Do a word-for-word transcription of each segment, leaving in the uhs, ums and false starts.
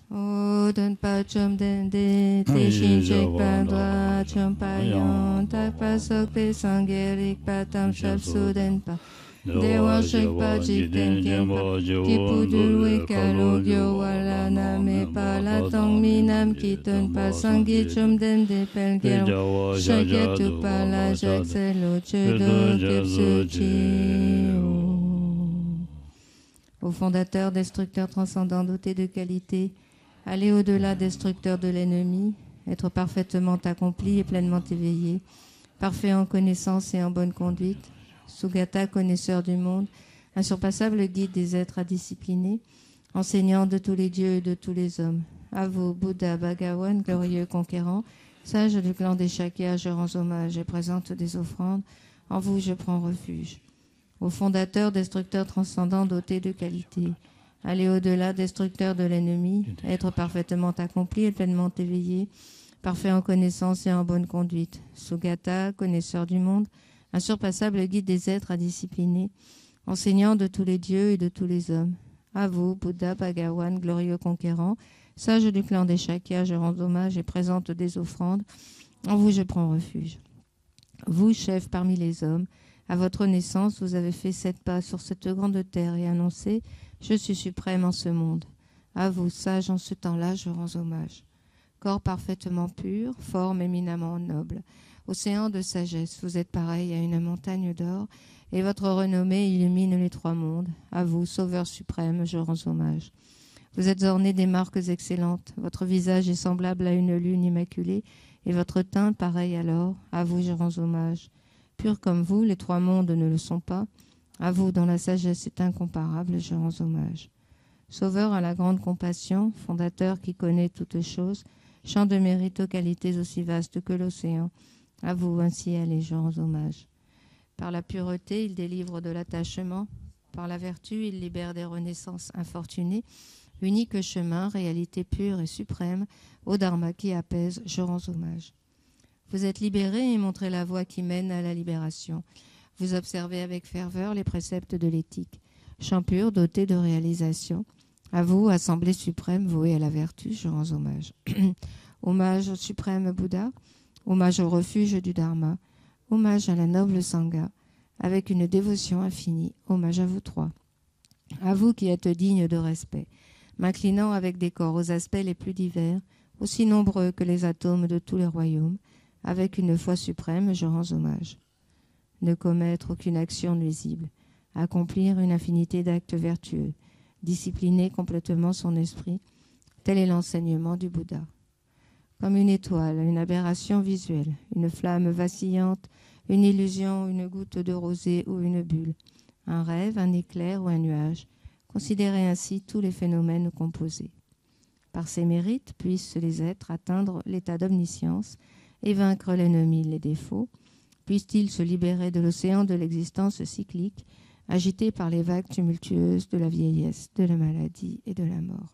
O don pa chom den de te shin chek pa dwa chom pa yon tak pa sok te sangerik pa tam shap su den pa dewa shek pa jik den ken pa ki pu du we kalo gyo wala na me pa la tong mi nam ki ton pa sangi chom den de pel gyo shek ya tu pa la jak se lo che do kep su chi au fondateur, destructeur transcendant, doté de qualité, aller au-delà, destructeur de l'ennemi, être parfaitement accompli et pleinement éveillé, parfait en connaissance et en bonne conduite, Sugata, connaisseur du monde, insurpassable guide des êtres indisciplinés, enseignant de tous les dieux et de tous les hommes. À vous, Bouddha, Bhagawan, glorieux conquérant, sage du clan des Shakyas, je rends hommage et présente des offrandes. En vous, je prends refuge. Au fondateur, destructeur transcendant, doté de qualité, aller au-delà, destructeur de l'ennemi, être parfaitement accompli et pleinement éveillé, parfait en connaissance et en bonne conduite, Sugata, connaisseur du monde, insurpassable guide des êtres indisciplinés, enseignant de tous les dieux et de tous les hommes. À vous, Bouddha, Bhagawan, glorieux conquérant, sage du clan des Shakyas, je rends hommage et présente des offrandes. En vous, je prends refuge. Vous, chef parmi les hommes, à votre naissance, vous avez fait sept pas sur cette grande terre et annoncé « Je suis suprême en ce monde ». À vous, sage en ce temps-là, je rends hommage. Corps parfaitement pur, forme éminemment noble, océan de sagesse, vous êtes pareil à une montagne d'or et votre renommée illumine les trois mondes. À vous, sauveur suprême, je rends hommage. Vous êtes orné des marques excellentes, votre visage est semblable à une lune immaculée et votre teint pareil à l'or. À vous, je rends hommage. Pur comme vous, les trois mondes ne le sont pas. À vous, dont la sagesse est incomparable, je rends hommage. Sauveur à la grande compassion, fondateur qui connaît toutes choses, champ de mérite aux qualités aussi vastes que l'océan. À vous, ainsi allez, je rends hommage. Par la pureté, il délivre de l'attachement. Par la vertu, il libère des renaissances infortunées. Unique chemin, réalité pure et suprême, au dharma qui apaise, je rends hommage. Vous êtes libérés et montrez la voie qui mène à la libération. Vous observez avec ferveur les préceptes de l'éthique. Champ pur, doté de réalisation. À vous, assemblée suprême, vouée à la vertu, je rends hommage. Hommage au suprême Bouddha, hommage au refuge du Dharma, hommage à la noble Sangha, avec une dévotion infinie, hommage à vous trois. À vous qui êtes dignes de respect, m'inclinant avec décor aux aspects les plus divers, aussi nombreux que les atomes de tous les royaumes, avec une foi suprême, je rends hommage. Ne commettre aucune action nuisible, accomplir une infinité d'actes vertueux, discipliner complètement son esprit, tel est l'enseignement du Bouddha. Comme une étoile, une aberration visuelle, une flamme vacillante, une illusion, une goutte de rosée ou une bulle, un rêve, un éclair ou un nuage, considérez ainsi tous les phénomènes composés. Par ces mérites puissent les êtres atteindre l'état d'omniscience et vaincre l'ennemi, les défauts, puissent-ils se libérer de l'océan de l'existence cyclique, agité par les vagues tumultueuses de la vieillesse, de la maladie et de la mort.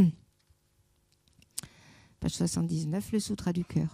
Page soixante-dix-neuf, le Sutra du cœur.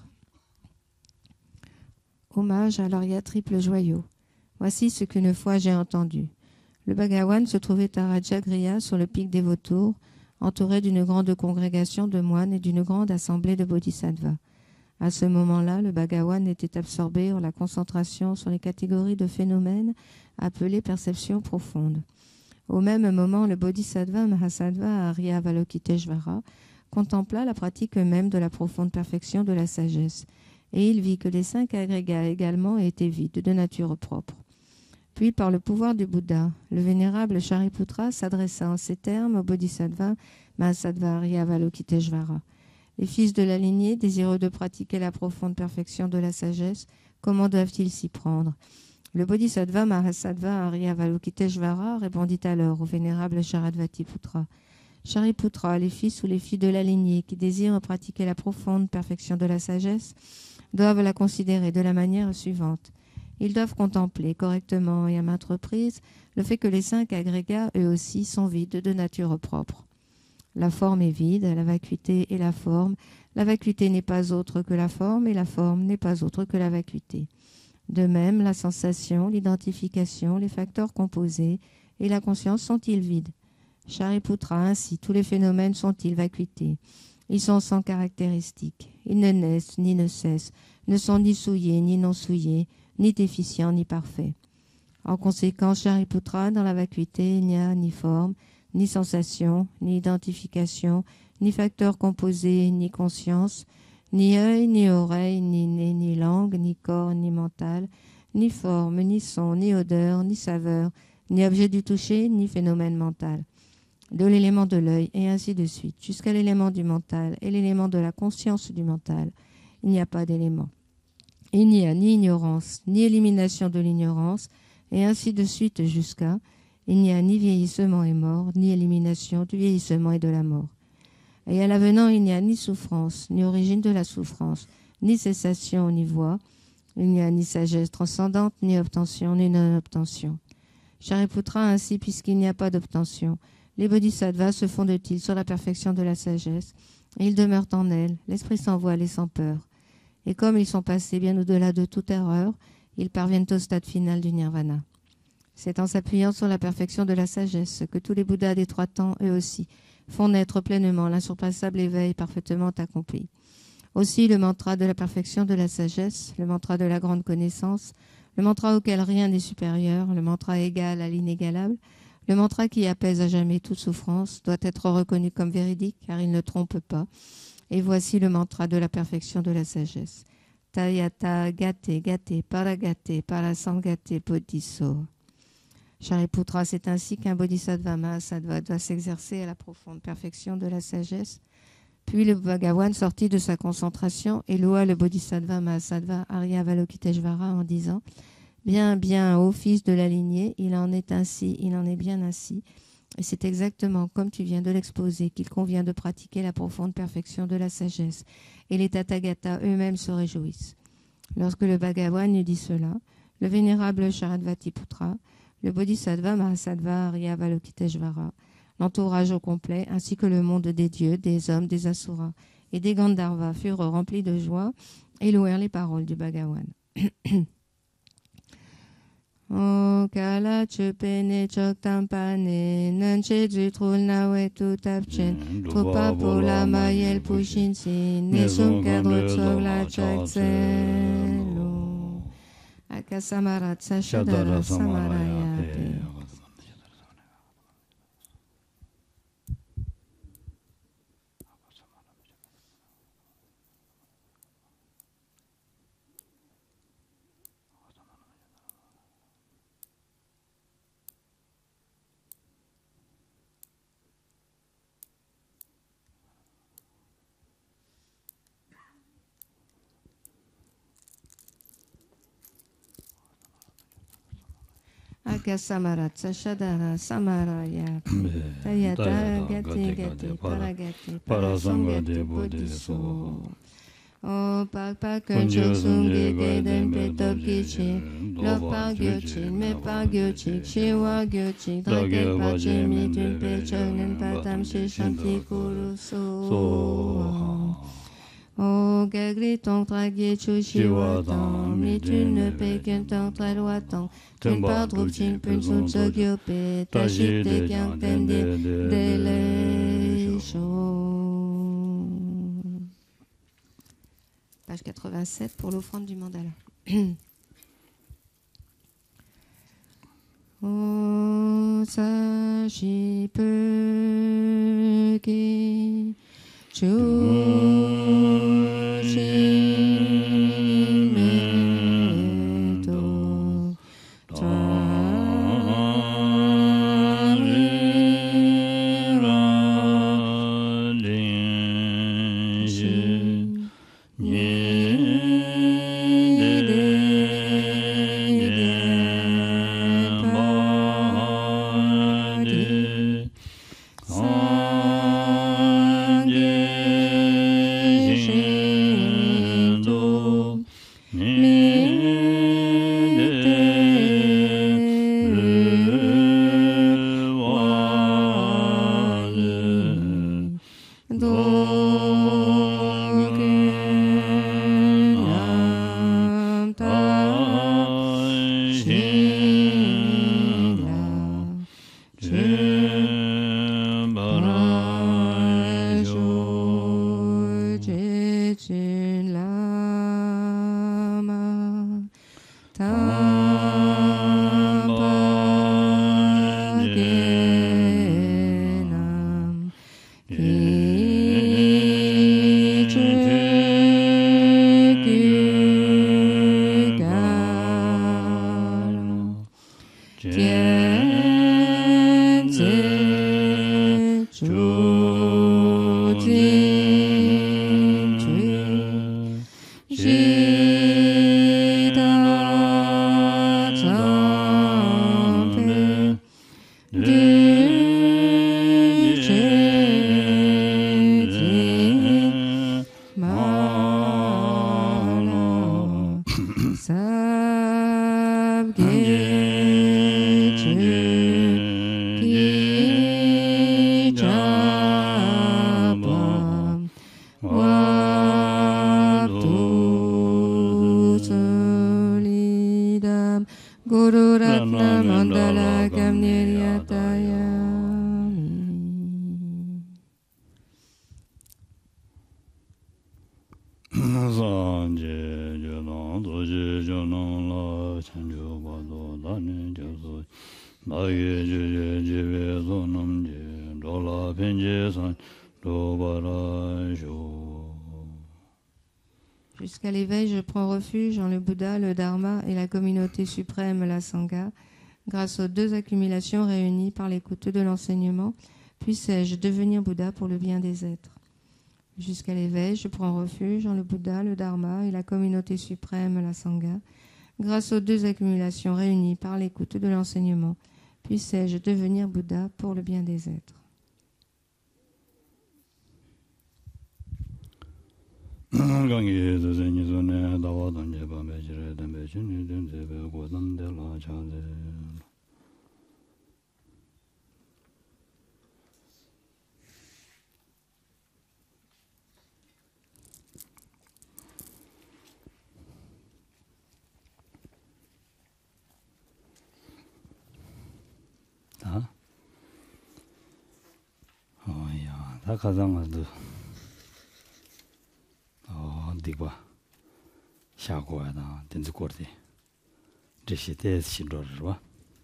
Hommage à l'Arya triple joyau. Voici ce qu'une fois j'ai entendu. Le Bhagawan se trouvait à Rajagriha, sur le pic des vautours, entouré d'une grande congrégation de moines et d'une grande assemblée de bodhisattvas. À ce moment-là, le Bhagawan était absorbé en la concentration sur les catégories de phénomènes appelées perceptions profondes. Au même moment, le bodhisattva Mahasattva Arya Avalokiteshvara contempla la pratique même de la profonde perfection de la sagesse, et il vit que les cinq agrégats également étaient vides de nature propre. Puis, par le pouvoir du Bouddha, le vénérable Shariputra s'adressa en ces termes au bodhisattva Mahasattva Arya Avalokiteshvara. Les fils de la lignée, désireux de pratiquer la profonde perfection de la sagesse, comment doivent-ils s'y prendre? Le bodhisattva Mahasattva Arya Avalokiteshvara répondit alors au vénérable Sharadvatiputra. Shariputra, les fils ou les filles de la lignée qui désirent pratiquer la profonde perfection de la sagesse doivent la considérer de la manière suivante. Ils doivent contempler correctement et à maintes reprises le fait que les cinq agrégats, eux aussi, sont vides de nature propre. La forme est vide, la vacuité est la forme. La vacuité n'est pas autre que la forme et la forme n'est pas autre que la vacuité. De même, la sensation, l'identification, les facteurs composés et la conscience sont-ils vides? Shariputra, ainsi, tous les phénomènes sont-ils vacuités. Ils sont sans caractéristiques. Ils ne naissent ni ne cessent, ne sont ni souillés ni non souillés, ni déficients ni parfaits. En conséquence, Shariputra, dans la vacuité, il n'y a ni forme, ni sensation, ni identification, ni facteur composé, ni conscience, ni œil, ni oreille, ni nez, ni langue, ni corps, ni mental, ni forme, ni son, ni odeur, ni saveur, ni objet du toucher, ni phénomène mental. De l'élément de l'œil, et ainsi de suite, jusqu'à l'élément du mental et l'élément de la conscience du mental, il n'y a pas d'élément. Il n'y a ni ignorance, ni élimination de l'ignorance, et ainsi de suite jusqu'à, il n'y a ni vieillissement et mort, ni élimination du vieillissement et de la mort. Et à l'avenant, il n'y a ni souffrance, ni origine de la souffrance, ni cessation, ni voie. Il n'y a ni sagesse transcendante, ni obtention, ni non-obtention. Shariputra, ainsi, puisqu'il n'y a pas d'obtention, les bodhisattvas se fondent-ils sur la perfection de la sagesse, et ils demeurent en elle, l'esprit sans voile et sans peur. Et comme ils sont passés bien au-delà de toute erreur, ils parviennent au stade final du nirvana. C'est en s'appuyant sur la perfection de la sagesse que tous les Bouddhas des trois temps, eux aussi, font naître pleinement l'insurpassable éveil parfaitement accompli. Aussi, le mantra de la perfection de la sagesse, le mantra de la grande connaissance, le mantra auquel rien n'est supérieur, le mantra égal à l'inégalable, le mantra qui apaise à jamais toute souffrance, doit être reconnu comme véridique car il ne trompe pas. Et voici le mantra de la perfection de la sagesse. Tayata gate gate paragate parasangate bodhiso. Shariputra, c'est ainsi qu'un bodhisattva mahasattva doit s'exercer à la profonde perfection de la sagesse. Puis le Bhagavan sortit de sa concentration et loua le bodhisattva mahasattva Arya Avalokiteshvara en disant « Bien, bien, ô fils de la lignée, il en est ainsi, il en est bien ainsi. Et c'est exactement comme tu viens de l'exposer qu'il convient de pratiquer la profonde perfection de la sagesse. Et les Tathagatas eux-mêmes se réjouissent. » Lorsque le Bhagavan eut dit cela, le vénérable Sharadvatiputra, le Bodhisattva Mahasattva Arya Avalokiteshvara, l'entourage au complet, ainsi que le monde des dieux, des hommes, des asuras et des Gandharvas furent remplis de joie et louèrent les paroles du Bhagavan. O kala chupene choktampane nanche jitrul nawe tutapchen trupa pola mayel pushinsin nesum kadrut sogla chakselo akasamarat sashadara samarayate. Akasamarat sashadara samaraya tayata gate gate paragate parasangate bodhiso. O pakpa kuncho sungi geden petop gichi lopa gyochi mepa gyochi shiwa gyochi draget pache mitun pechonen patam shishanti kuruso. O gagri tong tragye chu shiwa tong mi tu ne pe qu'un tong tra loi tong tun par drup chin pun sun tsogyo pe tashit te kyang ten de de le sho. Page quatre-vingt-sept pour l'offrande du mandala. O sashi pe ki chu Jusqu'à l'éveil, je prends refuge en le Bouddha, le Dharma et la communauté suprême, la Sangha. Grâce aux deux accumulations réunies par l'écoute de l'enseignement, puissais-je devenir Bouddha pour le bien des êtres. Jusqu'à l'éveil, je prends refuge en le Bouddha, le Dharma et la communauté suprême, la Sangha. Grâce aux deux accumulations réunies par l'écoute de l'enseignement, puissais-je devenir Bouddha pour le bien des êtres. 아, 어야, 다 가장아도, 어, 디바, 샤고야다, 덴즈코르디, 제시테 신로르와.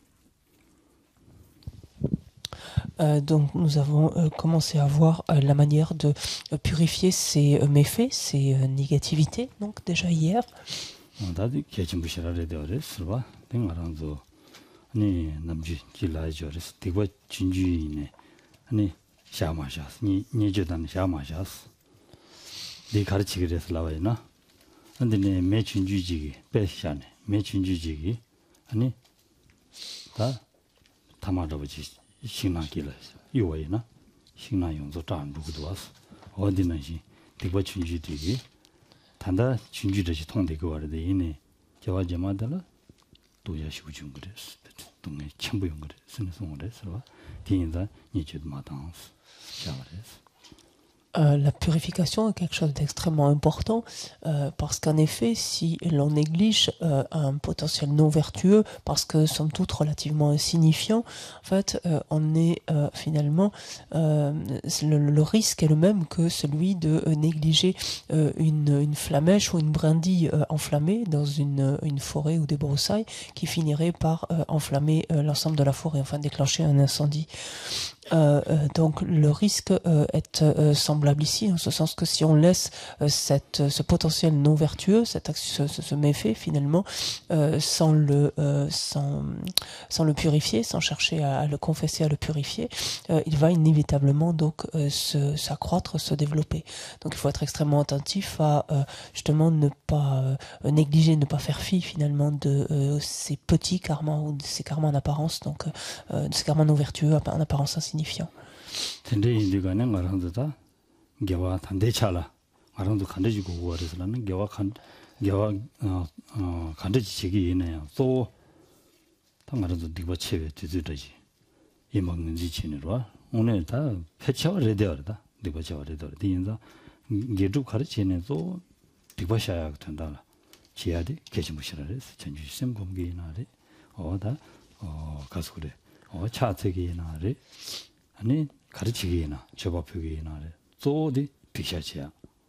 Euh, donc nous avons euh, commencé à voir euh, la manière de euh, purifier ces euh, méfaits, ces euh, négativités, donc déjà hier. 다들 개침부시라래 되어랬어. 땡아랑도 아니 남지 길라이저스 되고 진주이네. 아니 샤마샤스 니 니저단 샤마샤스. 네 가르치게 돼서 나와이나. 근데 네 매춘주지기 빼샤네. 매춘주지기 아니 다 담아버지 신나기를 요이나 신나 용서 장루도 왔어. 어디는지 되고 춘주지기 단다 춘주듯이 통되고 와르데 이네 저와제마들라 도야시고 준 그랬어. 동네 첨부용 그래. 스네송 그랬어. 뒤인다 니주도 마당스. 샤버레스. Euh, la purification est quelque chose d'extrêmement important euh, parce qu'en effet, si l'on néglige euh, un potentiel non vertueux, parce que somme toute relativement insignifiant, en fait, euh, on est euh, finalement euh, le, le risque est le même que celui de euh, négliger euh, une, une flamèche ou une brindille euh, enflammée dans une, une forêt ou des broussailles qui finirait par euh, enflammer euh, l'ensemble de la forêt, enfin déclencher un incendie. Euh, euh, donc le risque euh, est euh, semblable ici, en ce sens que si on laisse euh, cette, ce potentiel non vertueux, cette action, ce, ce méfait finalement, euh, sans, le, euh, sans, sans le purifier, sans chercher à, à le confesser, à le purifier, euh, il va inévitablement donc euh, se, s'accroître, se développer. Donc il faut être extrêmement attentif à euh, justement ne pas euh, négliger, ne pas faire fi finalement de euh, ces petits karmas ou de ces karmas en apparence, donc euh, de ces karmas non vertueux en apparence insignifiants. 근데 인디가는 말한다다 개와 단대차라 말한도 간대지고 그래서는 개와 간 개와 어어 간대지기 이네요. 또 당말도 디바 체베 뒤들지 이 먹는지 지내로 오늘 다 패쳐를 되어다 디바 쳐를 되어 뒤인자 개도 가르치는 또 디바 샤야 된다. 지야디 계시무시라서 전주 시스템 공개나리 어다 어 가서 그래. 어 차트기나리 아니 가르치기나 저법표기나 또디 비샤지야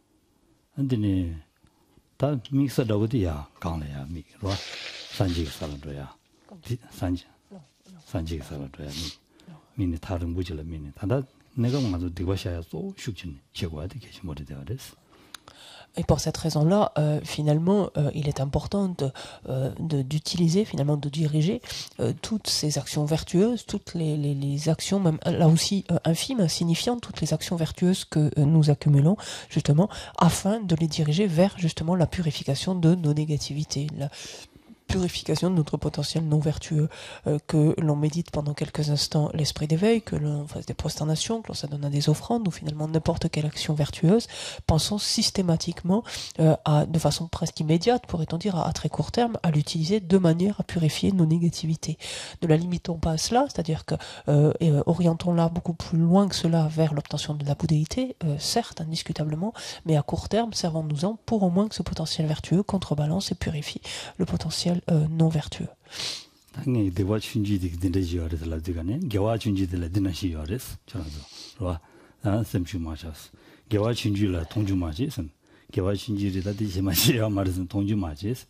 근데네 다 믹서더고디야 강래야 미로 산지 살아도야 산지 산지 살아도야 미 미네 다른 무질라 미네 다다 내가 먼저 디바샤야 또 숙진 제거하듯이 계시 머리 되어랬어. Et pour cette raison-là, euh, finalement, euh, il est important de, euh, de, d'utiliser, finalement, de diriger euh, toutes ces actions vertueuses, toutes les, les, les actions, même là aussi euh, infimes, insignifiantes, toutes les actions vertueuses que euh, nous accumulons, justement, afin de les diriger vers, justement, la purification de nos négativités, la purification de notre potentiel non vertueux, euh, que l'on médite pendant quelques instants l'esprit d'éveil, que l'on fasse des prosternations, que l'on s'adonne à des offrandes ou finalement n'importe quelle action vertueuse, pensons systématiquement euh, à, de façon presque immédiate, pourrait-on dire à, à très court terme, à l'utiliser de manière à purifier nos négativités. Ne la limitons pas à cela, c'est-à-dire que euh, et, euh, orientons-la beaucoup plus loin que cela vers l'obtention de la bouddhéité, euh, certes, indiscutablement, mais à court terme, servons-nous-en pour au moins que ce potentiel vertueux contrebalance et purifie le potentiel Euh, non vertueux. 당연히 대화 춘지들 되지어서 라디가네 개와 춘지들 되나시어스 저라도 와 아, 샘슈 마샤스 개와 춘지라 통주 마지선 개와 춘지리다 디시 마시야 말은 통주 마지스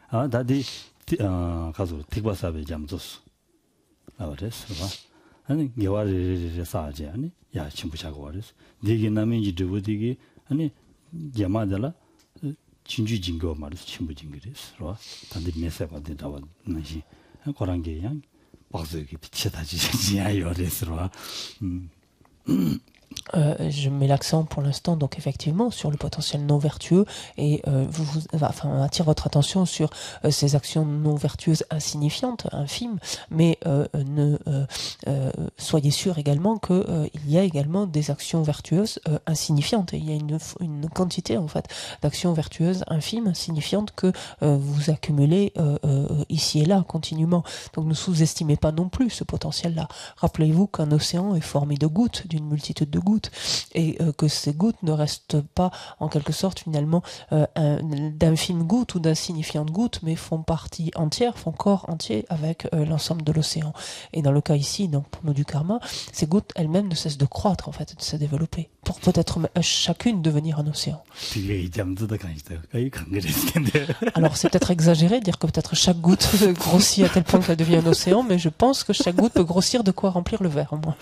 아 다디 어 가서 택바사베 잠줬어. 아 그랬어 봐. 아니 개와리를 사지 아니 야 친구자고 그랬어. 네게 남인지 두고디기 아니 야마달라 진주 진거 말이서 친구 진거랬어. 봐. 단디 메시가 된다고 나시 그런 게 그냥 박수기 비치다지 지야요 그랬어. 음. Euh, je mets l'accent pour l'instant donc effectivement sur le potentiel non vertueux et euh, vous, vous enfin, attire votre attention sur euh, ces actions non vertueuses insignifiantes, infimes, mais euh, ne euh, euh, soyez sûr également que euh, il y a également des actions vertueuses euh, insignifiantes et il y a une, une quantité en fait d'actions vertueuses infimes, insignifiantes que euh, vous accumulez euh, euh, ici et là continuellement. Donc ne sous-estimez pas non plus ce potentiel-là. Rappelez-vous qu'un océan est formé de gouttes, d'une multitude de gouttes, et euh, que ces gouttes ne restent pas en quelque sorte finalement euh, d'infimes gouttes ou d'insignifiantes gouttes, mais font partie entière, font corps entier avec euh, l'ensemble de l'océan. Et dans le cas ici, donc pour nous du karma, ces gouttes elles-mêmes ne cessent de croître en fait, de se développer, pour peut-être chacune devenir un océan. Alors c'est peut-être exagéré de dire que peut-être chaque goutte grossit à tel point qu'elle devient un océan, mais je pense que chaque goutte peut grossir de quoi remplir le verre au moins.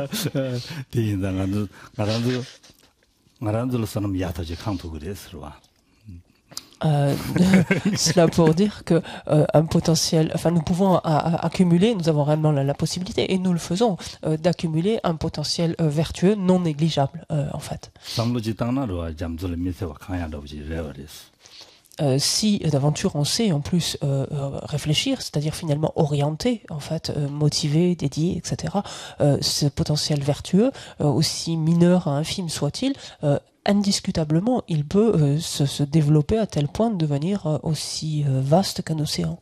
Euh, cela pour dire que euh, un potentiel, enfin nous pouvons à, à, accumuler, nous avons réellement la, la possibilité et nous le faisons euh, d'accumuler un potentiel euh, vertueux non négligeable euh, en fait. Euh, si d'aventure on sait en plus euh, réfléchir, c'est-à-dire finalement orienter, en fait, euh, motiver, dédier, et cetera, euh, ce potentiel vertueux, euh, aussi mineur, infime soit-il, euh, indiscutablement, il peut euh, se, se développer à tel point de devenir euh, aussi euh, vaste qu'un océan.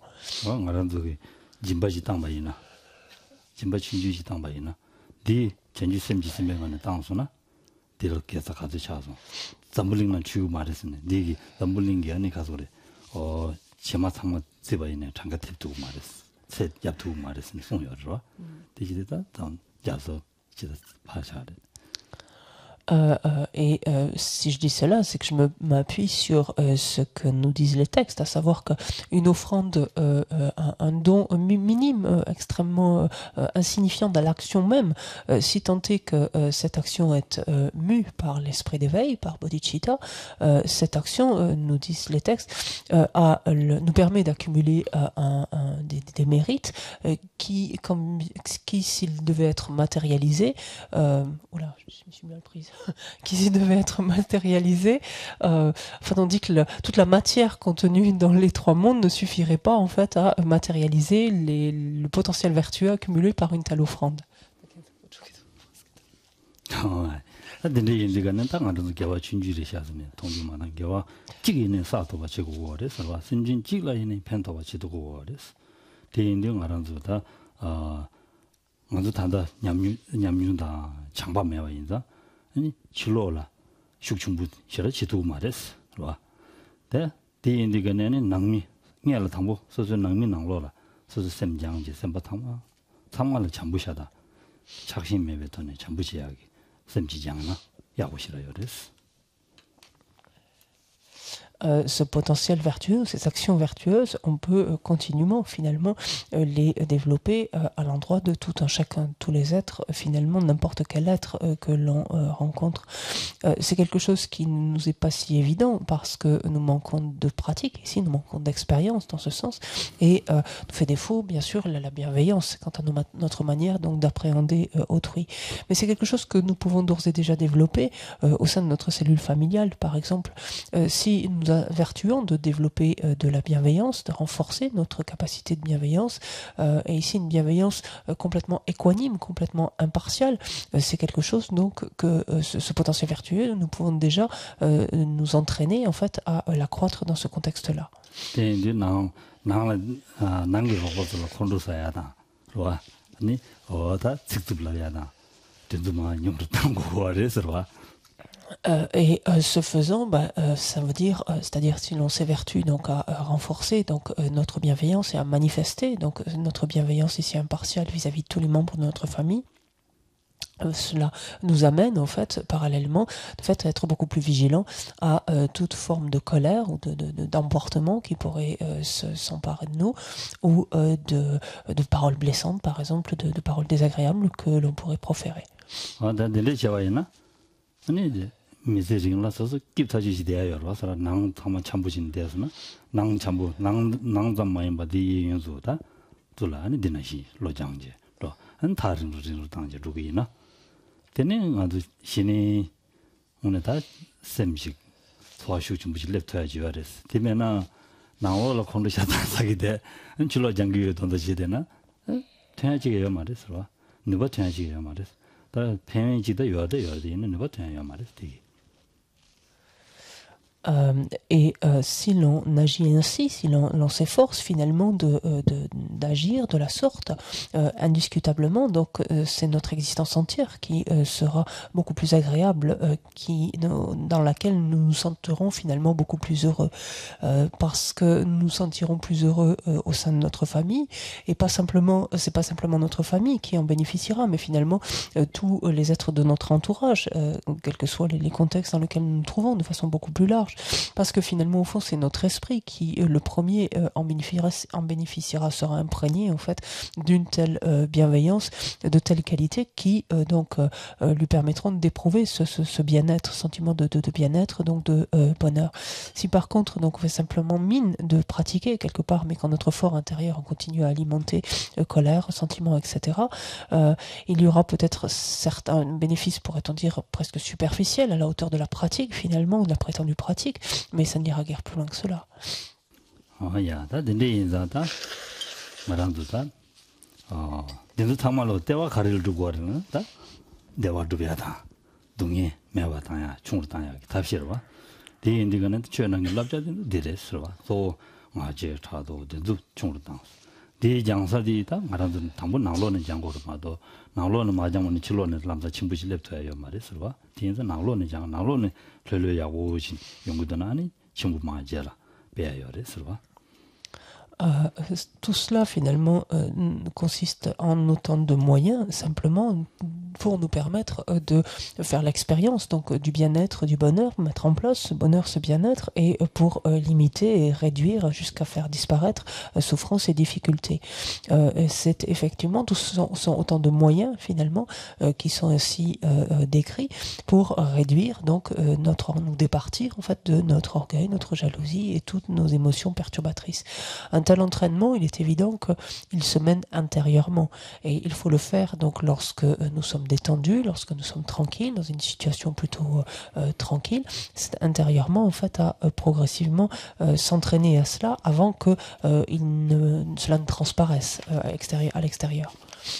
zambuling 치고 말했으네. 네기 zambuling 아니 가서 그래. 어, 제마 상마 집어이네. 장가 탭두고 말했어. 셋 yap두고 말했으네. 송여로. 되지다. 단 야서 지다 파샤래. Euh, euh, et euh, si je dis cela, c'est que je me m'appuie sur euh, ce que nous disent les textes, à savoir qu'une offrande, euh, euh, un, un don minime, euh, extrêmement euh, insignifiant dans l'action même, euh, si tant est que euh, cette action est euh, mue par l'esprit d'éveil, par bodhicitta, euh, cette action, euh, nous disent les textes, euh, a, le, nous permet d'accumuler euh, un, un, des, des mérites euh, qui, comme, qui s'ils devaient être matérialisés, euh, oula, je me suis mal prise. qui devait être matérialisé. Euh, enfin, on dit que le, toute la matière contenue dans les trois mondes ne suffirait pas en fait à matérialiser les, le potentiel vertueux accumulé par une telle offrande. 아니 실로라 숙충부 싫어 지도 말했어 봐. 대 대인디가는 낭미 녀를 당보 소소 낭미 낭로라 소소 샘장지 샘바탕마 참말로 전부샤다 작심 매배터네 전부지야기 샘지장나 야고 싫어요 그랬어. Euh, ce potentiel vertueux, ces actions vertueuses, on peut euh, continuellement finalement euh, les développer euh, à l'endroit de tout un chacun, tous les êtres, euh, finalement n'importe quel être euh, que l'on euh, rencontre. Euh, c'est quelque chose qui ne nous est pas si évident parce que nous manquons de pratique, ici nous manquons d'expérience dans ce sens et euh, nous fait défaut bien sûr la, la bienveillance quant à nos, notre manière donc d'appréhender euh, autrui. Mais c'est quelque chose que nous pouvons d'ores et déjà développer euh, au sein de notre cellule familiale par exemple. Euh, si nous vertueux de développer euh, de la bienveillance, de renforcer notre capacité de bienveillance, euh, et ici une bienveillance euh, complètement équanime, complètement impartiale, euh, c'est quelque chose donc que euh, ce, ce potentiel vertueux, nous pouvons déjà euh, nous entraîner en fait à euh, l'accroître dans ce contexte-là. Euh, et euh, ce faisant, bah, euh, ça veut dire, euh, c'est-à-dire si l'on s'évertue donc à, à renforcer donc euh, notre bienveillance et à manifester donc notre bienveillance ici impartiale vis-à-vis de tous les membres de notre famille, Cela nous amène, en fait, parallèlement, de fait, à être beaucoup plus vigilant à euh, toute forme de colère ou de, de, de, d'emportement qui pourrait euh, se, s'emparer de nous, ou euh, de, de paroles blessantes, par exemple, de, de paroles désagréables que l'on pourrait proférer. 미세징라 서서 깁타지시 대야여 와서 낭 타마 참부신 대서나 낭 참부 낭 낭잠 많이 받이 연수다 둘라니 되나시 로장제 로한 다른 루진으로 당제 루기나 되는 아주 신이 오늘다 샘식 소화슈 좀 무실 랩터야지 와레스 되면은 나오라 콘도샤다 사기데 줄로 장기에 돈도지 되나 태야지게요 말했어 누가 태야지게요 말했어 다 팬이지도 요아도 요아도 있는 누가 태야요 말했어 되게 Euh, et euh, si l'on agit ainsi, si l'on, l'on s'efforce finalement de, de, d'agir de la sorte, euh, indiscutablement, donc euh, c'est notre existence entière qui euh, sera beaucoup plus agréable, euh, qui, dans laquelle nous nous sentirons finalement beaucoup plus heureux, euh, parce que nous nous sentirons plus heureux euh, au sein de notre famille, et pas simplement, c'est pas simplement notre famille qui en bénéficiera, mais finalement euh, tous les êtres de notre entourage, euh, quels que soient les, les contextes dans lesquels nous nous trouvons, de façon beaucoup plus large. Parce que finalement, au fond, c'est notre esprit qui, euh, le premier, euh, en, bénéficiera, en bénéficiera, sera imprégné, en fait, d'une telle euh, bienveillance, de telle qualité qui, euh, donc, euh, euh, lui permettront d'éprouver ce, ce, ce bien-être, sentiment de, de, de bien-être, donc de euh, bonheur. Si par contre, donc, on fait simplement mine de pratiquer quelque part, mais quand notre fort intérieur, on continue à alimenter euh, colère, sentiments, et cetera, euh, il y aura peut-être certains bénéfices, pourrait-on dire, presque superficiels, à la hauteur de la pratique, finalement, ou de la prétendue pratique, mais ça n'ira guère plus loin que cela. Ah, ya, da dende inzata, maranduta, ah, dende tamalo tewa karil dugorin, da, dewa dubiata, dungi, mewa tanya, chungur tanya, tabshirwa, di indiganen chuenangi labja dende diresirwa, so ngaje chado dende chungur tang. Di jangsa di ta marandun tambu nanglo ne jangor ma do, nanglo ne ma jangmo ne chilo ne lamsa chimbushi leptoya yo maresirwa, di inza nanglo ne jang, nanglo ne lelo ya woshin, yungudana ni chimbu ma jera, beya yo resirwa. Euh, tout cela finalement euh, consiste en autant de moyens simplement pour nous permettre euh, de faire l'expérience donc du bien-être, du bonheur, mettre en place ce bonheur, ce bien-être et pour euh, limiter et réduire jusqu'à faire disparaître euh, souffrance et difficultés. Euh, et c'est effectivement tous sont, sont autant de moyens finalement euh, qui sont ainsi euh, décrits pour réduire donc euh, notre nous départir en fait de notre orgueil, notre jalousie et toutes nos émotions perturbatrices. Un tel entraînement, il est évident qu'il se mène intérieurement et il faut le faire donc lorsque nous sommes détendus, lorsque nous sommes tranquilles, dans une situation plutôt euh, tranquille. C'est intérieurement en fait à euh, progressivement euh, s'entraîner à cela avant que euh, il ne, cela ne transparaisse euh, à l'extérieur. À l'extérieur.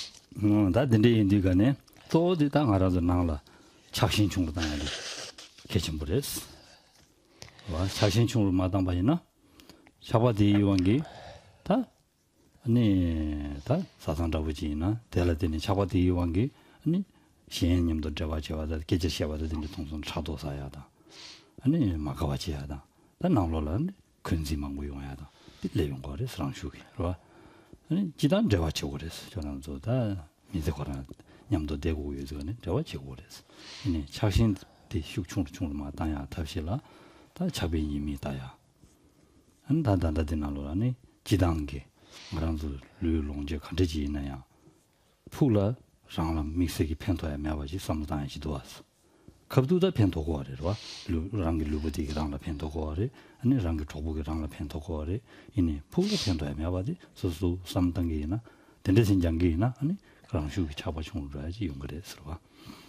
다 아니 다 사상자부지나 대라되는 차바디 왕기 아니 시행님도 잡아줘야 계절 시야와도 된데 통성 차도사야다 아니 마가와지야다 다 나올라는 근지만 무용하야다 내용 거래 상슈기 그봐 아니 지단 잡아줘 그랬어 저는 저다 미세거나 냠도 대고 요즘에 잡아줘 그랬어 아니 자신 대 흉충을 충을 다야 답실라 다 자비님이 다야 안 다다다디나로라니 지단계 말한도 류롱제 간제지 있나야 풀라 상람 믹스기 펜토에 매와지 삼단지도 왔어 갑두다 펜토고아래로 류랑기 류부디랑라 펜토고아래 아니 랑기 조부기랑라 펜토고아래 이니 풀라 펜토에 매와지 소소 삼단계나 덴데신장계나 아니 그런 식으로 잡아충을 줘야지 연결해서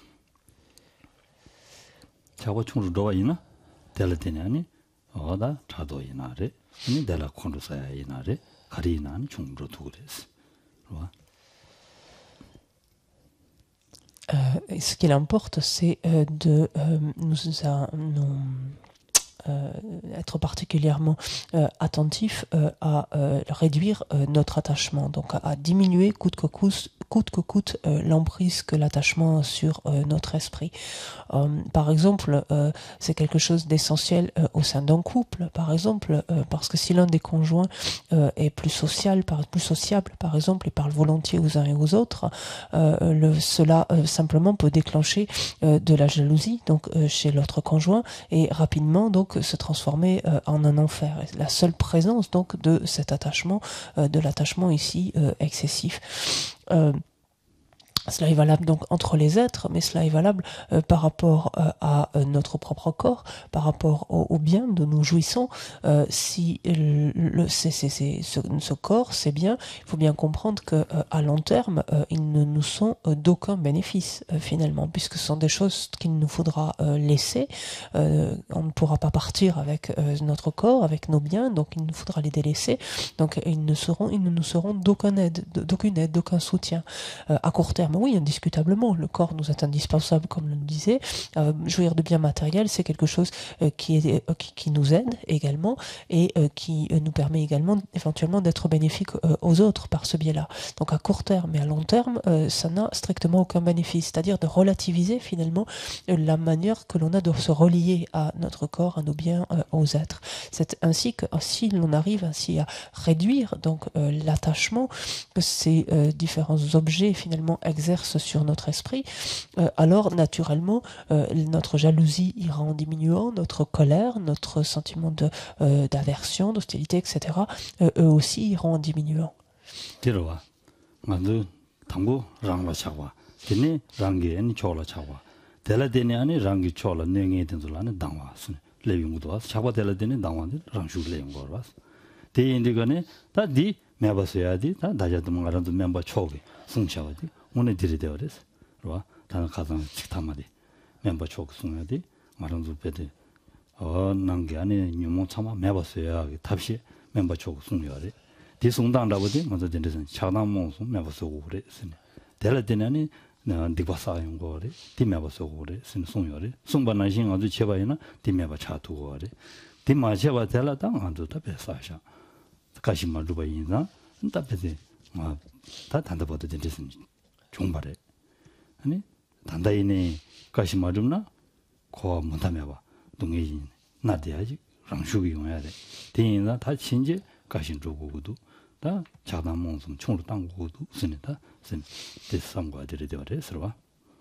잡아충을 줘야 이나 될때니 아니 어다 차도 이나래 아니 내가 콘도사야 이나래 가리나는 중으로 두고 그랬어. Euh, ce qu'il importe, c'est euh, de euh, nous, euh, nous euh, être particulièrement euh, attentif euh, à euh, réduire euh, notre attachement, donc à, à diminuer coûte que coûte, coûte que coûte euh, l'emprise que l'attachement a sur euh, notre esprit. Euh, par exemple, euh, c'est quelque chose d'essentiel euh, au sein d'un couple, par exemple, euh, parce que si l'un des conjoints euh, est plus social, par, plus sociable, par exemple, et parle volontiers aux uns et aux autres, euh, le, cela euh, simplement peut déclencher euh, de la jalousie, donc euh, chez l'autre conjoint, et rapidement donc se transformer euh, en un enfer. Et la seule présence donc de cet attachement, euh, de l'attachement ici euh, excessif. Euh, Cela est valable donc entre les êtres, mais cela est valable euh, par rapport euh, à euh, notre propre corps, par rapport au, au bien dont nous jouissons. Euh, si le, le, c'est, c'est, c'est, ce, ce corps, c'est bien, il faut bien comprendre que euh, à long terme, euh, ils ne nous sont euh, d'aucun bénéfice euh, finalement, puisque ce sont des choses qu'il nous faudra euh, laisser. Euh, on ne pourra pas partir avec euh, notre corps, avec nos biens, donc il nous faudra les délaisser. Donc ils ne seront, ils ne nous seront d'aucune aide, d'aucune aide, d'aucun soutien euh, à court terme. Oui, indiscutablement, le corps nous est indispensable, comme le disait. Euh, jouir de biens matériels, c'est quelque chose euh, qui, est, euh, qui, qui nous aide également et euh, qui euh, nous permet également éventuellement d'être bénéfique euh, aux autres par ce biais-là. Donc à court terme et à long terme, euh, ça n'a strictement aucun bénéfice, c'est-à-dire de relativiser finalement euh, la manière que l'on a de se relier à notre corps, à nos biens, euh, aux êtres. C'est ainsi que si l'on arrive ainsi à réduire donc euh, l'attachement que ces euh, différents objets finalement exercent sur notre esprit, euh, alors naturellement euh, notre jalousie ira en diminuant, notre colère, notre sentiment de, euh, d'aversion, d'hostilité, et cetera, euh, eux aussi iront en diminuant. 들어와. 맞아. 당고 랑라 차와. 되네 랑게 아니 초라 차와. 될라데네 아니 랑게 초라 능에 된줄라는 당와스. 레용도 와서 차와 될라데네 당와데 랑슈 레용 거 와서. 대인들간에 다디 매바서야디 다 다자도 뭔가라도 멤버 초게 승샤와디 오늘 들이되어 그래서 와 다른 가상 식탐마디 멤버 쪽 승야디 마랑도 베데 어 난게 아니 뉴모 참아 매바서야 답시 멤버 쪽 승야디 디송당다버디 먼저 된데선 차당몽수 매바서고 그래 스네 될라데나니 나 디바사용 거래 디매바서고 그래 스네 송요래 송반나신 아주 제바이나 디매바 차두고 그래 디마제바 될라당 안도 답에사샤 가시마 루바이나 답에데 다 단다버도 된데선 종발에 아니 단다이네 가시마 좀나 고 못하면봐 동해진 나대야지 랑슈기 용해야 돼 대인나 다 친제 가신 주고도 다 자담몽송 총로 땅고도 쓰니다 쓴 대상과 들이되어 그래서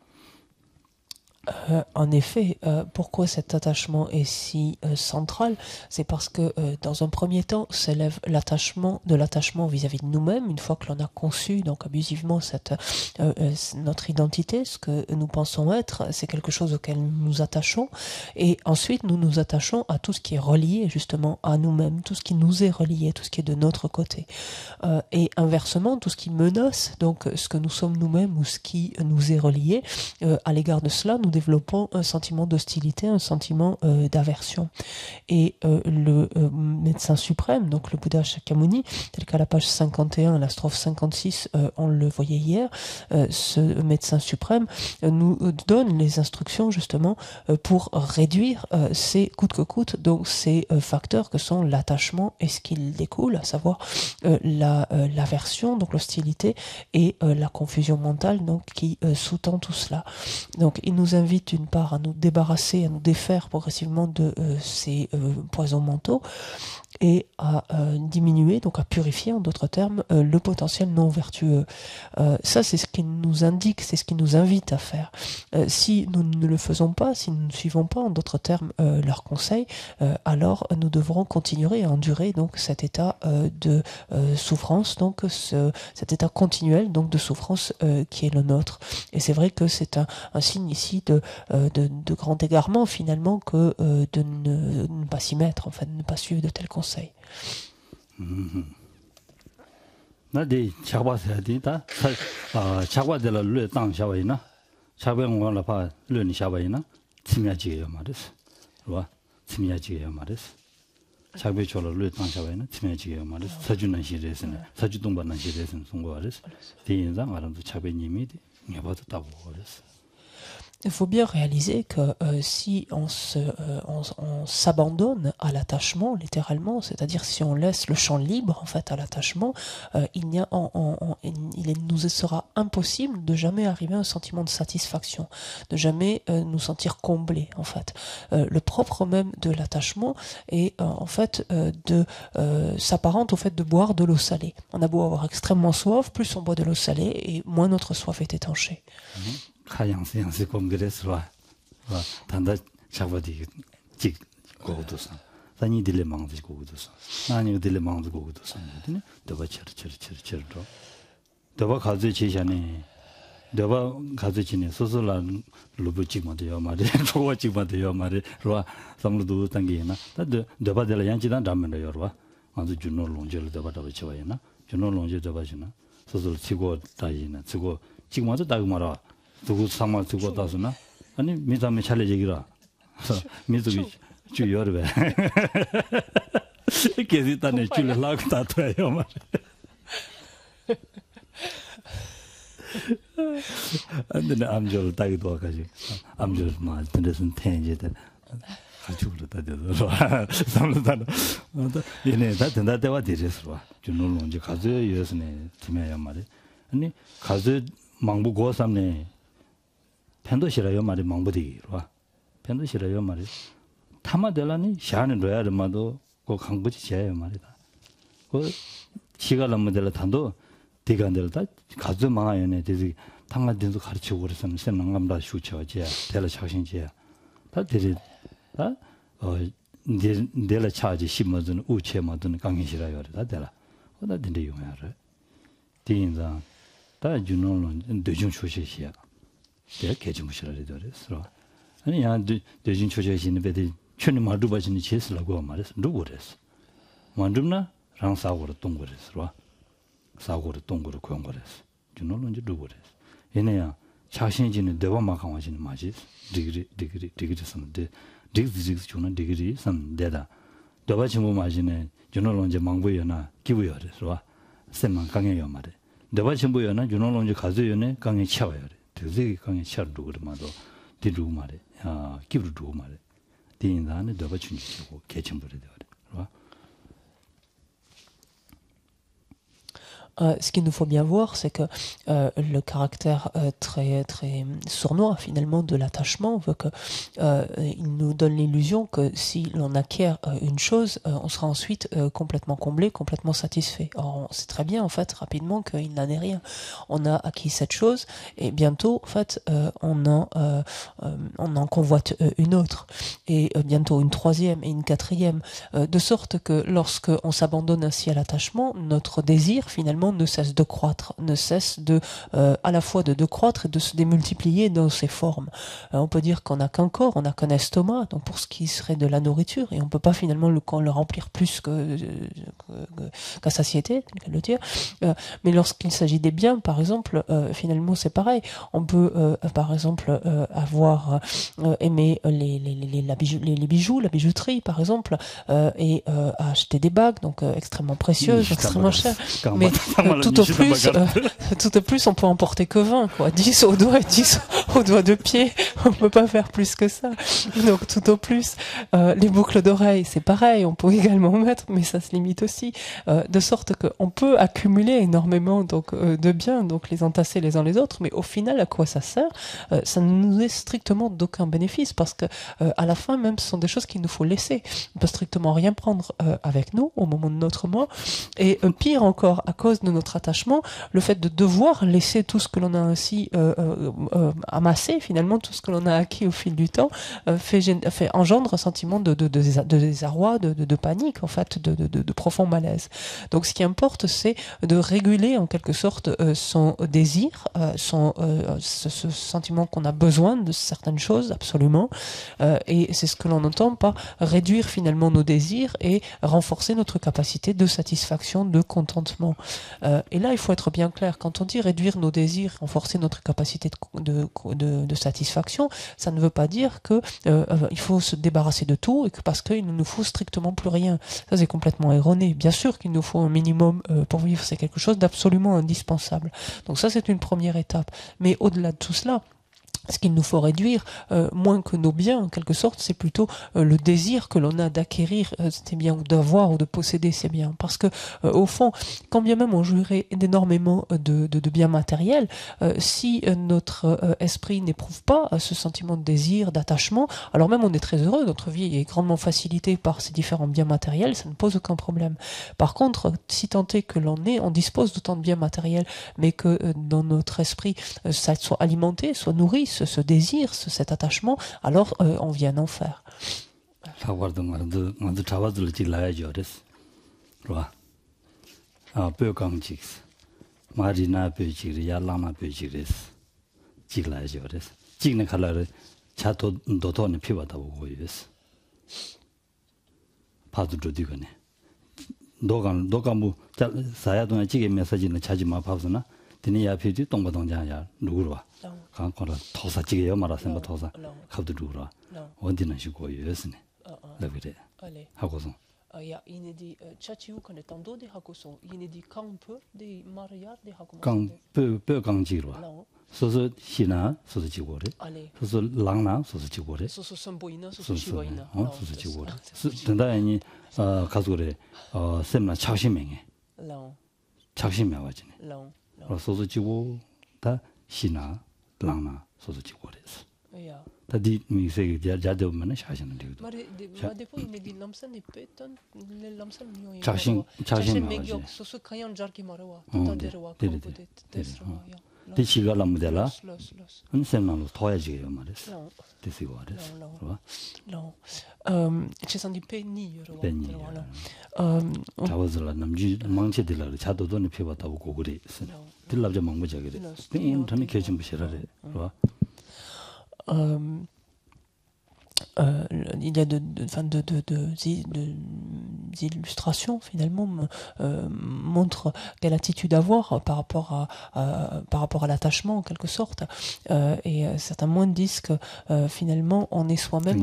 Euh, en effet, euh, pourquoi cet attachement est si euh, central? C'est parce que euh, dans un premier temps s'élève l'attachement de l'attachement vis-à-vis de nous-mêmes, une fois que l'on a conçu donc abusivement cette euh, euh, notre identité, ce que nous pensons être, c'est quelque chose auquel nous nous attachons, et ensuite nous nous attachons à tout ce qui est relié justement à nous-mêmes, tout ce qui nous est relié, tout ce qui est de notre côté, euh, et inversement tout ce qui menace donc ce que nous sommes nous-mêmes ou ce qui nous est relié, euh, à l'égard de cela nous développons un sentiment d'hostilité, un sentiment euh, d'aversion. Et euh, le euh, médecin suprême, donc le Bouddha Shakyamuni, tel qu'à la page cinquante et un, la strophe cinquante-six, euh, on le voyait hier, euh, ce médecin suprême euh, nous donne les instructions justement euh, pour réduire euh, ces coûte que coûte, donc ces euh, facteurs que sont l'attachement et ce qu'il découle, à savoir euh, la, euh, l'aversion, donc l'hostilité, et euh, la confusion mentale donc qui euh, sous-tend tout cela. Donc il nous invite d'une part à nous débarrasser, à nous défaire progressivement de euh, ces euh, poisons mentaux et à euh, diminuer, donc à purifier en d'autres termes, euh, le potentiel non vertueux. Euh, ça c'est ce qui nous indique, c'est ce qui nous invite à faire. Euh, si nous ne le faisons pas, si nous ne suivons pas en d'autres termes euh, leurs conseils, euh, alors nous devrons continuer à endurer donc cet état euh, de euh, souffrance, donc ce, cet état continuel donc de souffrance euh, qui est le nôtre. Et c'est vrai que c'est un, un signe ici de, euh, de, de grand égarement finalement que euh, de ne, ne pas s'y mettre, en fait, de ne pas suivre de tels conseils. 나디 차바세디다 아 차바들을 르 땅샤바이나 차뱅원라 파 르니 샤바이나 치미야지게요 말이스 와 치미야지게요 말이스 차베초로 르 땅샤바이나 치미야지게요 말이스 서주는 시레스네 서주동반난 시레스는 송고 말이스 대인상 알아도 차베님이 녀바도 따고 말이스 il faut bien réaliser que euh, si on se, euh, on, on s'abandonne à l'attachement, littéralement, c'est-à-dire si on laisse le champ libre en fait à l'attachement, euh, il, n'y a, on, on, on, il nous sera impossible de jamais arriver à un sentiment de satisfaction, de jamais euh, nous sentir comblés en fait. Euh, le propre même de l'attachement est euh, en fait euh, de euh, s'apparente au fait de boire de l'eau salée. On a beau avoir extrêmement soif, plus on boit de l'eau salée et moins notre soif est étanchée. Mm-hmm. 가양세 양세 공그레스와 와 단다 작바디 직 고도선 산이 딜레 망지 고도선 나니 딜레 망지 고도선 근데 더바 처처처처처로 더바 가지 제샤네 더바 가지 지네 소소라 루부 찍마도요 말이 조와 찍마도요 말이 로아 삼루도 당기나 다더 더바들 양지단 담면요 로아 아주 준노 롱젤 더바 더바 쳐와이나 준노 롱젤 더바지나 소소 치고 다이나 치고 찍마도 다고 말아 누구 상마 두고 다스나 아니 미담에 찰레 얘기라 미도기 주 여르베 계시다네 줄을 라고 다트요 말 안데 암절 따기도 가지 암절 말 근데선 텐제데 가지고 다데서 삼르다는 얘네 다 된다 때와 되겠어 준노는 이제 가서 여스네 팀에야 말이 아니 가서 망부 고삼네 펜도 싫어요 말이 망부디로 와 펜도 싫어요 말이 타마델라니 샤는 로야르마도 고 강부지 제요 말이다 그 시간 남들라 단도 디간들다 가져 망아요네 되지 탕마딘도 가르치고 그랬으면 생남감다 슈쳐지 델라 자신지 다 되지 다어 델라 차지 심어든 우체마든 강이시라요 다 델라 어다 된대 용야를 디인자 다 주노는 대중 초시시야 대 개지무시라리 더랬어 아니 야 대중 초시시는 베디 춘이 말도 바지니 제스라고 말했어 누구랬어 만dum나 랑사고로 동거랬어 사고로 동거로 그런 거랬어 주노는 이제 누구랬어 얘네야 자신지는 대화만 강화지는 맞지 디그리 디그리 디그리 섬데 디그리 주는 디그리 섬데다 대화 친구 맞이네 주노는 이제 망부여나 기부여랬어 셈만 강해요 말해 내가 전부여나 주노는 이제 가져요네 강에 쳐와요. 되게 강에 쳐도 그러마도 뒤로 말해. 아, 기부로 말해. 뒤인다는 내가 준비하고 개천부를 되어. Euh, ce qu'il nous faut bien voir, c'est que euh, le caractère euh, très très sournois finalement de l'attachement veut que euh, il nous donne l'illusion que si l'on acquiert euh, une chose, euh, on sera ensuite euh, complètement comblé, complètement satisfait. Or, on sait très bien en fait rapidement qu'il n'en est rien. On a acquis cette chose et bientôt en fait euh, on en euh, euh, on en convoite euh, une autre et euh, bientôt une troisième et une quatrième, euh, de sorte que lorsque on s'abandonne ainsi à l'attachement, notre désir finalement ne cesse de croître, ne cesse de, euh, à la fois de, de croître et de se démultiplier dans ses formes. Euh, on peut dire qu'on n'a qu'un corps, on n'a qu'un estomac, donc pour ce qui serait de la nourriture, et on peut pas finalement le, le remplir plus que, que, qu'à satiété, le dire. Euh, mais lorsqu'il s'agit des biens, par exemple, euh, finalement c'est pareil. On peut, euh, par exemple, euh, avoir euh, aimé les, les, les, la bijou, les, les bijoux, la bijouterie, par exemple, euh, et euh, acheter des bagues, donc euh, extrêmement précieuses, extrêmement chères, mais tout au plus, euh, tout au plus, on peut en porter que vingt, quoi. dix au doigt et dix au doigt de pied. On peut pas faire plus que ça. Donc, tout au plus, euh, les boucles d'oreilles, c'est pareil. On peut également mettre, mais ça se limite aussi. Euh, de sorte qu'on peut accumuler énormément, donc, euh, de biens, donc les entasser les uns les autres. Mais au final, à quoi ça sert? euh, Ça ne nous est strictement d'aucun bénéfice parce que, euh, à la fin, même, ce sont des choses qu'il nous faut laisser. On peut strictement rien prendre euh, avec nous au moment de notre mort. Et euh, pire encore, à cause de notre attachement, le fait de devoir laisser tout ce que l'on a ainsi euh, euh, euh, amassé, finalement, tout ce que l'on a acquis au fil du temps, euh, fait, fait engendre un sentiment de, de, de, de désarroi, de, de, de panique, en fait, de, de, de, de profond malaise. Donc, ce qui importe, c'est de réguler, en quelque sorte, euh, son désir, euh, son, euh, ce, ce sentiment qu'on a besoin de certaines choses, absolument. Euh, et c'est ce que l'on entend par réduire, finalement, nos désirs et renforcer notre capacité de satisfaction, de contentement. Euh, et là, il faut être bien clair. Quand on dit réduire nos désirs, renforcer notre capacité de, de, de, de satisfaction, ça ne veut pas dire que euh, il faut se débarrasser de tout et que parce qu'il ne nous faut strictement plus rien. Ça, c'est complètement erroné. Bien sûr qu'il nous faut un minimum euh, pour vivre. C'est quelque chose d'absolument indispensable. Donc ça, c'est une première étape. Mais au-delà de tout cela, ce qu'il nous faut réduire, euh, moins que nos biens, en quelque sorte, c'est plutôt euh, le désir que l'on a d'acquérir euh, ces biens, ou d'avoir, ou de posséder ces biens. Parce que, euh, au fond, quand bien même on jouirait d'énormément de, de, de biens matériels, euh, si euh, notre euh, esprit n'éprouve pas euh, ce sentiment de désir, d'attachement, alors même on est très heureux, notre vie est grandement facilitée par ces différents biens matériels, ça ne pose aucun problème. Par contre, si tant est que l'on est, on dispose d'autant de biens matériels, mais que euh, dans notre esprit, euh, ça soit alimenté, soit nourri, ce, ce désir, ce, cet attachement, alors euh, on vient en enfer. 도간 도간부 사야동에 지게 메시지는 찾지마 봐서나 드니 앞에지 동바동자야 누구로 강거라 토사지게요 말았으면 토사 갑도 누구로 어디는 시고 예스네 그래 하고서 ya inedi chachiu con tando de hakoso inedi camp de maria de hakoso 강뼈뼈 강지로 소소 시나 소소 지고래 소소 랑나 소소 지고래 소소 선보이나 소소 지고이나 어 소소 지고래 된다니 어 가족래 어 셈나 차심명에 차심명 와지네 어 소소 지고 다 시나 랑나 소소 지고래서 야 다디 미세게 자자되면 샤시는 되거든. 마데 마데포 이네디 남산 이페턴 남산 미오 자신 자신 메기오 소소 카얀 자르기 마라와 타데르와 콤포데 데스로야 디시가 남데라 은셈나로 토야지게요 말했어. 디시고 말했어. 로 음 제산디 페니 여러 페니 음 자워들라 남지 망치들라 자도도는 피바다고 고그리 들랍자 망무자 그래. 땡 전에 계신 부시라래. 봐. Euh, euh, il y a de, de, de, de, de, de, de illustrations finalement euh, montrent quelle attitude avoir par rapport à, à par rapport à l'attachement en quelque sorte euh, et euh, certains moines disent que euh, finalement on est soi-même.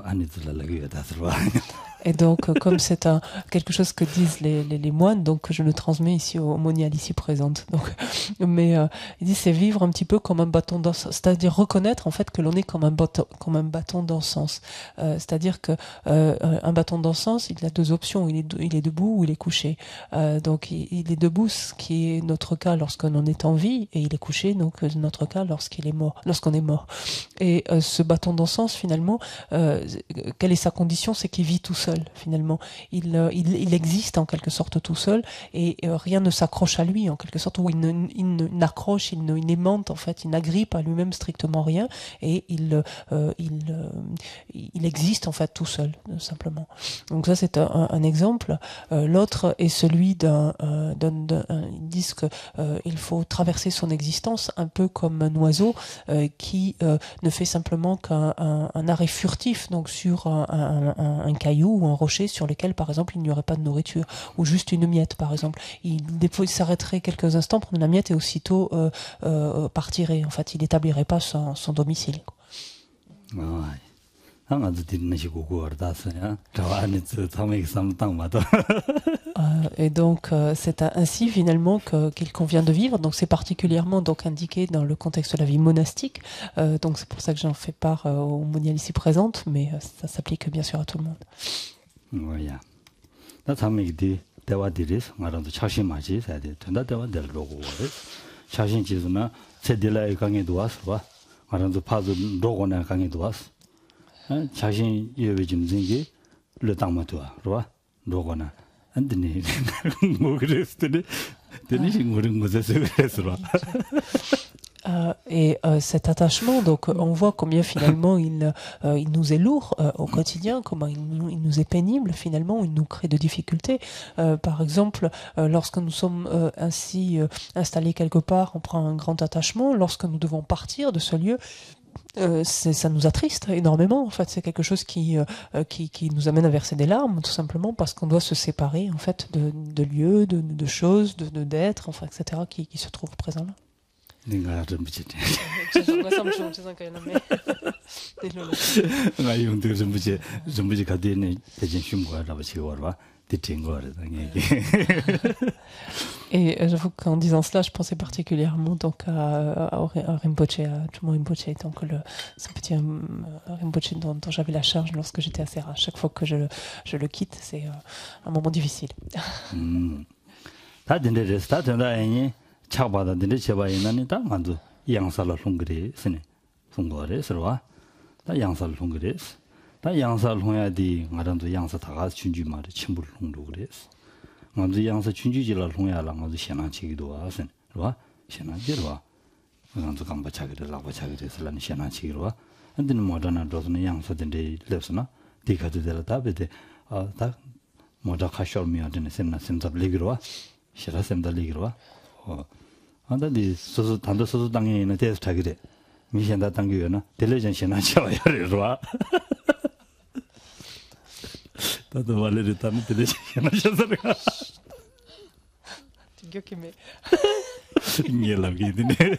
Et donc, comme c'est un, quelque chose que disent les, les, les moines, donc je le transmets ici aux moniales ici présentes. Donc, mais euh, il dit c'est vivre un petit peu comme un bâton d'encens, c'est-à-dire reconnaître en fait que l'on est comme un bâton, comme un bâton d'encens. Euh, c'est-à-dire que euh, un bâton d'encens, il a deux options, il est, il est debout ou il est couché. Euh, donc, il, il est debout, ce qui est notre cas lorsqu'on en est en vie, et il est couché, donc notre cas lorsqu'il est mort, lorsqu'on est mort. Et euh, ce bâton d'encens, finalement, euh, quelle est sa condition, c'est qu'il vit tout seul. Finalement, il, euh, il, il existe en quelque sorte tout seul et euh, rien ne s'accroche à lui en quelque sorte, ou il, ne, il n'accroche, il, ne, il n'aimante en fait, il n'agrippe à lui-même strictement rien et il, euh, il, euh, il existe en fait tout seul simplement. Donc ça c'est un, un exemple. Euh, l'autre est celui d'un, euh, d'un, d'un un, ils disent que euh, il faut traverser son existence un peu comme un oiseau euh, qui euh, ne fait simplement qu'un un, un arrêt furtif donc sur un, un, un, un caillou ou un rocher sur lequel, par exemple, il n'y aurait pas de nourriture, ou juste une miette, par exemple. Il, il s'arrêterait quelques instants, prendre la miette et aussitôt euh, euh, partirait. En fait, il n'établirait pas son, son domicile. Euh, et donc euh, c'est ainsi finalement que, qu'il convient de vivre. Donc c'est particulièrement donc indiqué dans le contexte de la vie monastique. Euh, donc c'est pour ça que j'en fais part euh, aux moniales ici présentes, mais euh, ça s'applique bien sûr à tout le monde. 뭐야. 나 참이디 대화들이스 말아도 차심하지 해야 돼. 된다 대화들로고. 차심 지수나 세딜라의 강에도 와서 봐. 말아도 파도 로고나 강에도 와서. 자신 예외 좀 생기 르당마도 와. 로고나. 안드니 뭐 그랬더니 되니 신고는 무엇에서 그랬어. Euh, et euh, cet attachement, donc on voit combien finalement il, euh, il nous est lourd euh, au quotidien, comment il nous, il nous est pénible finalement, il nous crée de difficultés. Euh, par exemple, euh, lorsque nous sommes euh, ainsi euh, installés quelque part, on prend un grand attachement. Lorsque nous devons partir de ce lieu, euh, c'est, ça nous attriste énormément. En fait, c'est quelque chose qui, euh, qui, qui nous amène à verser des larmes, tout simplement parce qu'on doit se séparer en fait de, de lieux, de, de choses, de, de d'êtres, enfin, et cetera, qui, qui se trouvent présents là. 내가 좀 비치지. 죄송해요. 삼촌 죄송해요. 나 용도 좀 비치 좀 비치 가디네 대신 흉과라고 지워봐. Et j'avoue qu'en disant cela, je pensais particulièrement donc à, à, à Rinpoche, à Chumo Rinpoche, donc le, ce petit euh, Rinpoche dont, dont j'avais la charge lorsque j'étais à Serra. Chaque fois que je, je le quitte, c'est euh, un moment difficile. 다 양살 홍야디 나란도 양사 다가 춘주 말에 침불 홍도 그랬어. 먼저 양사 춘주지라 홍야라 먼저 현안치기도 와선. 봐. 현안지로 와. 먼저 감바 차기를 라고 차기를 현안치기로 와. 근데는 모더나 도스는 양사든데 lep스나 디가도 될다 베데 아다 모자 카쇼미어드네 셈나 셈잡 리기로 와. 시라 셈다 리기로 와. 어. 안다디 소소 단도 소소 당에 있는 데스 차기래. 미션다 당기요나 텔레전 현안치와 열어 와. 나도 말레를 타는 데를 시켜놓으셔서 내가 Tingyokime. 이해하기네.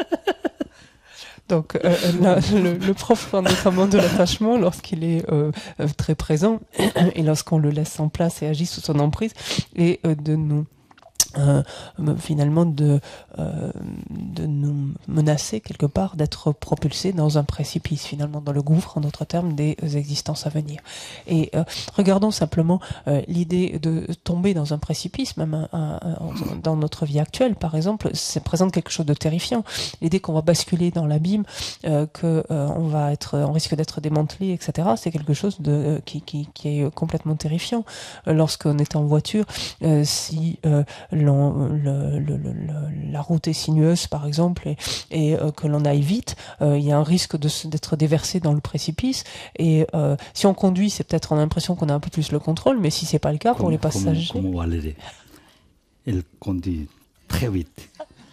Donc euh, la, le, le prof notamment de l'attachement, lorsqu'il est euh, très présent et lorsqu'on le laisse en place et agit sous son emprise, et euh, de nous Euh, finalement de, euh, de nous menacer quelque part d'être propulsés dans un précipice, finalement dans le gouffre, en d'autres termes, des existences à venir. Et euh, regardons simplement euh, l'idée de tomber dans un précipice, même un, un, un, dans notre vie actuelle, par exemple, ça présente quelque chose de terrifiant. L'idée qu'on va basculer dans l'abîme, euh, que euh, on va être, on risque d'être démantelé, et cetera. C'est quelque chose de euh, qui, qui, qui est complètement terrifiant. Euh, lorsqu'on est en voiture, euh, si euh, Le, le, le, la route est sinueuse par exemple et, et euh, que l'on aille vite, euh, il y a un risque de, d'être déversé dans le précipice et euh, si on conduit c'est peut-être on a l'impression qu'on a un peu plus le contrôle, mais si c'est pas le cas pour comme, les passagers. Comme, comme Valérie, elle conduit très vite.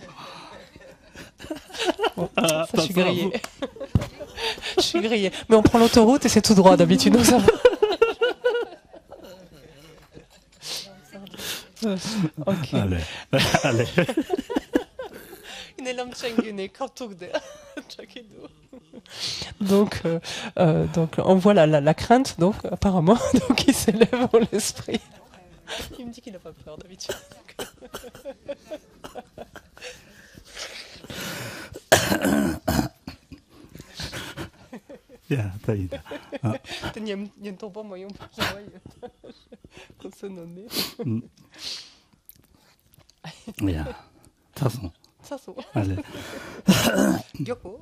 Bon, ça, je suis grillée. Je suis grillée. Mais on prend l'autoroute et c'est tout droit d'habitude, donc ça va. Ok. Allez, allez. Donc, euh, euh, donc, on voit la, la, la crainte, donc, apparemment, donc, qui s'élève en l'esprit. Il me dit qu'il n'a pas peur d'habitude. 야, 다이다. 님, 님 도봐 뭐 용 봐요. 고소노네. 음. 야, 사소. 사소. 알레. 격고.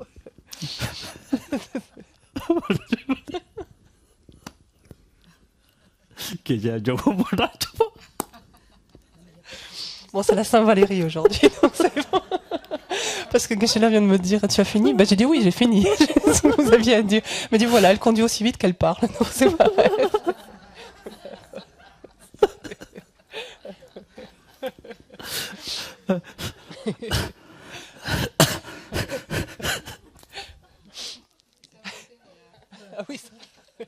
계좌 저거 뭐라 저. Bon, c'est la Saint-Valérie aujourd'hui, donc c'est bon. Parce que Gachela vient de me dire, tu as fini? Bah, j'ai dit oui, j'ai fini. Ce que vous aviez à dire. Elle m'a dit voilà, elle conduit aussi vite qu'elle parle, donc c'est pareil. Ah oui, ça.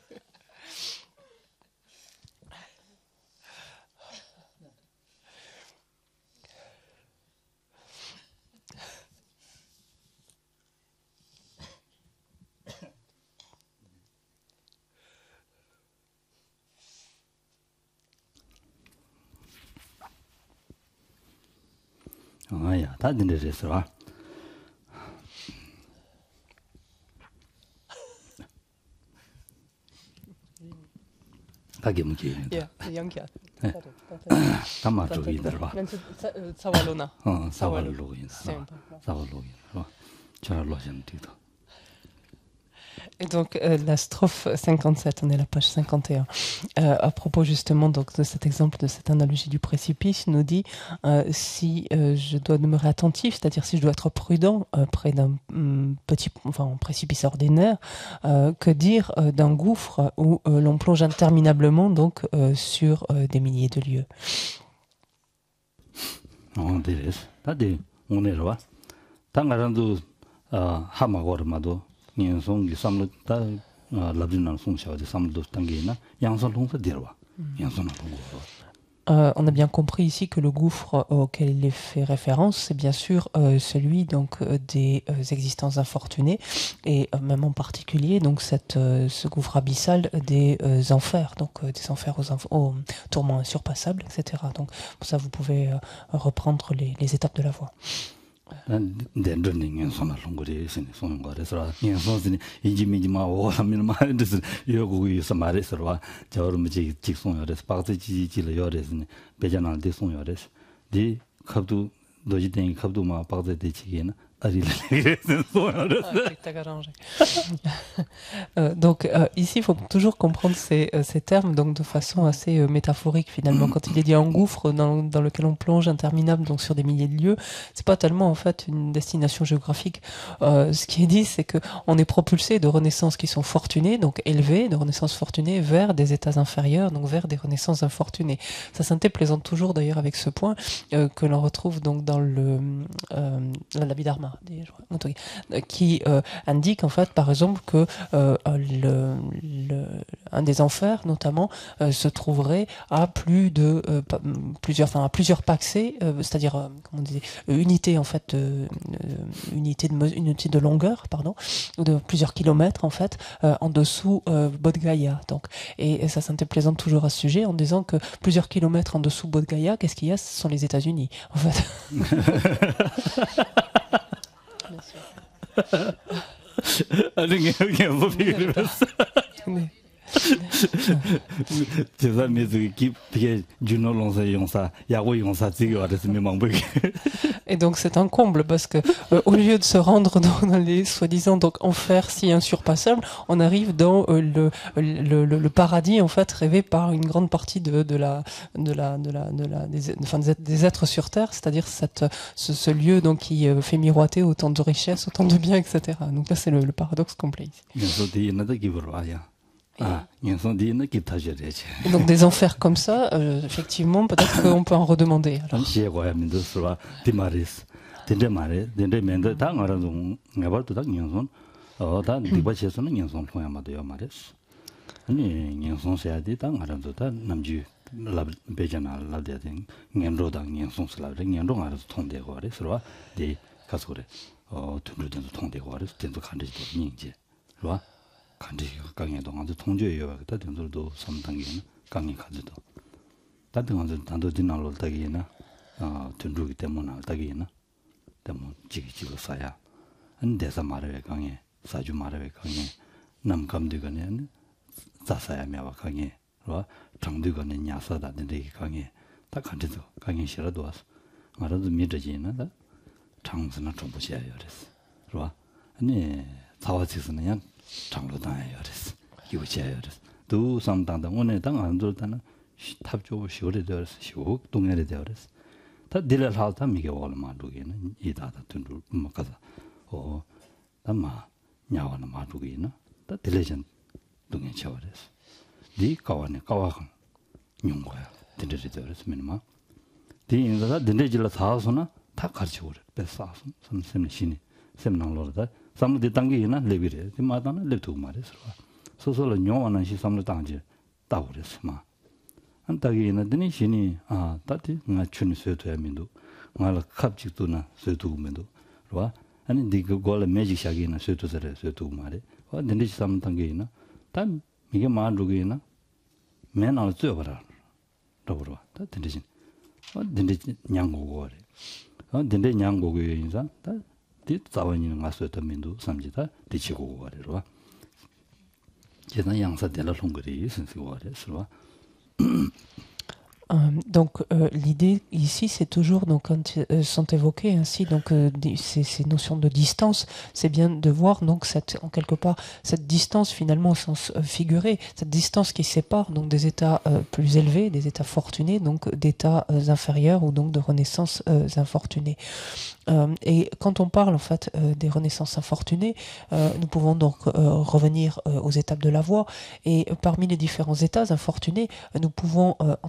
아, 야, 다 된대서 와. 가게 문제. 야, 연기야. 담아 저기 들어 봐. 사왈로나. 어, 사왈로 인사. 사왈로 인사. 잘로 전티도. Et donc euh, la strophe cinquante-sept, on est à la page cinquante et un, euh, à propos justement donc, de cet exemple, de cette analogie du précipice, nous dit euh, si euh, je dois demeurer attentif, c'est-à-dire si je dois être prudent euh, près d'un um, petit enfin, précipice ordinaire, euh, que dire euh, d'un gouffre où euh, l'on plonge interminablement donc euh, sur euh, des milliers de lieues. 어, 데레스. 다데 오늘 와. 당가란도 아 하마고르마도 년송이 삼르다 라브리나 송샤오데 삼르도 당게나 양선 홍사 데르와. 양선 홍고. Euh, on a bien compris ici que le gouffre auquel il est fait référence, c'est bien sûr euh, celui donc euh, des euh, existences infortunées et euh, même en particulier donc cette, euh, ce gouffre abyssal des euh, enfers, donc euh, des enfers aux, enf- aux tourments insurpassables, et cetera. Donc pour ça vous pouvez euh, reprendre les, les étapes de la voie. dendrning sona longore sene sonngore sra yen sonsini inji minji ma o ramil ma des yogu yu samare sra jawrum ji ji song yores parti ji ji le yores ne bejanal de song yores di khabdu doji den khabdu ma parti de ji ne ari le song yores euh, donc euh, ici il faut toujours comprendre ces, euh, ces termes donc de façon assez euh, métaphorique finalement. Quand il est dit un gouffre dans, dans lequel on plonge interminable donc sur des milliers de lieues, c'est pas tellement en fait une destination géographique. Euh, ce qui est dit c'est que on est propulsé de renaissances qui sont fortunées, donc élevées, de renaissances fortunées vers des états inférieurs, donc vers des renaissances infortunées. Sa sainteté plaisante toujours d'ailleurs avec ce point euh, que l'on retrouve donc dans le euh, l'Abhidharma qui euh, indique en fait par exemple que euh, le, le, un des enfers notamment euh, se trouverait à plus de euh, plusieurs enfin à plusieurs paxés, euh, c'est-à-dire euh, comment on disait unité en fait de, euh, unité de unité de longueur pardon de plusieurs kilomètres en fait euh, en dessous euh, Bodh Gaya donc et, et ça ça plaisante toujours à ce sujet en disant que plusieurs kilomètres en dessous Bodh Gaya, qu'est-ce qu'il y a, ce sont les États-Unis en fait. Bien sûr. 아니 그게 뭐 비교했어. 네. 제가 메즈 기 되게 주노론사 용사 야고 용사 지가 알았으면 망보게. Et donc c'est un comble parce que euh, au lieu de se rendre dans, dans les soi-disant donc enfers si insurpassables, on arrive dans euh, le, le, le le paradis en fait rêvé par une grande partie de de la de la de la de la des enfin des, des êtres sur terre, c'est-à-dire cette ce, ce lieu donc qui euh, fait miroiter autant de richesses, autant de biens, et cetera. Donc là c'est le, le paradoxe complet ici. Ah, et donc des enfers comme ça, euh, effectivement, peut-être qu'on peut en redemander. Alors. 간지 강에 동안도 통제해요. 그때들도 삼 단계는 강에 가지도. 다른 건도 단도 지나로 따기나 아, tundu기 때문에 따기나. 때문 지기지고 사야. 안데서 말해 강에 사주 말해 강에 남감되거네. 자사야 매와 강에. 와 정되거네 야사다 데 강에. 다 간지도 강에 싫어도 왔어. 말아도 믿어지나. 장선은 좀 보셔야 그랬어. 와. 아니 사와지스는 그냥 장로당에 열었어. 요지에 열었어. 두 상당당 오늘 당 안들었다는 탑조 시월에 되었어. 시옥 동네에 되었어. 다 딜을 하다 미게 얼마 두기는 이다다 둔두 뭐 가서 어 담마 냐와는 마두기는 다 딜레전 동네 쳐버렸어. 네 가와네 가와가 용거야. 딜레지 되었어. 민마. 네 인자다 딜레지를 사서나 다 가르치고 그래. 뺏어서 선생님 신이 셈낭로다. 삼르데 당기나 레비레 디마다나 렙투 마레스와 소소로 뇨와나 시 삼르 당지 따오레스마 안타기나 드니 신이 아 따티 나 춘이 쇠도야 민도 말라 갑직도나 쇠도면도 와 아니 디고 골 매직 샤기나 쇠도서레 쇠도 마레 와 딘디 삼 당기나 단 이게 마르기나 맨알 쯧어라 더불어 다 딘디 와 딘디 냥고고래 어 딘디 냥고고에 인사 다 디 자원이는 가서도 민도 삼지다 디치고 거래로 제가 양사들을 홍거리 선수거래서 Euh, donc euh, l'idée ici c'est toujours donc quand euh, sont évoquées ainsi donc euh, ces, ces notions de distance, c'est bien de voir donc cette en quelque part cette distance finalement au sens euh, figuré, cette distance qui sépare donc des états euh, plus élevés, des états fortunés, donc d'états euh, inférieurs ou donc de renaissances euh, infortunées. Euh, et quand on parle en fait euh, des renaissances infortunées, euh, nous pouvons donc euh, revenir euh, aux étapes de la voie et euh, parmi les différents états infortunés, euh, nous pouvons euh, en tout cas en percevoir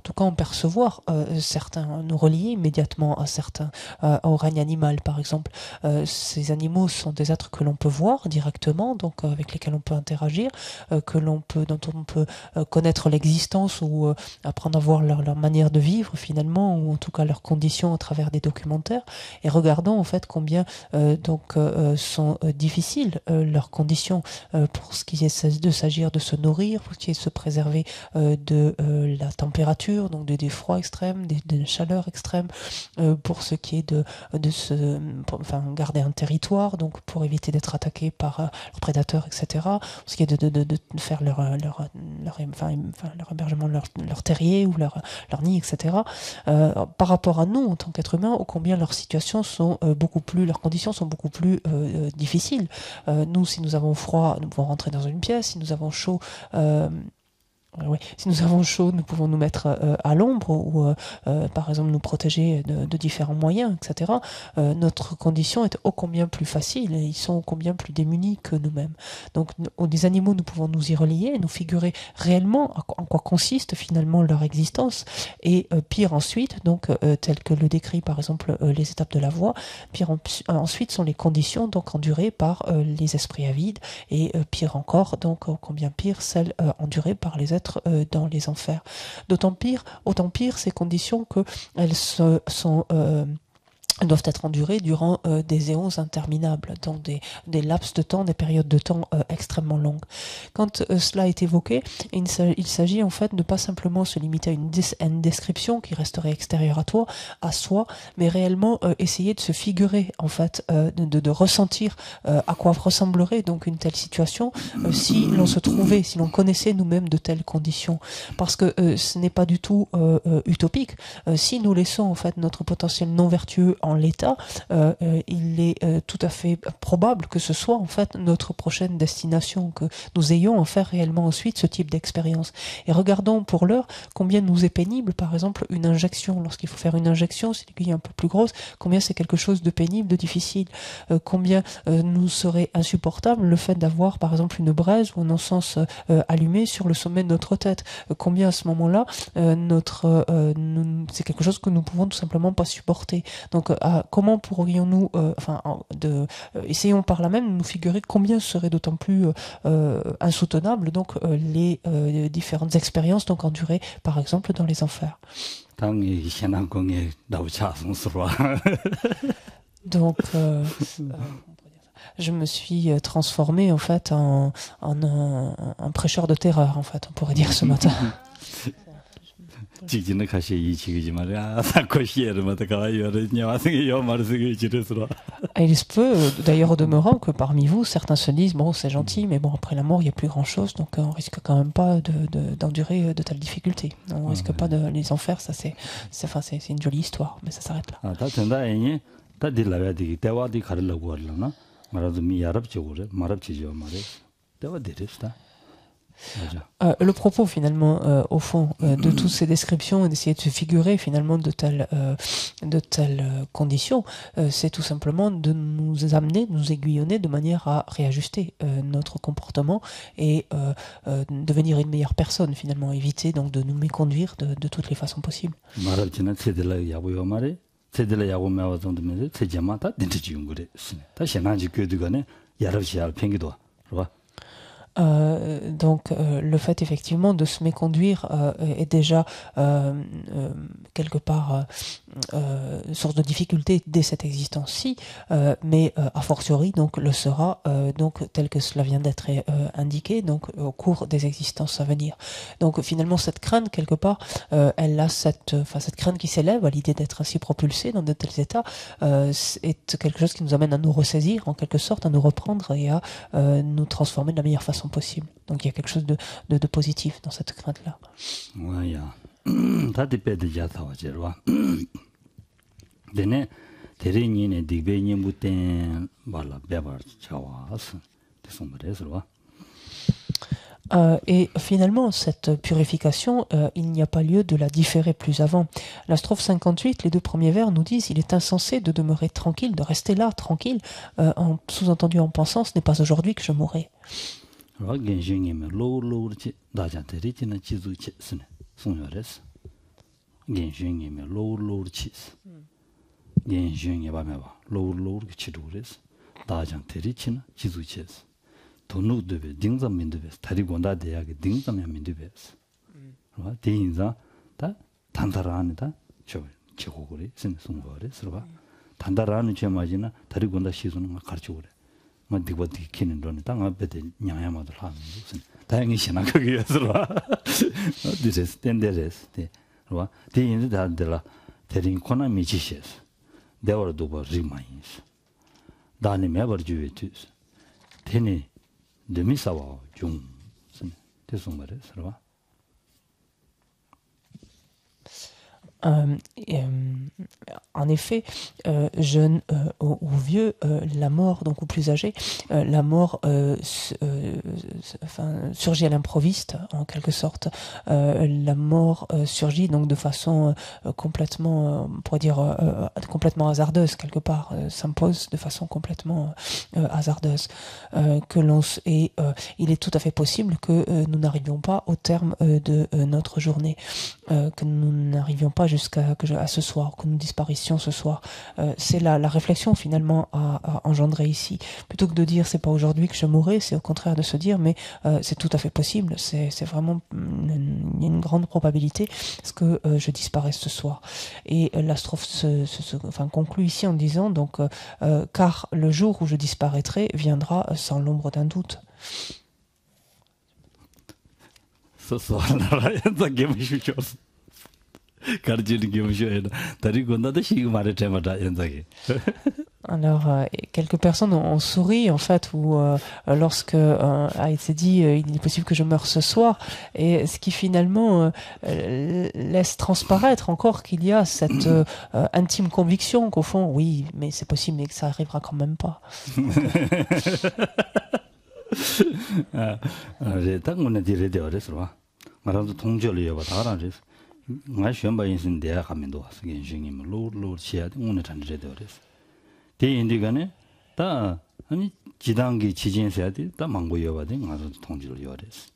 percevoir euh, certains, nous relier immédiatement à certains, euh, au règne animal par exemple. Euh, ces animaux sont des êtres que l'on peut voir directement, donc euh, avec lesquels on peut interagir, euh, que l'on peut, dont on peut euh, connaître l'existence ou euh, apprendre à voir leur, leur manière de vivre finalement, ou en tout cas leurs conditions à travers des documentaires. Et regardons en fait combien euh, donc euh, sont euh, difficiles euh, leurs conditions euh, pour ce qui est de s'agir de se nourrir, pour ce qui est de se préserver euh, de euh, la température, donc de, des froids extrêmes, des, des chaleurs extrêmes, euh, pour ce qui est de, de se, pour, enfin, garder un territoire, donc pour éviter d'être attaqués par euh, leurs prédateurs, et cetera. Pour ce qui est de, de, de, de faire leur, leur, leur, enfin, enfin, leur hébergement, leur, leur terrier ou leur, leur nid, et cetera. Euh, par rapport à nous, en tant qu'êtres humains, ô combien leurs situations sont euh, beaucoup plus, leurs conditions sont beaucoup plus euh, difficiles. Euh, nous, si nous avons froid, nous pouvons rentrer dans une pièce. Si nous avons chaud, euh, oui. Si nous avons chaud, nous pouvons nous mettre euh, à l'ombre ou, euh, euh, par exemple, nous protéger de, de différents moyens, et cetera. Euh, notre condition est ô combien plus facile et ils sont ô combien plus démunis que nous-mêmes. Donc, nous, des animaux, nous pouvons nous y relier, nous figurer réellement en quoi consiste finalement leur existence. Et euh, pire ensuite, donc, euh, tel que le décrit par exemple euh, les étapes de la voie, pire en, euh, ensuite sont les conditions donc endurées par euh, les esprits avides et euh, pire encore, donc ô combien pire celles euh, endurées par les êtres dans les enfers. D'autant pire, autant pire ces conditions que elles se, sont euh, doivent être endurées durant euh, des éons interminables, donc des, des laps de temps, des périodes de temps euh, extrêmement longues. Quand euh, cela est évoqué, il, il s'agit en fait de ne pas simplement se limiter à une, des, à une description qui resterait extérieure à toi, à soi, mais réellement euh, essayer de se figurer, en fait, euh, de, de, de ressentir euh, à quoi ressemblerait donc une telle situation euh, si l'on se trouvait, si l'on connaissait nous-mêmes de telles conditions. Parce que euh, ce n'est pas du tout euh, euh, utopique. Euh, si nous laissons en fait notre potentiel non vertueux en l'état, euh, euh, il est euh, tout à fait probable que ce soit en fait notre prochaine destination, que nous ayons à faire réellement ensuite ce type d'expérience. Et regardons pour l'heure combien nous est pénible, par exemple, une injection. Lorsqu'il faut faire une injection, c'est l'aiguille un peu plus grosse, combien c'est quelque chose de pénible, de difficile, euh, combien euh, nous serait insupportable le fait d'avoir, par exemple, une braise ou un encens euh, allumé sur le sommet de notre tête. Euh, combien à ce moment-là, euh, notre, euh, nous, c'est quelque chose que nous pouvons tout simplement pas supporter. Donc, à comment pourrions-nous, euh, enfin, de, euh, essayons par là même de nous figurer combien serait d'autant plus euh, insoutenable donc euh, les euh, différentes expériences donc endurées, par exemple, dans les enfers. Donc, euh, euh, je me suis transformé en fait en, en un, un prêcheur de terreur, en fait, on pourrait dire ce matin. Il se peut, d'ailleurs au demeurant, que parmi vous, certains se disent, bon, c'est gentil, mais bon, après la mort, il n'y a plus grand-chose, donc on risque quand même pas de, de, d'endurer de telles difficultés. On risque ah, pas de les enfers, ça c'est, c'est, enfin, c'est, c'est une jolie histoire, mais ça s'arrête là. Euh, le propos finalement euh, au fond euh, de toutes ces descriptions et d'essayer de se figurer finalement de telles euh, de telles euh, conditions, euh, c'est tout simplement de nous amener, de nous aiguillonner de manière à réajuster euh, notre comportement et euh, euh, devenir une meilleure personne finalement, éviter donc de nous méconduire de, de toutes les façons possibles. Euh, donc euh, le fait effectivement de se méconduire euh, est déjà euh, euh, quelque part euh, euh, source de difficulté dès cette existence-ci, euh, mais euh, a fortiori donc le sera euh, donc tel que cela vient d'être euh, indiqué donc au cours des existences à venir. Donc finalement cette crainte quelque part, euh, elle a cette, enfin cette crainte qui s'élève à l'idée d'être ainsi propulsé dans de tels états euh, est quelque chose qui nous amène à nous ressaisir en quelque sorte, à nous reprendre et à euh, nous transformer de la meilleure façon possible. Donc il y a quelque chose de, de, de positif dans cette crainte-là. Ouais, ça dépend de ça, tu vois. Dene, terrain, digbe, boutin, voilà, bébar, chawas, des sombres, tu vois. Euh, et finalement, cette purification, euh, il n'y a pas lieu de la différer plus avant. La strophe cinquante-huit, les deux premiers vers nous disent « Il est insensé de demeurer tranquille, de rester là, tranquille, euh, en, sous-entendu en pensant, ce n'est pas aujourd'hui que je mourrai. » genshun me low low chis genshun ye ba me ba low low chi du res da jang teri chin jizu chis tonu de be dingzam min de be tari gonda de ya ge dingzam ya min de be 와 대인자 다 단다라는다 저 제고그래 sen 송거래 서봐 단다라는 제마지나 다리곤다 시소는 막 가르쳐 그래 막 디버디 키는 돈에 땅 앞에데 냥야마들 하는 무슨 다행히 신학하게 서봐 this is tenderes 네 와 대인자 다들라 대린 코나 미지시스 대वर 도버 리마인스 다니 매버 주위투스 테니 데미사와 중 sen 대송말에 서봐 Euh, et, euh, en effet, euh, jeune euh, ou, ou vieux, euh, la mort, donc ou plus âgé, euh, la mort euh, euh, enfin, surgit à l'improviste, en quelque sorte. Euh, la mort euh, surgit donc de façon euh, complètement, euh, on pourrait dire, euh, complètement hasardeuse, quelque part, euh, s'impose de façon complètement euh, hasardeuse. Euh, que l'on et euh, il est tout à fait possible que euh, nous n'arrivions pas au terme euh, de euh, notre journée, euh, que nous n'arrivions pas jusqu'à à ce soir, que nous disparissions ce soir. Euh, c'est la, la réflexion finalement à, à engendrer ici. Plutôt que de dire c'est pas aujourd'hui que je mourrai, c'est au contraire de se dire mais euh, c'est tout à fait possible, c'est, c'est vraiment une, une grande probabilité parce que euh, je disparaisse ce soir. Et euh, la strophe se, se, se, enfin, conclut ici en disant donc euh, euh, car le jour où je disparaîtrai viendra sans l'ombre d'un doute. Ce soir, la Alors, euh, quelques personnes ont, ont souri, en fait, où euh, lorsque euh, a été dit euh, il est possible que je meure ce soir, et ce qui finalement euh, laisse transparaître encore qu'il y a cette euh, intime conviction qu'au fond, oui, mais c'est possible, mais que ça arrivera quand même pas. nga shwenba yinsin deya khamin do was gen shingim lo lo chia de un tan je de res de indi gane ta ani jidangi chijin 세 de ta mango yoba de nga ro 통지를 yo res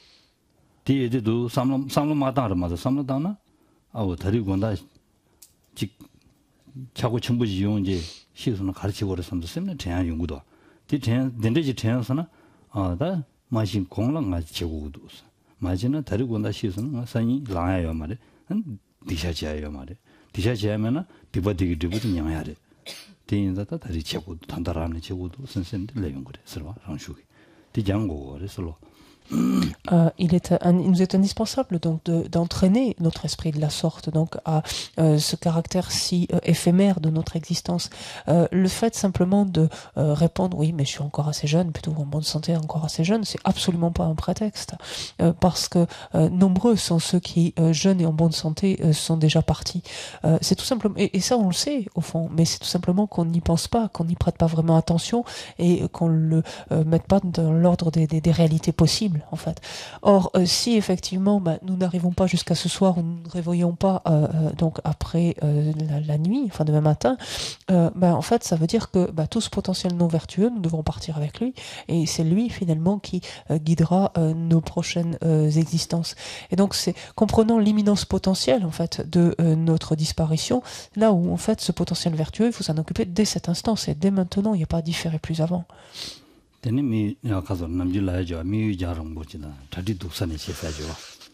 de de do samlo samlo ma da ma samlo da na 아우 다리 gonda 직 차고 첨부지 용 이제 시소는 가르치고 그랬는데 쌤네 대한 연구도 디 대한 된대지 대한서나 아다 마신 공랑 가지 제고도 마지나 다리 gonda 시소는 산이 라야요 말에 한 디샤지야요 말에 디샤지야면은 디버디기 디버디 냥야래 대인자다 다리 제고 단다라는 제고도 선생님들 내용 그래 서로 상슈기 디장고 그래서로 Euh, il, est, un, il nous est indispensable donc de, d'entraîner notre esprit de la sorte donc à euh, ce caractère si euh, éphémère de notre existence. Euh, le fait simplement de euh, répondre oui mais je suis encore assez jeune, plutôt en bonne santé encore assez jeune, c'est absolument pas un prétexte euh, parce que euh, nombreux sont ceux qui euh, jeunes et en bonne santé euh, sont déjà partis. Euh, c'est tout simplement et, et ça on le sait au fond, mais c'est tout simplement qu'on n'y pense pas, qu'on n'y prête pas vraiment attention et qu'on le euh, mette pas dans l'ordre des, des, des réalités possibles. En fait. Or, euh, si effectivement bah, nous n'arrivons pas jusqu'à ce soir, ou nous ne réveillons pas euh, euh, donc après euh, la, la nuit, enfin demain matin, euh, bah, en fait ça veut dire que bah, tout ce potentiel non vertueux, nous devrons partir avec lui, et c'est lui finalement qui euh, guidera euh, nos prochaines euh, existences. Et donc c'est comprenant l'imminence potentielle en fait de euh, notre disparition, là où en fait ce potentiel vertueux, il faut s'en occuper dès cet instant, c'est dès maintenant, il n'y a pas à différer plus avant. Teni mi 가서 남질라야 저 미유자랑 보지나 다리 두산에 시사죠.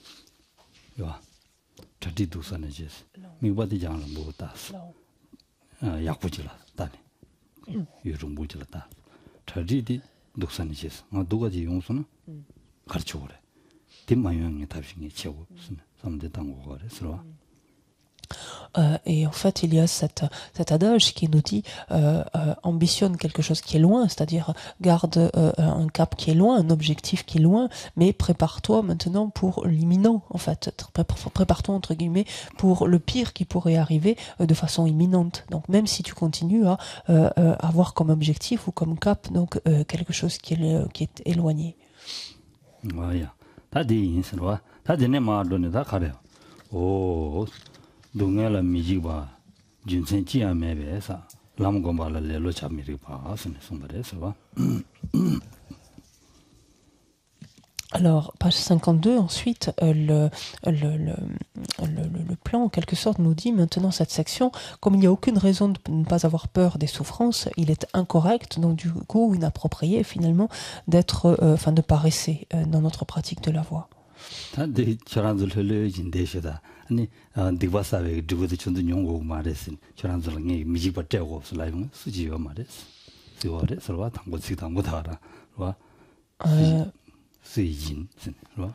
요. 다리 두산에 시. 미바디 장랑 보다스. 아, 약부지라. 다니. 요즘 보지라다. 다리디 두산에 시. 아, 누가지 용수는 가르쳐 그래. 뒷마용이 답신이 치고 삼대 당고 그래서 Euh, et en fait, il y a cette, cet adage qui nous dit euh, euh, ambitionne quelque chose qui est loin, c'est-à-dire garde euh, un cap qui est loin, un objectif qui est loin, mais prépare-toi maintenant pour l'imminent, en fait. Prépare-toi, entre guillemets, pour le pire qui pourrait arriver euh, de façon imminente. Donc, même si tu continues à euh, euh, avoir comme objectif ou comme cap donc euh, quelque chose qui est, qui est éloigné. Voilà. T'as dit, c'est vrai. T'as dit, n'est pas donné, t'as carré. Oh. 동해라 미지바 진센지야 매베사 라무고발라 레로 차미리 봐 선에 송바레서 봐 Alors, page cinquante-deux, ensuite, euh, le, le, le, le, le plan, en quelque sorte, nous dit maintenant cette section, comme il n'y a aucune raison de ne pas avoir peur des souffrances, il est incorrect, donc du coup inapproprié finalement, d'être, euh, enfin de paresser euh, dans notre pratique de la voie. 아니 디바사베 디고데 촌도 용고 말했어. 저랑들 게 미지바 떼고 없어 라이브 수지요 말했어. 수요래 서로 당고 지당 못 알아. 봐. 수이진 봐.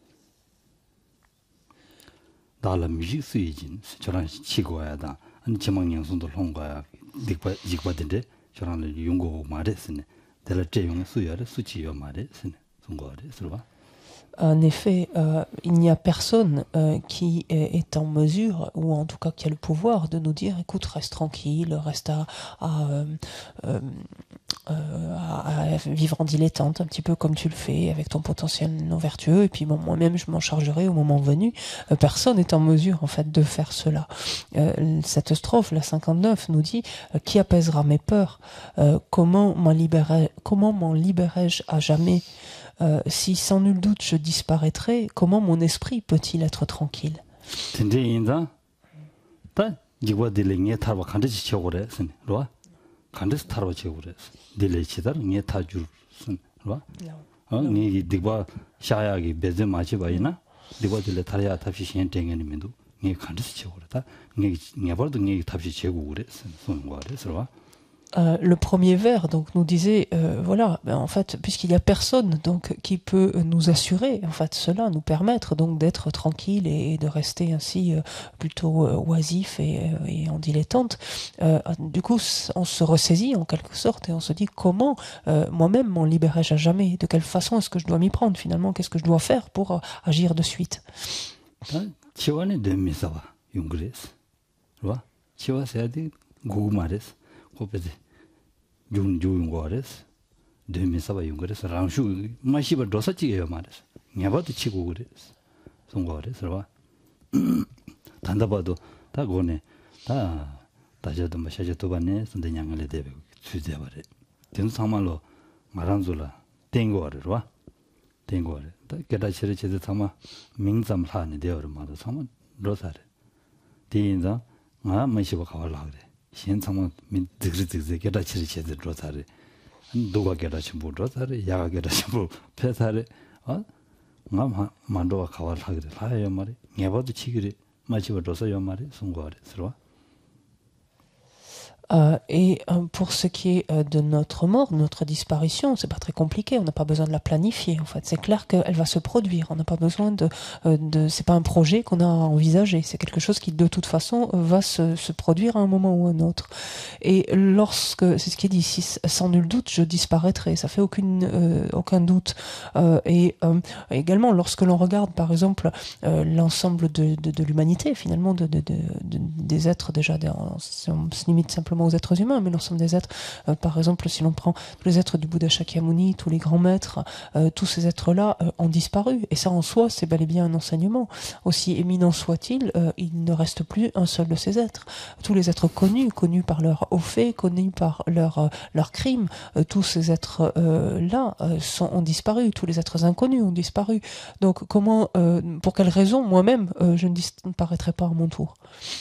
달라 미지 수이진 저랑 치고야다. 아니 지망 양손도 홍거야. 디바 지고던데 저랑들 용고 말했어. 내가 제용 수요래 수지요 말했어. 송거래 서로 봐. En effet, euh, il n'y a personne euh, qui est, est en mesure, ou en tout cas qui a le pouvoir, de nous dire, écoute, reste tranquille, reste à, à, euh, euh, à, à vivre en dilettante, un petit peu comme tu le fais, avec ton potentiel non vertueux, et puis bon, moi-même je m'en chargerai au moment venu. Euh, personne n'est en mesure, en fait, de faire cela. Euh, cette strophe, la cinquante-neuf, nous dit, euh, qui apaisera mes peurs? euh, Comment m'en libérer, comment m'en libérai-je à jamais? Euh, si sans nul doute je disparaîtrais, comment mon esprit peut-il être tranquille? Euh, le premier vers donc nous disait euh, voilà ben, en fait puisqu'il y a personne donc qui peut nous assurer en fait cela, nous permettre donc d'être tranquille et, et de rester ainsi euh, plutôt euh, oisif et, et en dilettante, euh, du coup on se ressaisit en quelque sorte et on se dit comment euh, moi-même m'en libérerai-je à jamais, de quelle façon est-ce que je dois m'y prendre finalement, qu'est-ce que je dois faire pour euh, agir de suite. 준 좋은 거래서 되면서 용거래서 랑슈 마시바 도사치게요 말이야. 냐바도 치고 그래서 송거래서 봐. 단다봐도 다 고네. 다 다저도 마셔도 봤네. 선대 양을 대고 주제 버려. 된 상말로 말한줄라 땡거래 봐. 땡거래. 다 게다치를 제대로 삼아 명잠을 하는 데어를 말도 삼아 로사래. 뒤인자 아 마시바 가발라 그래. 현상은 민 드그드그 게다치를 제대로 로사래. 누가 게다치 못 로사래. 야가 게다치 못 패사래. 어? 나 만도가 가발라 그래. 하여 말이. 냐봐도 치기래. 마시바 로사요 말이. 송거래. 들어와. Euh, et euh, pour ce qui est euh, de notre mort, de notre disparition, c'est pas très compliqué. On n'a pas besoin de la planifier. En fait, c'est clair qu'elle va se produire. On n'a pas besoin de, euh, de. C'est pas un projet qu'on a envisagé. C'est quelque chose qui, de toute façon, va se, se produire à un moment ou à un autre. Et lorsque, c'est ce qui est dit ici, sans nul doute, je disparaîtrai. Ça fait aucune, euh, aucun doute. Euh, et euh, également, lorsque l'on regarde, par exemple, euh, l'ensemble de, de, de l'humanité, finalement, de, de, de, de, des êtres déjà, des, on, on se limite simplement aux êtres humains, mais l'ensemble des êtres, euh, par exemple, si l'on prend tous les êtres du Bouddha Shakyamuni, tous les grands maîtres, euh, tous ces êtres-là euh, ont disparu. Et ça, en soi, c'est bel et bien un enseignement. Aussi éminent soit-il, euh, il ne reste plus un seul de ces êtres. Tous les êtres connus, connus par leurs hauts faits, connus par leurs euh, leurs crimes, euh, tous ces êtres-là euh, euh, sont ont disparu. Tous les êtres inconnus ont disparu. Donc, comment, euh, pour quelle raison, moi-même, euh, je ne disparaîtrai pas à mon tour?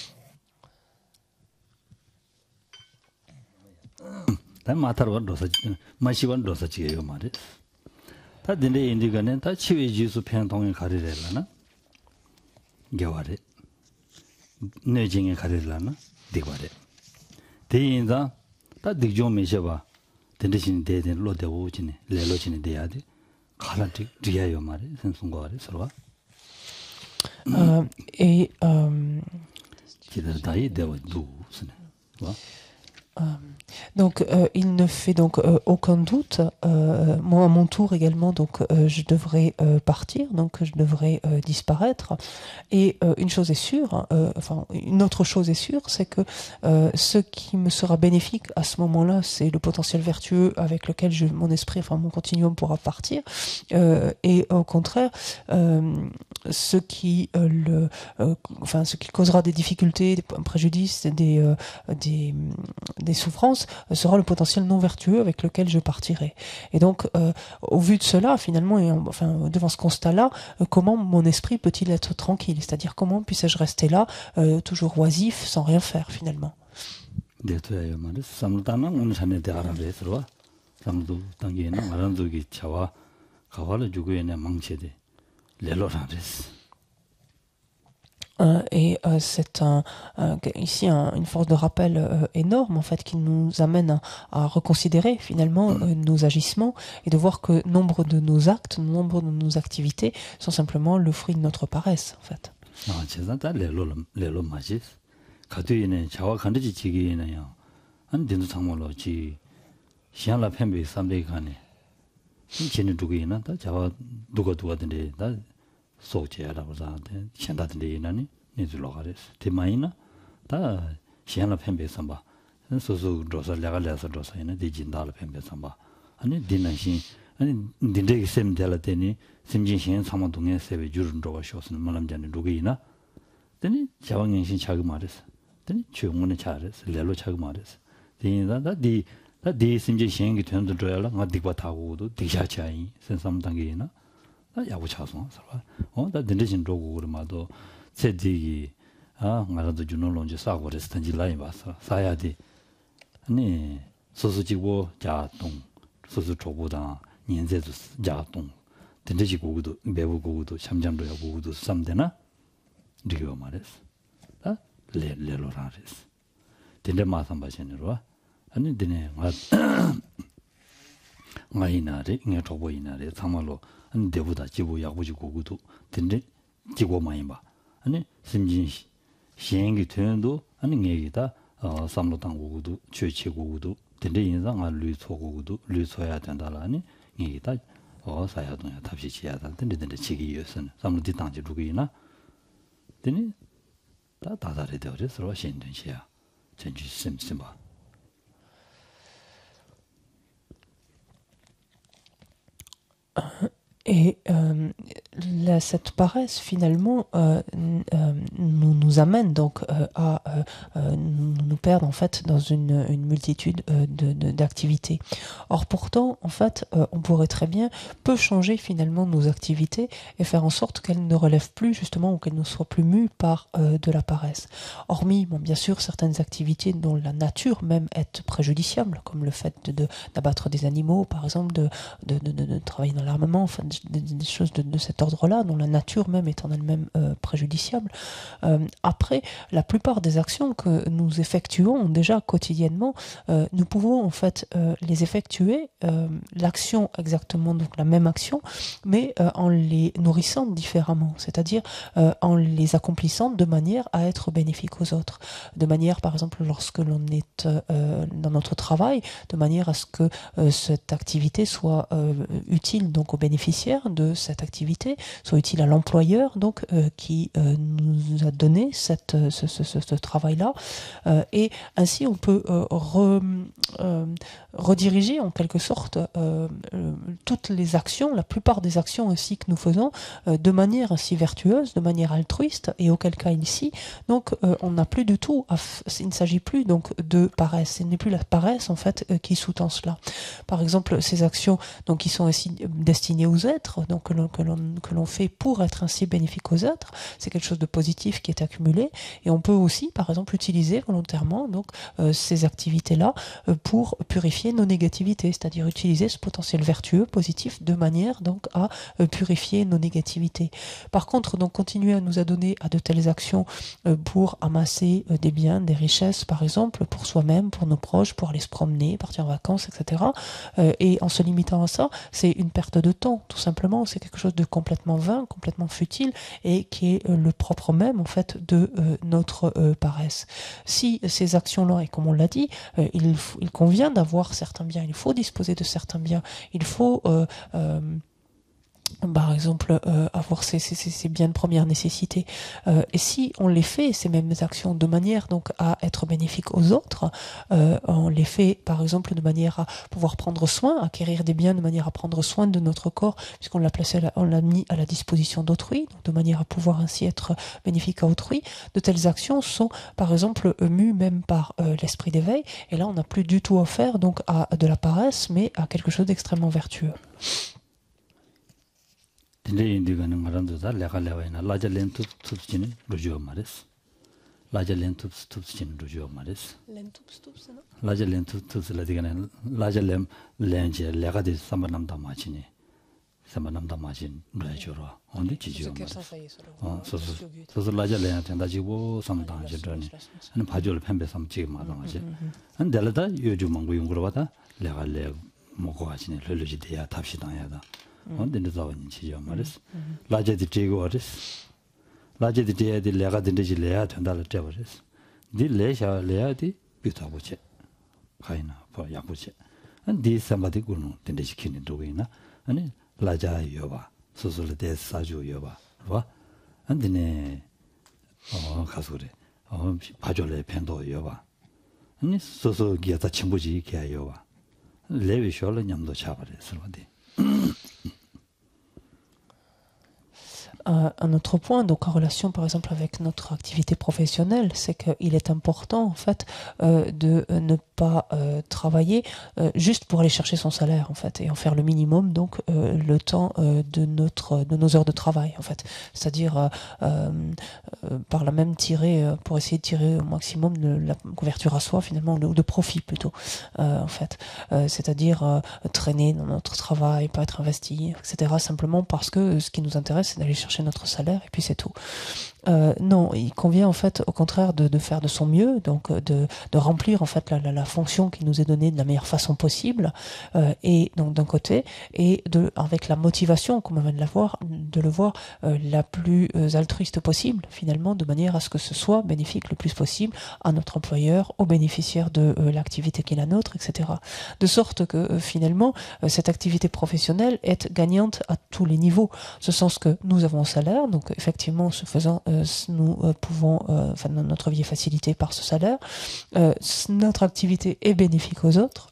다 마타로 도사 마시반 도사치게요 말이 다 근데 인디가는 다 치외 지수 평통에 가리래라나 겨와래 내징에 가리래라나 디과래 대인자 다 디좀 메셔봐 된대신 대된 로데오지네 레로지네 대야데 가라티 디야요 말이 선송거래 서로가 et euh, 기다다이 대와 두스네 와 Euh, donc euh, il ne fait donc euh, aucun doute. Euh, moi à mon tour également, donc euh, je devrais euh, partir, donc je devrais euh, disparaître. Et euh, une chose est sûre, euh, enfin une autre chose est sûre, c'est que euh, ce qui me sera bénéfique à ce moment-là, c'est le potentiel vertueux avec lequel je, mon esprit, enfin mon continuum pourra partir. Euh, et au contraire, euh, ce qui euh, le, euh, enfin ce qui causera des difficultés, des préjudices, des euh, des des souffrances euh, sera le potentiel non vertueux avec lequel je partirai. Et donc, euh, au vu de cela, finalement, et en, enfin, devant ce constat-là, euh, comment mon esprit peut-il être tranquille? C'est-à-dire, comment puisse-je rester là, euh, toujours oisif, sans rien faire, finalement? Euh, et euh, c'est un, un, ici un, une force de rappel euh, énorme en fait qui nous amène à, à reconsidérer finalement euh, nos agissements et de voir que nombre de nos actes, nombre de nos activités sont simplement le fruit de notre paresse en fait. 소제라고자한테 현다든지 이나니 니들로가레스 대마이나 다 시한라 펜베 삼바 소소 조사 레갈레서 조사이나 디진달 펜베 삼바 아니 디나신 아니 딘데기 셈델라테니 심진신 사마동에 세베 주른도가 쇼스는 말람자는 누구이나 되니 자왕연신 자그 말했어 되니 주문에 잘했어 레로 자그 말했어 디나다 디 디 심진신이 된도 줘야라 나디바 타고도 디샤차이 센삼당게이나 야구 차송 살아 어나 딘데진 로고 그러마도 세디기 아 말아도 주노론지 싸고 그랬던지 라인 봤어 사야디 아니 소소지고 자동 소소 초보다 년제도 자동 딘데지 고고도 매부 고고도 참잠도 하고 고고도 삼되나 리고 말했어 아 레레로라레스 딘데 마삼 바신으로 아니 딘네 마 마이나리 잉에 초보이나리 참말로 안 대보다 지부 야구지 고구도 근데 지고 많이 봐 아니 심진 시행기 되는도 아니 얘기다 어 삼로당 고구도 최치 고구도 근데 인상 안 류초 고구도 류초야 된다라니 얘기다 어 사야동야 답시 지야다 근데 근데 지기였선 삼로디 당지 누구이나 근데 다 다다리 되어서 서로 신든시야 전주 심심바 Et euh, la, cette paresse, finalement, euh, euh, nous, nous amène donc euh, à euh, nous perdre en fait dans une, une multitude euh, de, de, d'activités. Or pourtant, en fait, euh, on pourrait très bien peu changer finalement nos activités et faire en sorte qu'elles ne relèvent plus justement ou qu'elles ne soient plus mues par euh, de la paresse. Hormis, bon, bien sûr, certaines activités dont la nature même est préjudiciable, comme le fait de, de, d'abattre des animaux, par exemple, de, de, de, de, de travailler dans l'armement, enfin, Des, des choses de, de cet ordre-là, dont la nature même est en elle-même euh, préjudiciable. Euh, après, la plupart des actions que nous effectuons déjà quotidiennement, euh, nous pouvons en fait euh, les effectuer, euh, l'action exactement, donc la même action, mais euh, en les nourrissant différemment, c'est-à-dire euh, en les accomplissant de manière à être bénéfique aux autres. De manière, par exemple, lorsque l'on est euh, dans notre travail, de manière à ce que euh, cette activité soit euh, utile donc aux bénéficiaires de cette activité, soit utile à l'employeur donc euh, qui euh, nous a donné cette, ce, ce, ce, ce travail-là euh, et ainsi on peut euh, re, euh, rediriger en quelque sorte euh, euh, toutes les actions, la plupart des actions ainsi que nous faisons euh, de manière ainsi vertueuse, de manière altruiste et auquel cas ici donc euh, on n'a plus du tout, à f- il ne s'agit plus donc de paresse, ce n'est plus la paresse en fait euh, qui sous-tend cela. Par exemple ces actions donc qui sont ainsi destinées aux êtres, donc que l'on, que l'on, que l'on fait pour être ainsi bénéfique aux êtres, c'est quelque chose de positif qui est accumulé et on peut aussi par exemple utiliser volontairement donc euh, ces activités-là euh, pour purifier nos négativités, c'est-à-dire utiliser ce potentiel vertueux, positif de manière donc à euh, purifier nos négativités. Par contre donc continuer à nous adonner à de telles actions euh, pour amasser euh, des biens, des richesses par exemple pour soi-même, pour nos proches, pour aller se promener, partir en vacances, et cetera. Euh, et en se limitant à ça, c'est une perte de temps tout simplement, c'est quelque chose de complètement vain, complètement futile et qui est euh, le propre même en fait de euh, notre euh, paresse. Si ces actions-là, et comme on l'a dit, euh, il, il convient d'avoir certains biens, il faut disposer de certains biens, il faut euh, euh, par exemple, euh, avoir ces, ces, ces biens de première nécessité. Euh, et si on les fait, ces mêmes actions, de manière donc à être bénéfiques aux autres, euh, on les fait par exemple de manière à pouvoir prendre soin, acquérir des biens de manière à prendre soin de notre corps, puisqu'on l'a placé, à la, on l'a mis à la disposition d'autrui, donc de manière à pouvoir ainsi être bénéfique à autrui. De telles actions sont par exemple mues même par euh, l'esprit d'éveil, et là on n'a plus du tout affaire donc à de la paresse, mais à quelque chose d'extrêmement vertueux. 근데 인디가는 말한도다 내가 내와이나 라자 렌투 투스치는 루지오 말레스 라자 렌투 투스치는 루지오 말레스 렌투스 투스나 라자 렌투 투스라디가는 라자 렘 렌제 레가디 삼바남다 마치니 삼바남다 마친 루지오로 언디 지지오 말레스 어 소소 소소 라자 렌한테 다지고 삼다 저더니 한 바줄 펜베 삼지 마당하지 한 델다 요즘 망고 용으로 받아 내가 레 먹고 가시네 르르지 돼야 답시당야다 언데는 자원이 지죠 말이스 라제디 제고 어리스 라제디 제야디 레가 딘데지 레야 된다를 때버리스 디 레샤 레야디 비타보체 가이나 버 야보체 안디 삼바디 구노 딘데지 키니 도게나 아니 라자 요바 소솔데 사주 요바 봐 안디네 어 가소래 어 바졸레 펜도 요바 아니 소소 기야다 친구지 기야 요바 레비 쇼를 냠도 차버렸어 어디 Euh, un autre point, donc en relation par exemple avec notre activité professionnelle, c'est qu'il est important en fait euh, de ne pas euh, travailler euh, juste pour aller chercher son salaire en fait et en faire le minimum donc euh, le temps euh, de notre de nos heures de travail en fait, c'est-à-dire euh, euh, par la même tirer euh, pour essayer de tirer au maximum de la couverture à soi finalement ou de profit plutôt euh, en fait, euh, c'est-à-dire euh, traîner dans notre travail, pas être investi, et cetera. Simplement parce que ce qui nous intéresse c'est d'aller chercher notre salaire et puis c'est tout. Euh, non, il convient en fait au contraire de, de faire de son mieux, donc de, de remplir en fait la, la, la fonction qui nous est donnée de la meilleure façon possible, euh, et donc d'un côté, et de avec la motivation, comme on vient de la voir, de le voir euh, la plus altruiste possible finalement, de manière à ce que ce soit bénéfique le plus possible à notre employeur, aux bénéficiaires de euh, l'activité qui est la nôtre, et cetera. De sorte que euh, finalement euh, cette activité professionnelle est gagnante à tous les niveaux, ce sens que nous avons un salaire, donc effectivement ce faisant euh, nous euh, pouvons, euh, enfin notre vie est facilitée par ce salaire, euh, notre activité est bénéfique aux autres,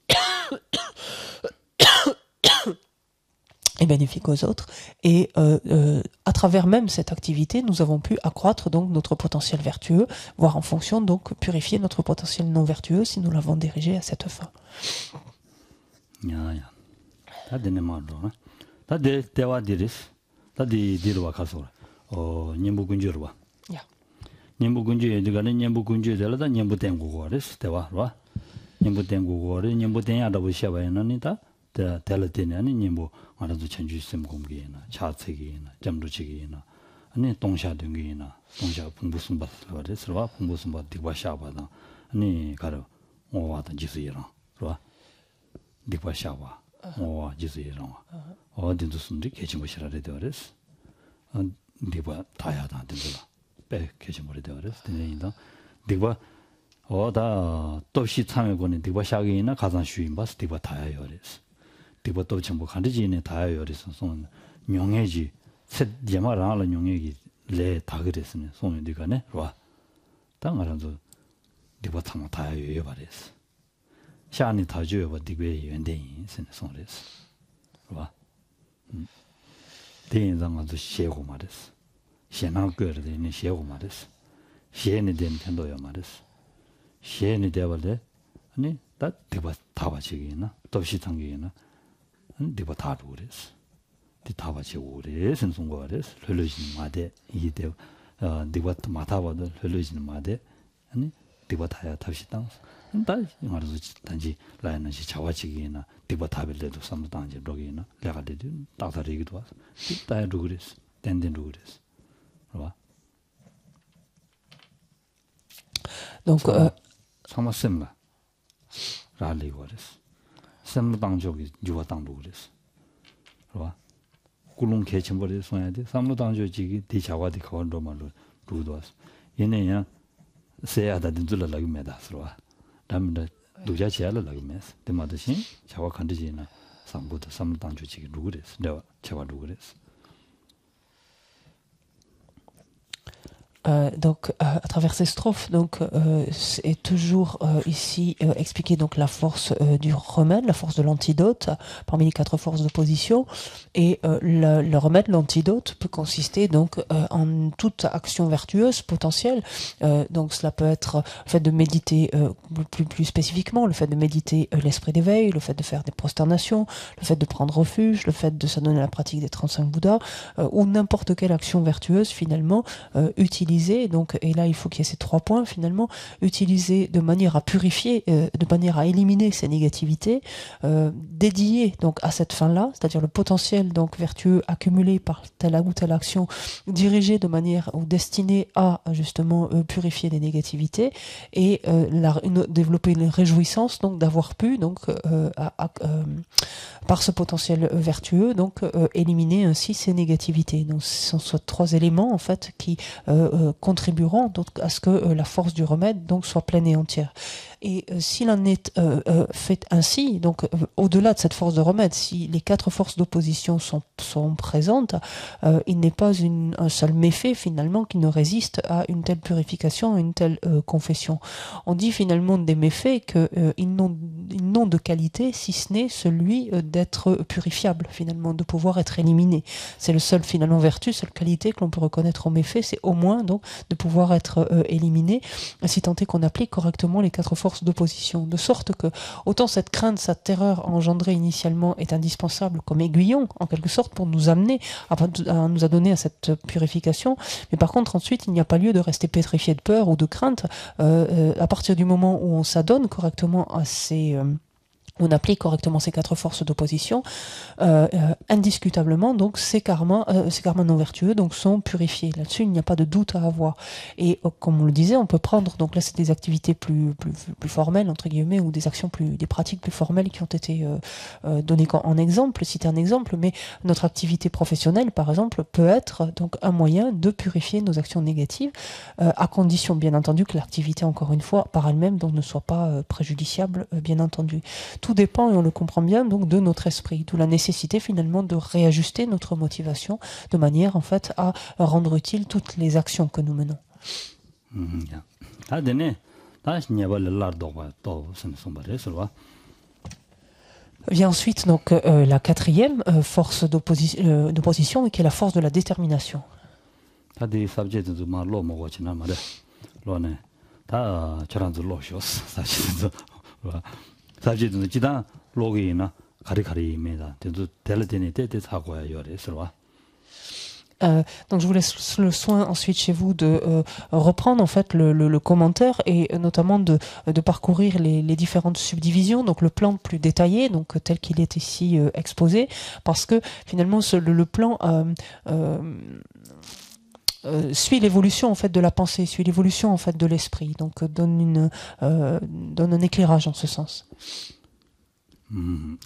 est bénéfique aux autres, et euh, euh, à travers même cette activité, nous avons pu accroître donc notre potentiel vertueux, voire en fonction donc purifier notre potentiel non vertueux si nous l'avons dirigé à cette fin. 야, 야. 다 되네 말로. 다 대, 대화 디리스. 다 디, 디로 가서. 어, 님부 군주로 와. 야. 님부 군주에 들어가는 님부 군주에 들어다 님부 땡고 거레스. 대화 와. 님부 땡고 거레 님부 땡야다 보셔봐야는다. 대, 대를 때는 님부 알아도 전주 있음 공기에나 차책이나 점도치기나 아니 동샤 등기나 동샤 풍부순 받을 거레스. 와. 풍부순 받 디과 샤바다. 아니 가로 오와다 지수이랑. 와. 디과 샤바. 오와 지수이랑. 어딘도 순디 개침보시라래 되어레스. 어 디과 다야다 된다. 배 개침보래 되어레스. 되는다. 디과 어다 또시 참여고는 디과 샤기나 가산 수인 바스 디과 다야요레스. 디과 또 전부 간지네 다야요레스. 손 용해지 셋 예마라라 용해기 레 다그레스네. 손이 디가네. 와. 당하란도 디과 참 다야요 바레스. 샤니 타주여 봐 디베 연대인 선 손레스. 와. 음. 대인상도 시고 말했어. 시나 거르되는 시고 말했어. 시에는 된 편도야 말했어. 시에는 되버래. 아니 다 되버 다바지기나 도시 상기나 안 되버 다도 그랬어. 디 다바지 오래 선송거 그랬어. 흘러지는 마대 이대 어 되버 마타바도 흘러지는 마대 아니 되버 다야 다시 땅. 다 말아서 단지 라인은 자와지기나 디바 타빌레도 삼단지 로기나 레가데도 따다리기도 와서 디다야 루그레스 덴덴 루그레스 봐. Donc euh, sama semla rali 거레스 semla 당족이 주와 당루그레스 봐. 굴롱 개침버리 소야데 삼로 당족이 디 자와디 거원로 말로 루도 와서 얘네야 세야다 든줄라기 메다스로 와. 담다 도자 지야를 나기면서 대마듯이 자와 간지지나 상부도 삼단 주직이 누구랬어? 내가 제가 누구랬어? Euh, donc, euh, à travers ces strophes, donc, euh, c'est toujours euh, ici euh, expliqué donc la force euh, du remède, la force de l'antidote, parmi les quatre forces d'opposition. Et euh, le, le remède, l'antidote, peut consister donc euh, en toute action vertueuse potentielle. Euh, donc, cela peut être le fait de méditer euh, plus plus spécifiquement, le fait de méditer euh, l'esprit d'éveil, le fait de faire des prosternations, le fait de prendre refuge, le fait de s'adonner à la pratique des trente-cinq Bouddhas, euh, ou n'importe quelle action vertueuse finalement euh, utilisée. Donc, et là, il faut qu'il y ait ces trois points finalement, utiliser de manière à purifier, euh, de manière à éliminer ces négativités, euh, dédié donc à cette fin-là, c'est-à-dire le potentiel donc vertueux accumulé par telle ou telle action, dirigé de manière ou destiné à justement euh, purifier les négativités et euh, la, une, développer une réjouissance donc d'avoir pu donc euh, à, à, euh, par ce potentiel vertueux donc euh, éliminer ainsi ces négativités. Donc, ce sont ces trois éléments en fait qui euh, euh, contribueront donc à ce que euh, la force du remède donc soit pleine et entière. Et euh, s'il en est euh, euh, fait ainsi, donc euh, au-delà de cette force de remède, si les quatre forces d'opposition sont, sont présentes, euh, il n'est pas une, un seul méfait finalement qui ne résiste à une telle purification, à une telle euh, confession. On dit finalement des méfaits qu'ils euh, n'ont, ils n'ont de qualité si ce n'est celui euh, d'être purifiable finalement, de pouvoir être éliminé. C'est le seul finalement vertu, seule qualité que l'on peut reconnaître aux méfaits, c'est au moins donc de pouvoir être euh, éliminé, si tant est qu'on applique correctement les quatre forces d'opposition, de sorte que autant cette crainte, cette terreur engendrée initialement est indispensable comme aiguillon, en quelque sorte, pour nous amener à, à nous adonner à cette purification, mais par contre ensuite il n'y a pas lieu de rester pétrifié de peur ou de crainte euh, euh, à partir du moment où on s'adonne correctement à ces... Euh, on applique correctement ces quatre forces d'opposition, euh, euh, indiscutablement, donc ces karmas, euh, ces karmas non vertueux donc sont purifiés. Là-dessus, il n'y a pas de doute à avoir. Et euh, comme on le disait, on peut prendre, donc là, c'est des activités plus, plus, plus formelles, entre guillemets, ou des actions plus, des pratiques plus formelles qui ont été euh, euh, données en, en exemple, citer un exemple, mais notre activité professionnelle, par exemple, peut être donc un moyen de purifier nos actions négatives, euh, à condition, bien entendu, que l'activité, encore une fois, par elle-même, donc ne soit pas euh, préjudiciable, euh, bien entendu. Tout dépend, et on le comprend bien, donc de notre esprit, d'où la nécessité finalement de réajuster notre motivation de manière en fait à rendre utile toutes les actions que nous menons. Vient ensuite donc euh, la quatrième euh, force d'opposi- euh, d'opposition, qui est la force de la détermination. Euh, donc je vous laisse le soin ensuite chez vous de euh, reprendre en fait le, le, le commentaire et euh, notamment de, de parcourir les, les différentes subdivisions, donc le plan plus détaillé, donc tel qu'il est ici euh, exposé, parce que finalement ce, le, le plan euh, euh, Euh, suit l'évolution en fait de la pensée, suit l'évolution en fait de l'esprit, donc euh, donne une euh, donne un éclairage en ce sens. Mm.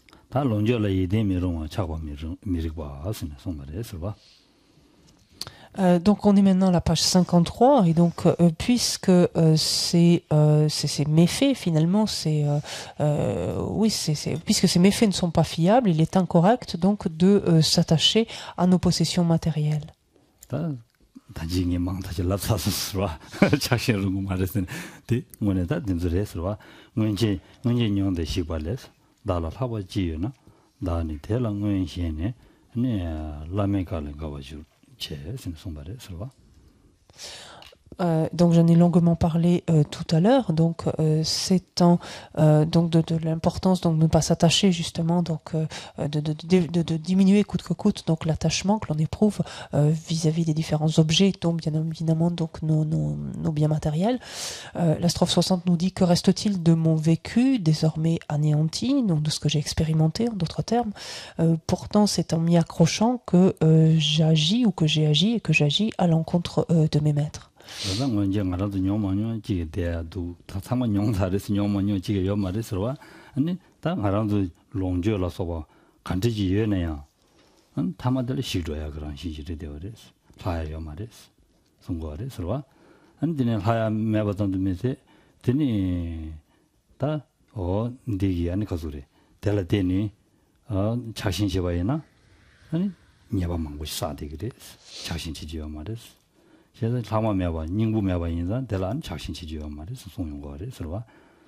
Euh, donc on est maintenant à la page cinquante-trois et donc euh, puisque euh, ces, euh, ces, ces méfaits finalement c'est euh, euh, oui c'est, c'est puisque ces méfaits ne sont pas fiables, il est incorrect donc de euh, s'attacher à nos possessions matérielles. 단지게 망다지 랍사스스와 자신을 말했으니 데 원에다 딘즈레스와 원지 원지 뇽데 시발레스 달라 타버지요나 다니 대랑 원시네 네 라메칼 가와주 제 신송바레스와 Euh, donc j'en ai longuement parlé euh, tout à l'heure. Donc euh, c'est en euh, donc de, de l'importance donc de ne pas s'attacher justement donc euh, de, de, de, de, de diminuer coûte que coûte donc l'attachement que l'on éprouve euh, vis-à-vis des différents objets, dont bien évidemment donc nos, nos, nos biens matériels. Euh, la strophe soixante nous dit: que reste-t-il de mon vécu désormais anéanti, donc de ce que j'ai expérimenté en d'autres termes. Euh, pourtant c'est en m'y accrochant que euh, j'agis ou que j'ai agi et que j'agis à l'encontre euh, de mes maîtres. 그런 건 이제 말아도 녀마녀 지게 대도 다사마 용사레스 녀마녀 지게 요 말에서와 아니 다 말아도 롱저라서 봐 간지지 예네야 한 타마들 시로야 그런 시절이 되어res 하야요 말에스 송거레서와 안디네 하야 매버던도 메세 드니 다어 ndi기 아니 가소리 될라데니 어 자신 지바이나 아니 녀바 망고 사대 그래 자신 지지요 말이스 제가 사마 매바 닝부 매바 인자 대란 자신 지지요 말이스 송용 거래 서로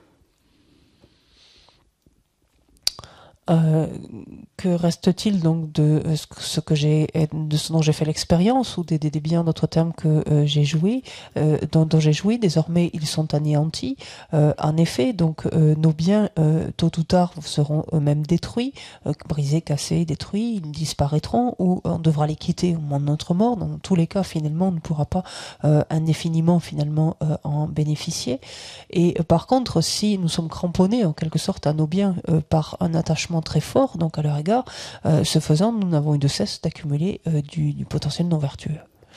Euh, que reste-t-il donc de euh, ce que j'ai, de ce dont j'ai fait l'expérience ou des, des, des biens d'autres termes que euh, j'ai joué, euh, dont, dont j'ai joui, désormais ils sont anéantis. Euh, en effet, donc euh, nos biens euh, tôt ou tard seront eux-mêmes détruits, euh, brisés, cassés, détruits, ils disparaîtront ou on devra les quitter au moment de notre mort. Dans tous les cas, finalement, on ne pourra pas euh, indéfiniment finalement euh, en bénéficier. Et euh, par contre, si nous sommes cramponnés en quelque sorte à nos biens euh, par un attachement très fort donc à leur égard, euh, ce faisant, nous n'avons eu de cesse d'accumuler euh, du, du potentiel non vertueux.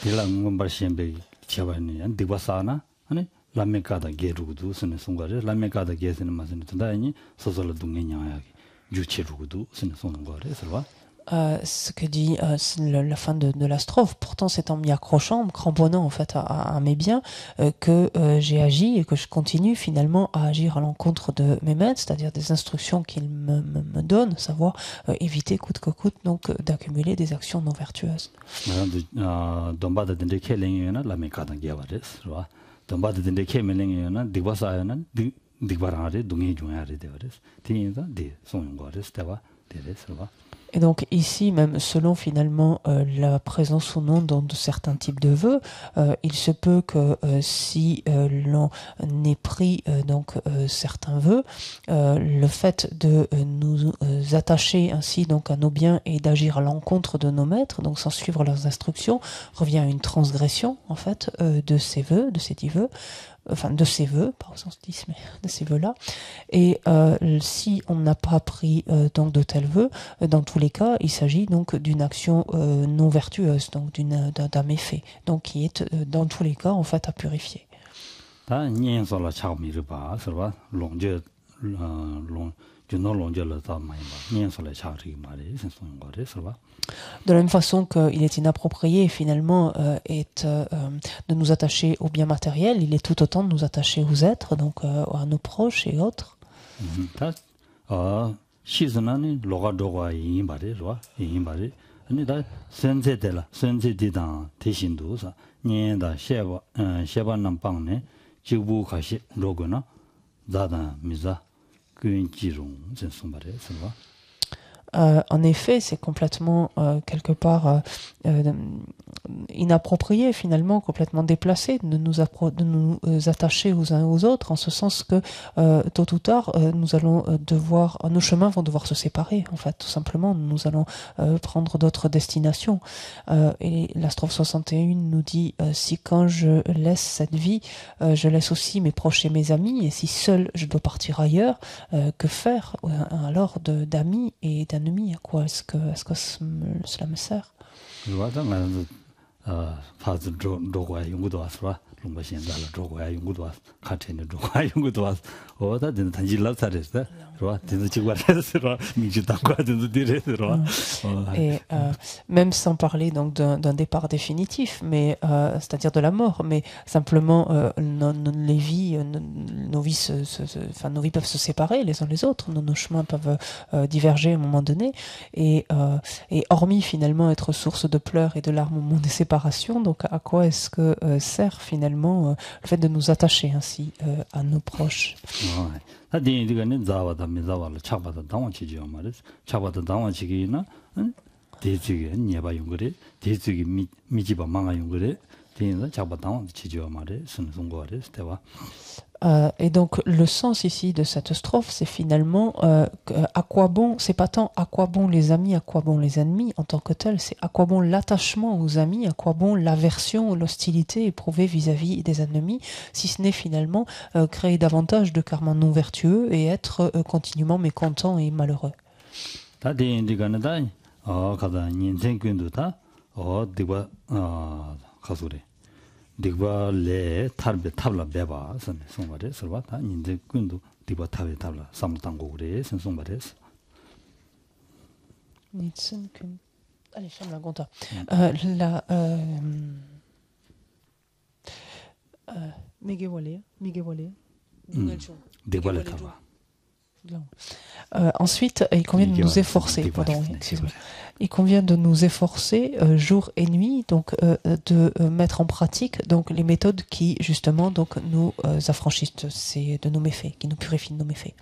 Euh, ce que dit euh, la, la fin de, de la strophe, pourtant c'est en m'y accrochant, en me cramponnant en fait à, à, à mes biens euh, que euh, j'ai agi et que je continue finalement à agir à l'encontre de mes maîtres, c'est-à-dire des instructions qu'ils me, me, me donnent, savoir euh, éviter coûte que coûte donc euh, d'accumuler des actions non vertueuses. Et donc ici, même selon finalement euh, la présence ou non dans de certains types de vœux, euh, il se peut que euh, si euh, l'on ait pris euh, donc euh, certains vœux, euh, le fait de euh, nous euh, attacher ainsi donc à nos biens et d'agir à l'encontre de nos maîtres, donc sans suivre leurs instructions, revient à une transgression en fait euh, de ces vœux, de ces dix vœux. Enfin de ces vœux, pas au sens dix, mais de ces vœux-là. Et euh, si on n'a pas pris euh, donc de tels vœux, dans tous les cas, il s'agit donc d'une action euh, non vertueuse, donc d'une, d'un, d'un méfait, donc qui est euh, dans tous les cas en fait à purifier. De la même façon qu'il est inapproprié finalement euh, est, euh, de nous attacher aux biens matériels, il est tout autant de nous attacher aux êtres, donc euh, à nos proches et autres. Euh, en effet, c'est complètement euh, quelque part euh, euh, inapproprié finalement, complètement déplacé de nous, appro- de nous euh, attacher aux uns aux autres, en ce sens que euh, tôt ou tard, euh, nous allons devoir, nos chemins vont devoir se séparer, en fait, tout simplement. Nous allons euh, prendre d'autres destinations. Euh, et la strophe soixante et un nous dit euh, si quand je laisse cette vie, euh, je laisse aussi mes proches et mes amis, et si seul je dois partir ailleurs, euh, que faire euh, alors de, d'amis et d'amis? À quoi est-ce que, est-ce que cela me sert? Et euh, même sans parler donc d'un, d'un départ définitif, mais euh, c'est-à-dire de la mort, mais simplement euh, nos, nos, les vies, nos, nos vies, se, se, se, enfin nos vies peuvent se séparer les uns les autres, nos, nos chemins peuvent euh, diverger à un moment donné, et, euh, et hormis finalement être source de pleurs et de larmes au moment des séparations, donc à quoi est-ce que euh, sert finalement euh, le fait de nous attacher ainsi euh, à nos proches? Euh, et donc le sens ici de cette strophe, c'est finalement euh, à quoi bon, c'est pas tant à quoi bon les amis, à quoi bon les ennemis en tant que tel, c'est à quoi bon l'attachement aux amis, à quoi bon l'aversion ou l'hostilité éprouvée vis-à-vis des ennemis, si ce n'est finalement euh, créer davantage de karma non vertueux et être euh, continuellement mécontent et malheureux. digba le tarbe tabla beba san songare serva ta ninde kundu digba tabe tabla samtango gure san songare nitsen kun allez ferme la gonta euh, la euh euh mege wale mege wale digba le taba Euh, ensuite, il convient de nous efforcer, pardon, excuse-moi. Il convient de nous efforcer euh, jour et nuit, donc euh, de euh, mettre en pratique donc les méthodes qui justement donc nous euh, affranchissent c'est de nos méfaits, qui nous purifient de nos méfaits.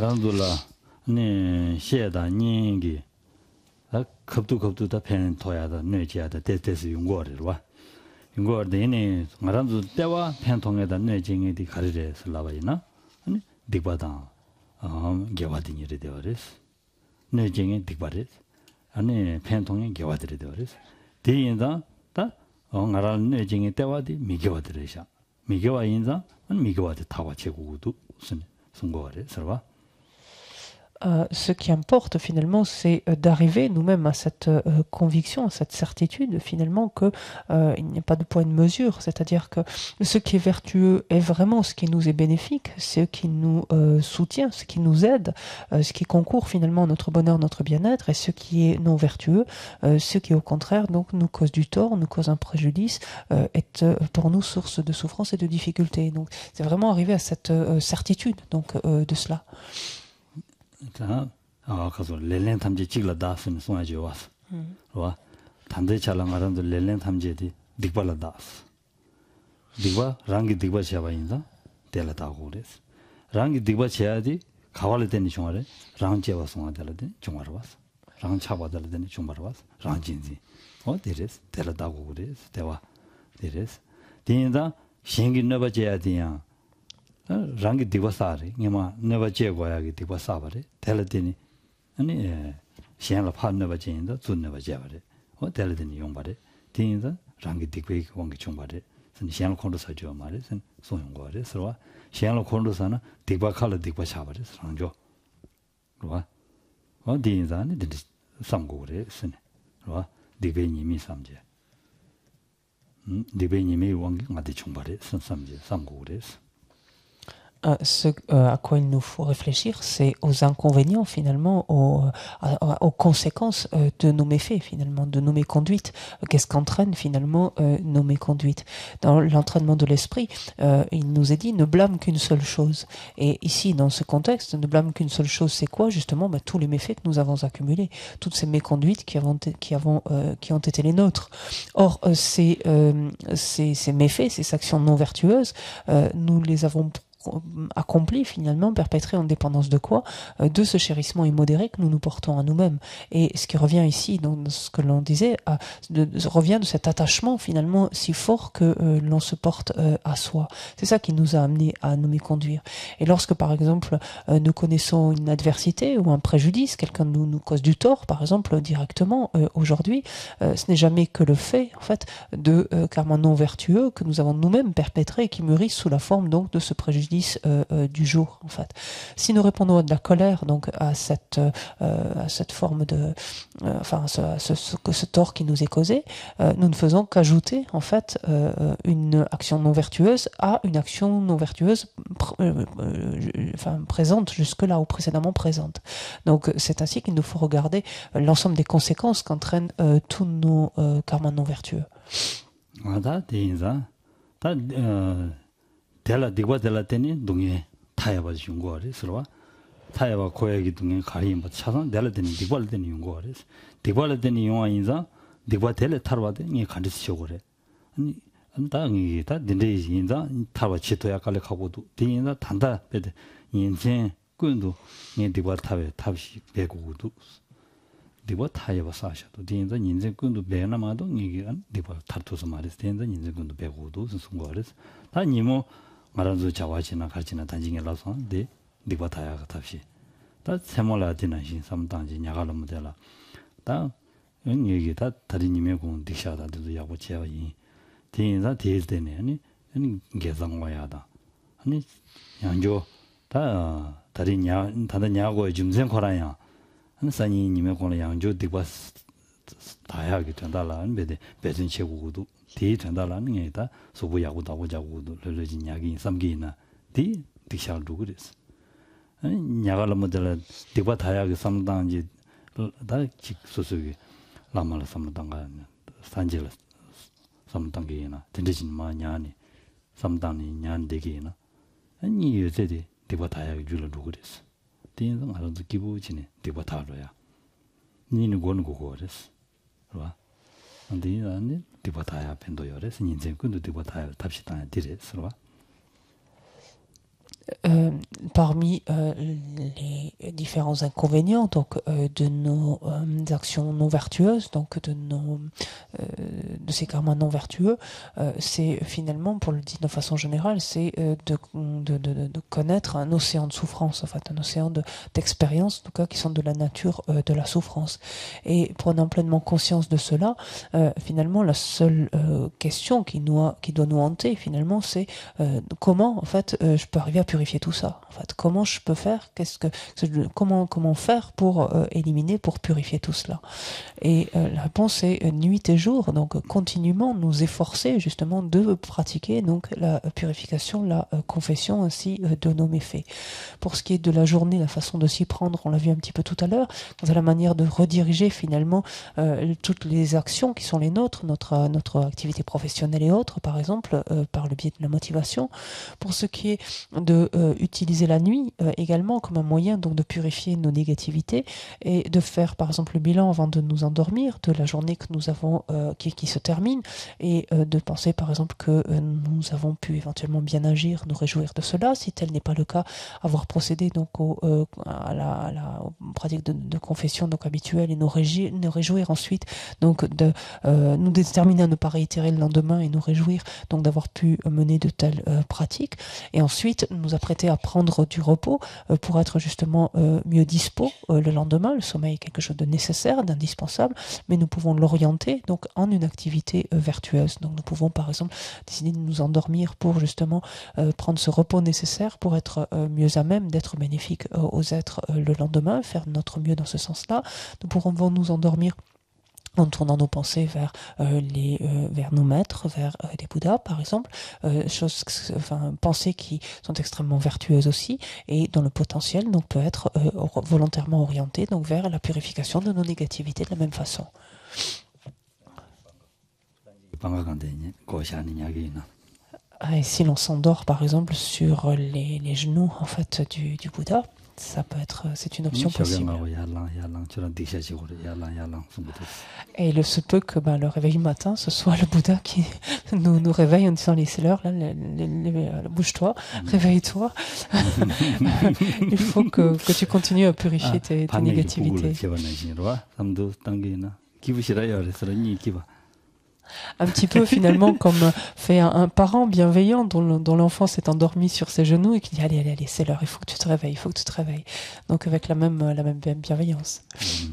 아니 팬통에 겨와들이 되어서 대인자 다 응아란 뇌징에 때와디 미겨와들이샤 미겨와 인자 안 미겨와디 타와 제고도 순 송거래 서봐 Euh, ce qui importe finalement, c'est euh, d'arriver nous-mêmes à cette euh, conviction, à cette certitude finalement que euh, il n'y a pas de poids de mesure, c'est-à-dire que ce qui est vertueux est vraiment ce qui nous est bénéfique, ce qui nous euh, soutient, ce qui nous aide, euh, ce qui concourt finalement à notre bonheur, notre bien-être, et ce qui est non vertueux, euh, ce qui au contraire donc nous cause du tort, nous cause un préjudice, euh, est euh, pour nous source de souffrance et de difficulté. Donc c'est vraiment arriver à cette euh, certitude donc euh, de cela. 자, 아, 가서 렐렌 탐지 찍라 다스는 송아지 왔어. 와. 단대 차랑 말한도 렐렌 탐지디 딕발라 다스. 딕바 랑기 딕바 샤바 인자 델라다고 그랬어. 랑기 딕바 샤야디 가발을 되는 중아래 랑제와 송아달라데 중아로 왔어. 랑 차바달라데 중아로 왔어. 랑진지. 어, 데레스 델라다고 그랬어. 대와. 데레스. 디인다 신기 너바 제야디야. 랑기 디바사리 니마 네바 제고야기 디바사바리 텔레디니 아니 시엔라 파네바 제인다 준네바 제바리 어 텔레디니 용바리 디인자 랑기 디베이 원기 총바리 선 시엔라 콘도사 줘 말이 선 소용거리 서와 시엔라 콘도사나 디바칼라 디바샤바리 상조 로와 어 디인자니 디 상고그레 선 로와 디베니미 삼제 음 디베니미 원기 마디 총바리 선 삼제 상고그레 Euh, ce euh, à quoi il nous faut réfléchir, c'est aux inconvénients finalement, aux, à, aux conséquences euh, de nos méfaits finalement, de nos méconduites. Qu'est-ce qu'entraîne finalement euh, nos méconduites? Dans l'entraînement de l'esprit, euh, il nous est dit ne blâme qu'une seule chose. Et ici, dans ce contexte, ne blâme qu'une seule chose, c'est quoi justement? Bah, tous les méfaits que nous avons accumulés, toutes ces méconduites qui, avons, qui, avons, euh, qui ont été les nôtres. Or, euh, ces, euh, ces, ces méfaits, ces actions non vertueuses, euh, nous les avons accompli finalement, perpétré en dépendance de quoi? De ce chérissement immodéré que nous nous portons à nous-mêmes. Et ce qui revient ici, dans ce que l'on disait, à, de, de, revient de cet attachement finalement si fort que euh, l'on se porte euh, à soi. C'est ça qui nous a amené à nous méconduire. Et lorsque par exemple euh, nous connaissons une adversité ou un préjudice, quelqu'un nous, nous cause du tort par exemple directement euh, aujourd'hui, euh, ce n'est jamais que le fait en fait de euh, karma non vertueux que nous avons nous-mêmes perpétré et qui mûrissent sous la forme donc de ce préjudice Euh, euh, du jour en fait. Si nous répondons à de la colère donc à cette euh, à cette forme de euh, enfin ce, ce, ce, ce tort qui nous est causé, euh, nous ne faisons qu'ajouter en fait euh, une action non vertueuse à une action non vertueuse pr euh, euh, enfin présente jusque là ou précédemment présente. Donc c'est ainsi qu'il nous faut regarder euh, l'ensemble des conséquences qu'entraînent euh, tous nos euh, karmas non vertueux. 텔라 디과 텔라 테니 동에 타야바 중고아리 서와 타야바 고야기 동에 가리 뭐 차선 텔라 테니 디과를 테니 용고아리 디과를 테니 용아 인자 디과 텔레 타르와데 니 간디스 쇼고래 아니 안다기 다 딘데 인자 타와 치토야 깔레 가고도 디인자 단다 베데 인생 꾼도 니 디과 타베 탑시 베고도 디과 타야바 사샤도 디인자 인생 꾼도 베나마도 니기 디과 타르토서 말스 디인자 인생 꾼도 베고도 송고아리 다 니모 말아도 자와지나 가지나 단징에 라서 네 네가 다야 같이 다 세몰라 디나신 삼단지 냐가로 모델라 다 얘기 다 다리님의 공 디샤다도 야고 제어이 디인자 디일때네 아니 아니 개성와야다 아니 양조 다 다리냐 다다 냐고 좀생 거라야 한 산이 님의 공을 양조 디바 다야게 된다라 안베데 배전 최고도 디 된다라는 게 있다. 소부야고 다고자고도 르르진 야기 삼기나 디 디샤르도 그랬어. 아니 냐가를 모델 디바 다야게 삼단지 다 직소소기 라마라 삼단가 산젤 삼단게나 든지진 마냐니 삼단이 냔데게나 아니 요새디 디바 다야게 줄도 그랬어. 띵은 알아도 기부지네 디바타로야 니는 고는 고고레스 봐 근데 이는 디바타야 벤도요레스 인생 근도 디바타야 답시다 디레스 봐 Euh, parmi euh, les différents inconvénients donc euh, de nos euh, actions non vertueuses, donc de nos euh, de ces karmas non vertueux, euh, c'est finalement, pour le dire de façon générale, c'est euh, de, de, de, de connaître un océan de souffrance, en fait, un océan de d'expériences, en tout cas, qui sont de la nature euh, de la souffrance. Et prenant pleinement conscience de cela, euh, finalement, la seule euh, question qui nous a, qui doit nous hanter, finalement, c'est euh, comment, en fait, euh, je peux arriver à purifier tout ça. En fait, comment je peux faire, qu'est-ce que, comment, comment faire pour euh, éliminer, pour purifier tout cela. Et euh, la réponse est euh, nuit et jour, donc continuellement nous efforcer justement de pratiquer donc la purification, la euh, confession aussi euh, de nos méfaits. Pour ce qui est de la journée, la façon de s'y prendre, on l'a vu un petit peu tout à l'heure, quant à la manière de rediriger finalement euh, toutes les actions qui sont les nôtres, notre notre activité professionnelle et autres, par exemple, euh, par le biais de la motivation. Pour ce qui est de euh, utiliser la nuit euh, également comme un moyen donc de purifier nos négativités et de faire par exemple le bilan avant de nous endormir de la journée que nous avons euh, qui, qui se termine et euh, de penser par exemple que euh, nous avons pu éventuellement bien agir, nous réjouir de cela, si tel n'est pas le cas, avoir procédé donc au, euh, à, la, à la pratique de, de confession donc habituelle et nous, régi, nous réjouir ensuite donc de euh, nous déterminer à ne pas réitérer le lendemain et nous réjouir donc d'avoir pu mener de telles euh, pratiques et ensuite nous apprêter à prendre du repos euh, pour être justement euh, mieux dispo euh, le lendemain. Le sommeil est quelque chose de nécessaire, d'indispensable, mais nous pouvons l'orienter donc en une activité euh, vertueuse. Donc nous pouvons par exemple décider de nous endormir pour justement euh, prendre ce repos nécessaire pour être euh, mieux à même d'être bénéfique euh, aux êtres euh, le lendemain, faire notre mieux dans ce sens-là. Nous pourrons nous endormir en tournant nos pensées vers euh, les euh, vers nos maîtres, vers euh, des Bouddhas par exemple, euh, choses, enfin pensées qui sont extrêmement vertueuses aussi et dont le potentiel donc peut être euh, volontairement orienté donc vers la purification de nos négativités de la même façon. Et si l'on s'endort par exemple sur les, les genoux en fait du, du Bouddha, ça peut être, c'est une option possible. Et il se peut que ben, le réveil matin, ce soit le Bouddha qui nous, nous réveille en disant, c'est l'heure, là, bouge-toi, réveille-toi. Il faut que, que tu continues à purifier tes, tes négativités. Un petit peu finalement comme fait un, un parent bienveillant dont, dont l'enfant s'est endormi sur ses genoux et qui dit allez allez allez c'est l'heure, il faut que tu te réveilles, il faut que tu te réveilles. Donc avec la même la même bienveillance.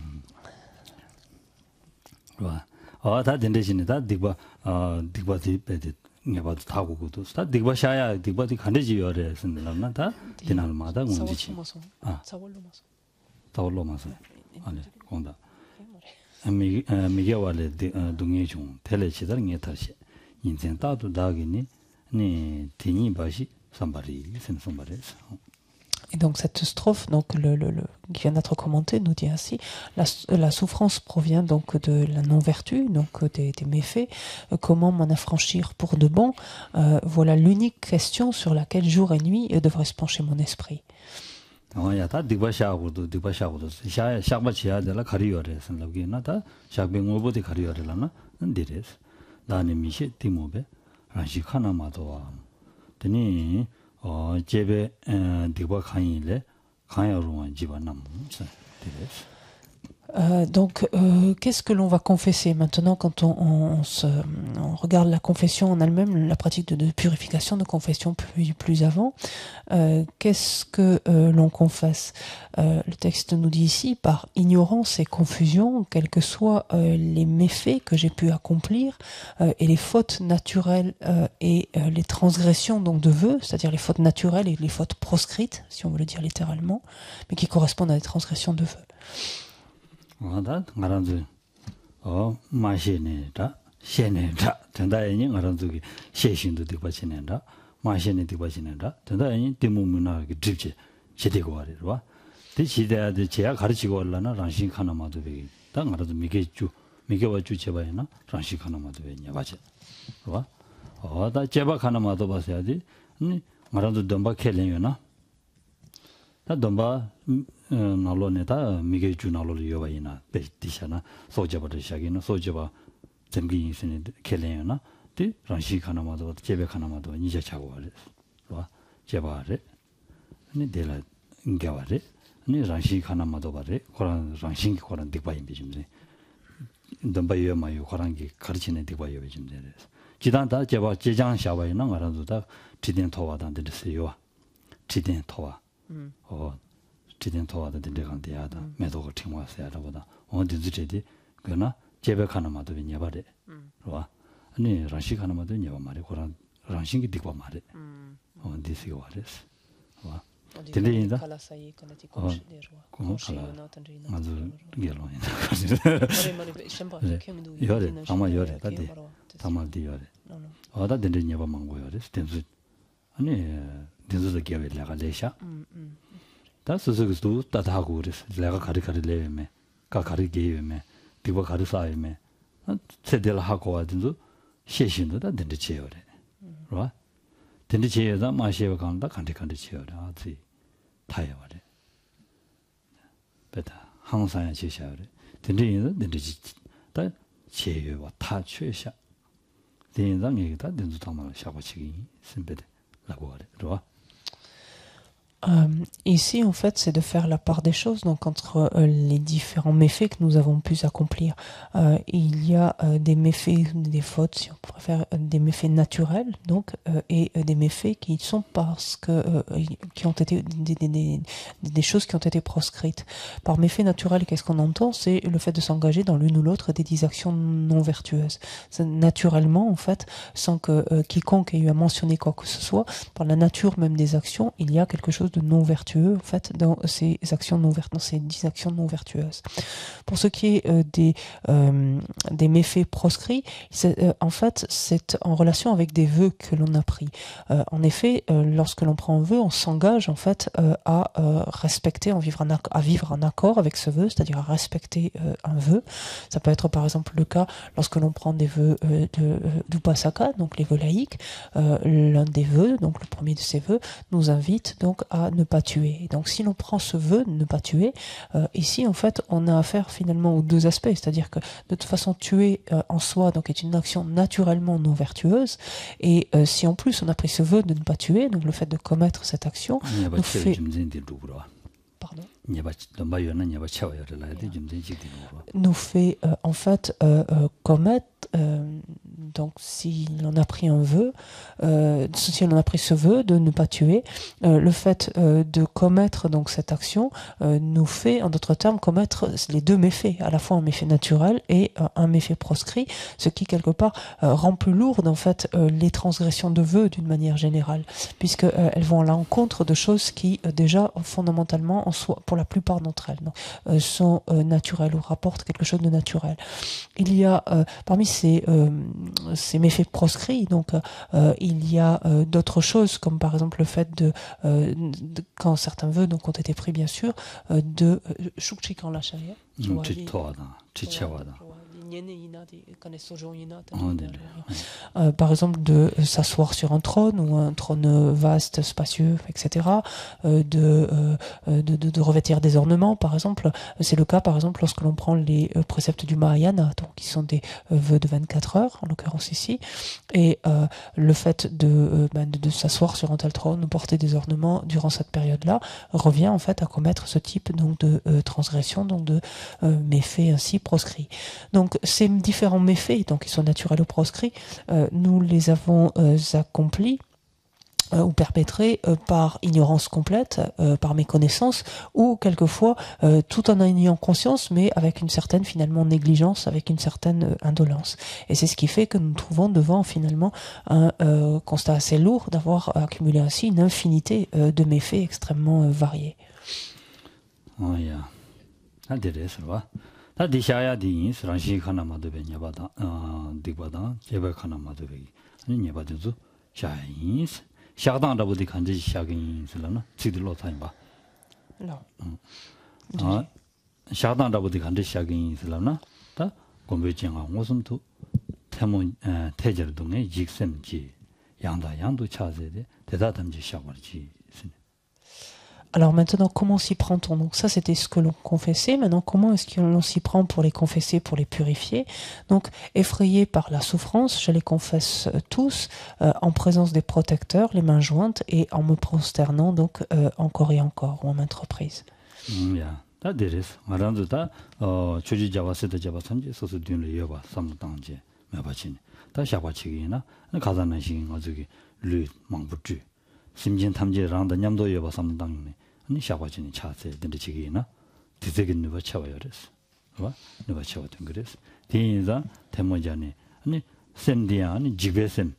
Ah ta dendeshine ta digba digba di ngeba tago godo sta digba shaya digba di khandeji yore senlamna ta dinalmada ngunjichi. Ah. Tawlo maso. Ale konda. mi mi wale dungye chung tele chidar nge tarshi inzen ta du dagini ni tini bashi sambari sen sambari. Et donc cette strophe donc le, le, le qui vient d'être commentée nous dit ainsi la, la souffrance provient donc de la non-vertu, donc des, des méfaits. Euh, comment m'en affranchir pour de bon? euh, Voilà l'unique question sur laquelle jour et nuit devrait se pencher mon esprit. 야, 다 디바샤고도 디바샤고도 샤 샤바치야들 가리요레선 라기나다 샤뱅오보디 가리요레라나 인디레스 나네 미시 디모베 라시 카나마도와 드니 어 제베 디바 칸이레 칸야로만 지바남 디레스. Euh, donc, euh, qu'est-ce que l'on va confesser maintenant quand on, on, on, se, on regarde la confession en elle-même, la pratique de, de purification de confession plus, plus avant euh, qu'est-ce que euh, l'on confesse? euh, Le texte nous dit ici, par ignorance et confusion, quels que soient euh, les méfaits que j'ai pu accomplir euh, et les fautes naturelles euh, et euh, les transgressions donc de vœux, c'est-à-dire les fautes naturelles et les fautes proscrites, si on veut le dire littéralement, mais qui correspondent à des transgressions de vœux. 다 말한지 어 마시네다 셰네다 된다니 말한지 셰신도 되바치네다 마시네 되바치네다 된다니 데모문나게 드립지 제대고 와리와 대시대야데 제가 가르치고 올라나 란신 하나마도 베기 다 말아도 미게주 미게와 주제바이나 란신 하나마도 베냐 맞아 와 어다 제바 하나마도 봐야지 니 말아도 덤바 켈레요나 다 domba nalo ne ta mige ju nalo yo ba ina be dishana soja ba shagi no soja ba zemgi insine kelen na ti ranshi kana ma do jebe kana ma do ni ja chago ba ro jeba re ni de la ngwa re ni ranshi kana ma do ba re koran ranshi ki koran dik ba yin bi jimse domba yo ma yo koran ki 가르치는 dik ba yo bi jimse jidan da jeba jejang sha ba ina ngara do da jiden towa dan de se yo jiden towa 어 지된 도와도 된다간 돼야다 매도가 팀와서야 보다 어디 주제디 그러나 제백하는 마도 왜냐바래 와 아니 라시가는 마도 왜냐바 말이 그런 랑싱이 딕바 말이 어 디스가 와레스 와 들리인다 어 그거라 맞아 게로 요래 아마 요래 다디 담아디 요래 어다 된다냐바 망고요래 스텐스 아니 dinzo gewe laga lesha da susugu da da hagu res laga kari kari leme ka kari gewe me diba kari sae me sedel hago wa dinzo sheshin da dinde cheore ro dinde cheye da ma shewa kan da kan de kan de cheore a zi taye wa re beta 항상 ya chesha re dinde yin dinde ji da cheye wa ta chesha din da nge da dinzo ta ma sha ba chi simbe la go re ro Euh, ici, en fait, c'est de faire la part des choses, donc entre euh, les différents méfaits que nous avons pu accomplir. Euh, il y a euh, des méfaits, des fautes, si on préfère, euh, des méfaits naturels, donc, euh, et euh, des méfaits qui sont parce que euh, qui ont été des, des, des, des choses qui ont été proscrites. Par méfaits naturels, qu'est-ce qu'on entend? C'est le fait de s'engager dans l'une ou l'autre des actions non vertueuses. C'est naturellement, en fait, sans que euh, quiconque ait eu à mentionner quoi que ce soit, par la nature même des actions, il y a quelque chose de non vertueux en fait dans ces actions non vertueuses, dans ces dix actions non vertueuses. Pour ce qui est euh, des euh, des méfaits proscrits, euh, en fait c'est en relation avec des vœux que l'on a pris. Euh, en effet, euh, lorsque l'on prend un vœu, on s'engage en fait euh, à euh, respecter, en vivre en à vivre en accord avec ce vœu, c'est-à-dire à respecter euh, un vœu. Ça peut être par exemple le cas lorsque l'on prend des vœux euh, de d'Upasaka, donc les vœux laïques. Euh, l'un des vœux, donc le premier de ces vœux, nous invite donc à ne pas tuer. Et donc si l'on prend ce vœu de ne pas tuer, euh, ici en fait on a affaire finalement aux deux aspects, c'est-à-dire que de toute façon tuer euh, en soi donc est une action naturellement non vertueuse, et euh, si en plus on a pris ce vœu de ne pas tuer, donc le fait de commettre cette action nous fait... Pardon. nous fait euh, en fait euh, euh, commettre euh, donc si l'on a pris un vœu euh, si on a pris ce vœu de ne pas tuer, euh, le fait euh, de commettre donc cette action euh, nous fait en d'autres termes commettre les deux méfaits, à la fois un méfait naturel et euh, un méfait proscrit, ce qui quelque part euh, rend plus lourde en fait euh, les transgressions de vœux d'une manière générale, puisque euh, elles vont à l'encontre de choses qui euh, déjà fondamentalement en soi, pour la plupart d'entre elles, donc, euh, sont euh, naturelles ou rapportent quelque chose de naturel. Il y a euh, parmi ces, euh, ces méfaits proscrits, donc euh, il y a euh, d'autres choses comme par exemple le fait de, euh, de quand certains vœux donc ont été pris bien sûr euh, de shukchikan la sharia. Euh, par exemple de s'asseoir sur un trône ou un trône vaste, spacieux, et cetera. Euh, de, euh, de, de, de revêtir des ornements, par exemple. C'est le cas, par exemple, lorsque l'on prend les euh, préceptes du Mahayana, donc qui sont des euh, vœux de vingt-quatre heures, en l'occurrence ici. Et euh, le fait de, euh, ben, de, de s'asseoir sur un tel trône, porter des ornements durant cette période-là, revient en fait à commettre ce type donc de euh, transgression, donc de euh, méfaits ainsi proscrits. Donc ces différents méfaits, donc qui sont naturels ou proscrits, euh, nous les avons euh, accomplis euh, ou perpétrés euh, par ignorance complète, euh, par méconnaissance, ou quelquefois euh, tout en ayant conscience, mais avec une certaine finalement négligence, avec une certaine euh, indolence. Et c'est ce qui fait que nous nous trouvons devant finalement un euh, constat assez lourd d'avoir accumulé ainsi une infinité euh, de méfaits extrêmement euh, variés. Oh yeah. 다 디샤야 디인 스란시 카나마도 베냐바다 아 디바다 제바 카나마도 베 아니 녀바도도 샤인 샤당다보디 간지 샤긴 슬라나 지들로 타임바 아 샤당다보디 간지 샤긴 슬라나 다 공부쟁아 무슨도 태문 태절 동에 직선지 양다 양도 차세데 대다담지 샤버지 Alors maintenant, comment s'y prend-on? Donc ça, c'était ce que l'on confessait. Maintenant, comment est-ce que l'on s'y prend pour les confesser, pour les purifier? Donc, effrayés par la souffrance, je les confesse tous euh, en présence des protecteurs, les mains jointes, et en me prosternant donc euh, encore et encore, ou en maintes reprises. Mm, yeah. 다 데레스 말한도 다 어, 조지 잡았을 때 잡았는지 소소 듄을 여봐 삼당제 매바치니 다 샤바치기나 가자는 신 어저기 르 망부주 심진 탐지랑다 냠도 여봐 삼당네 아니 샤바치니 차세 된지기나 디제긴 누가 차와요 그랬어 봐 누가 차왔던 그랬어 디인자 대모자니 아니 샌디야 아니 지베셈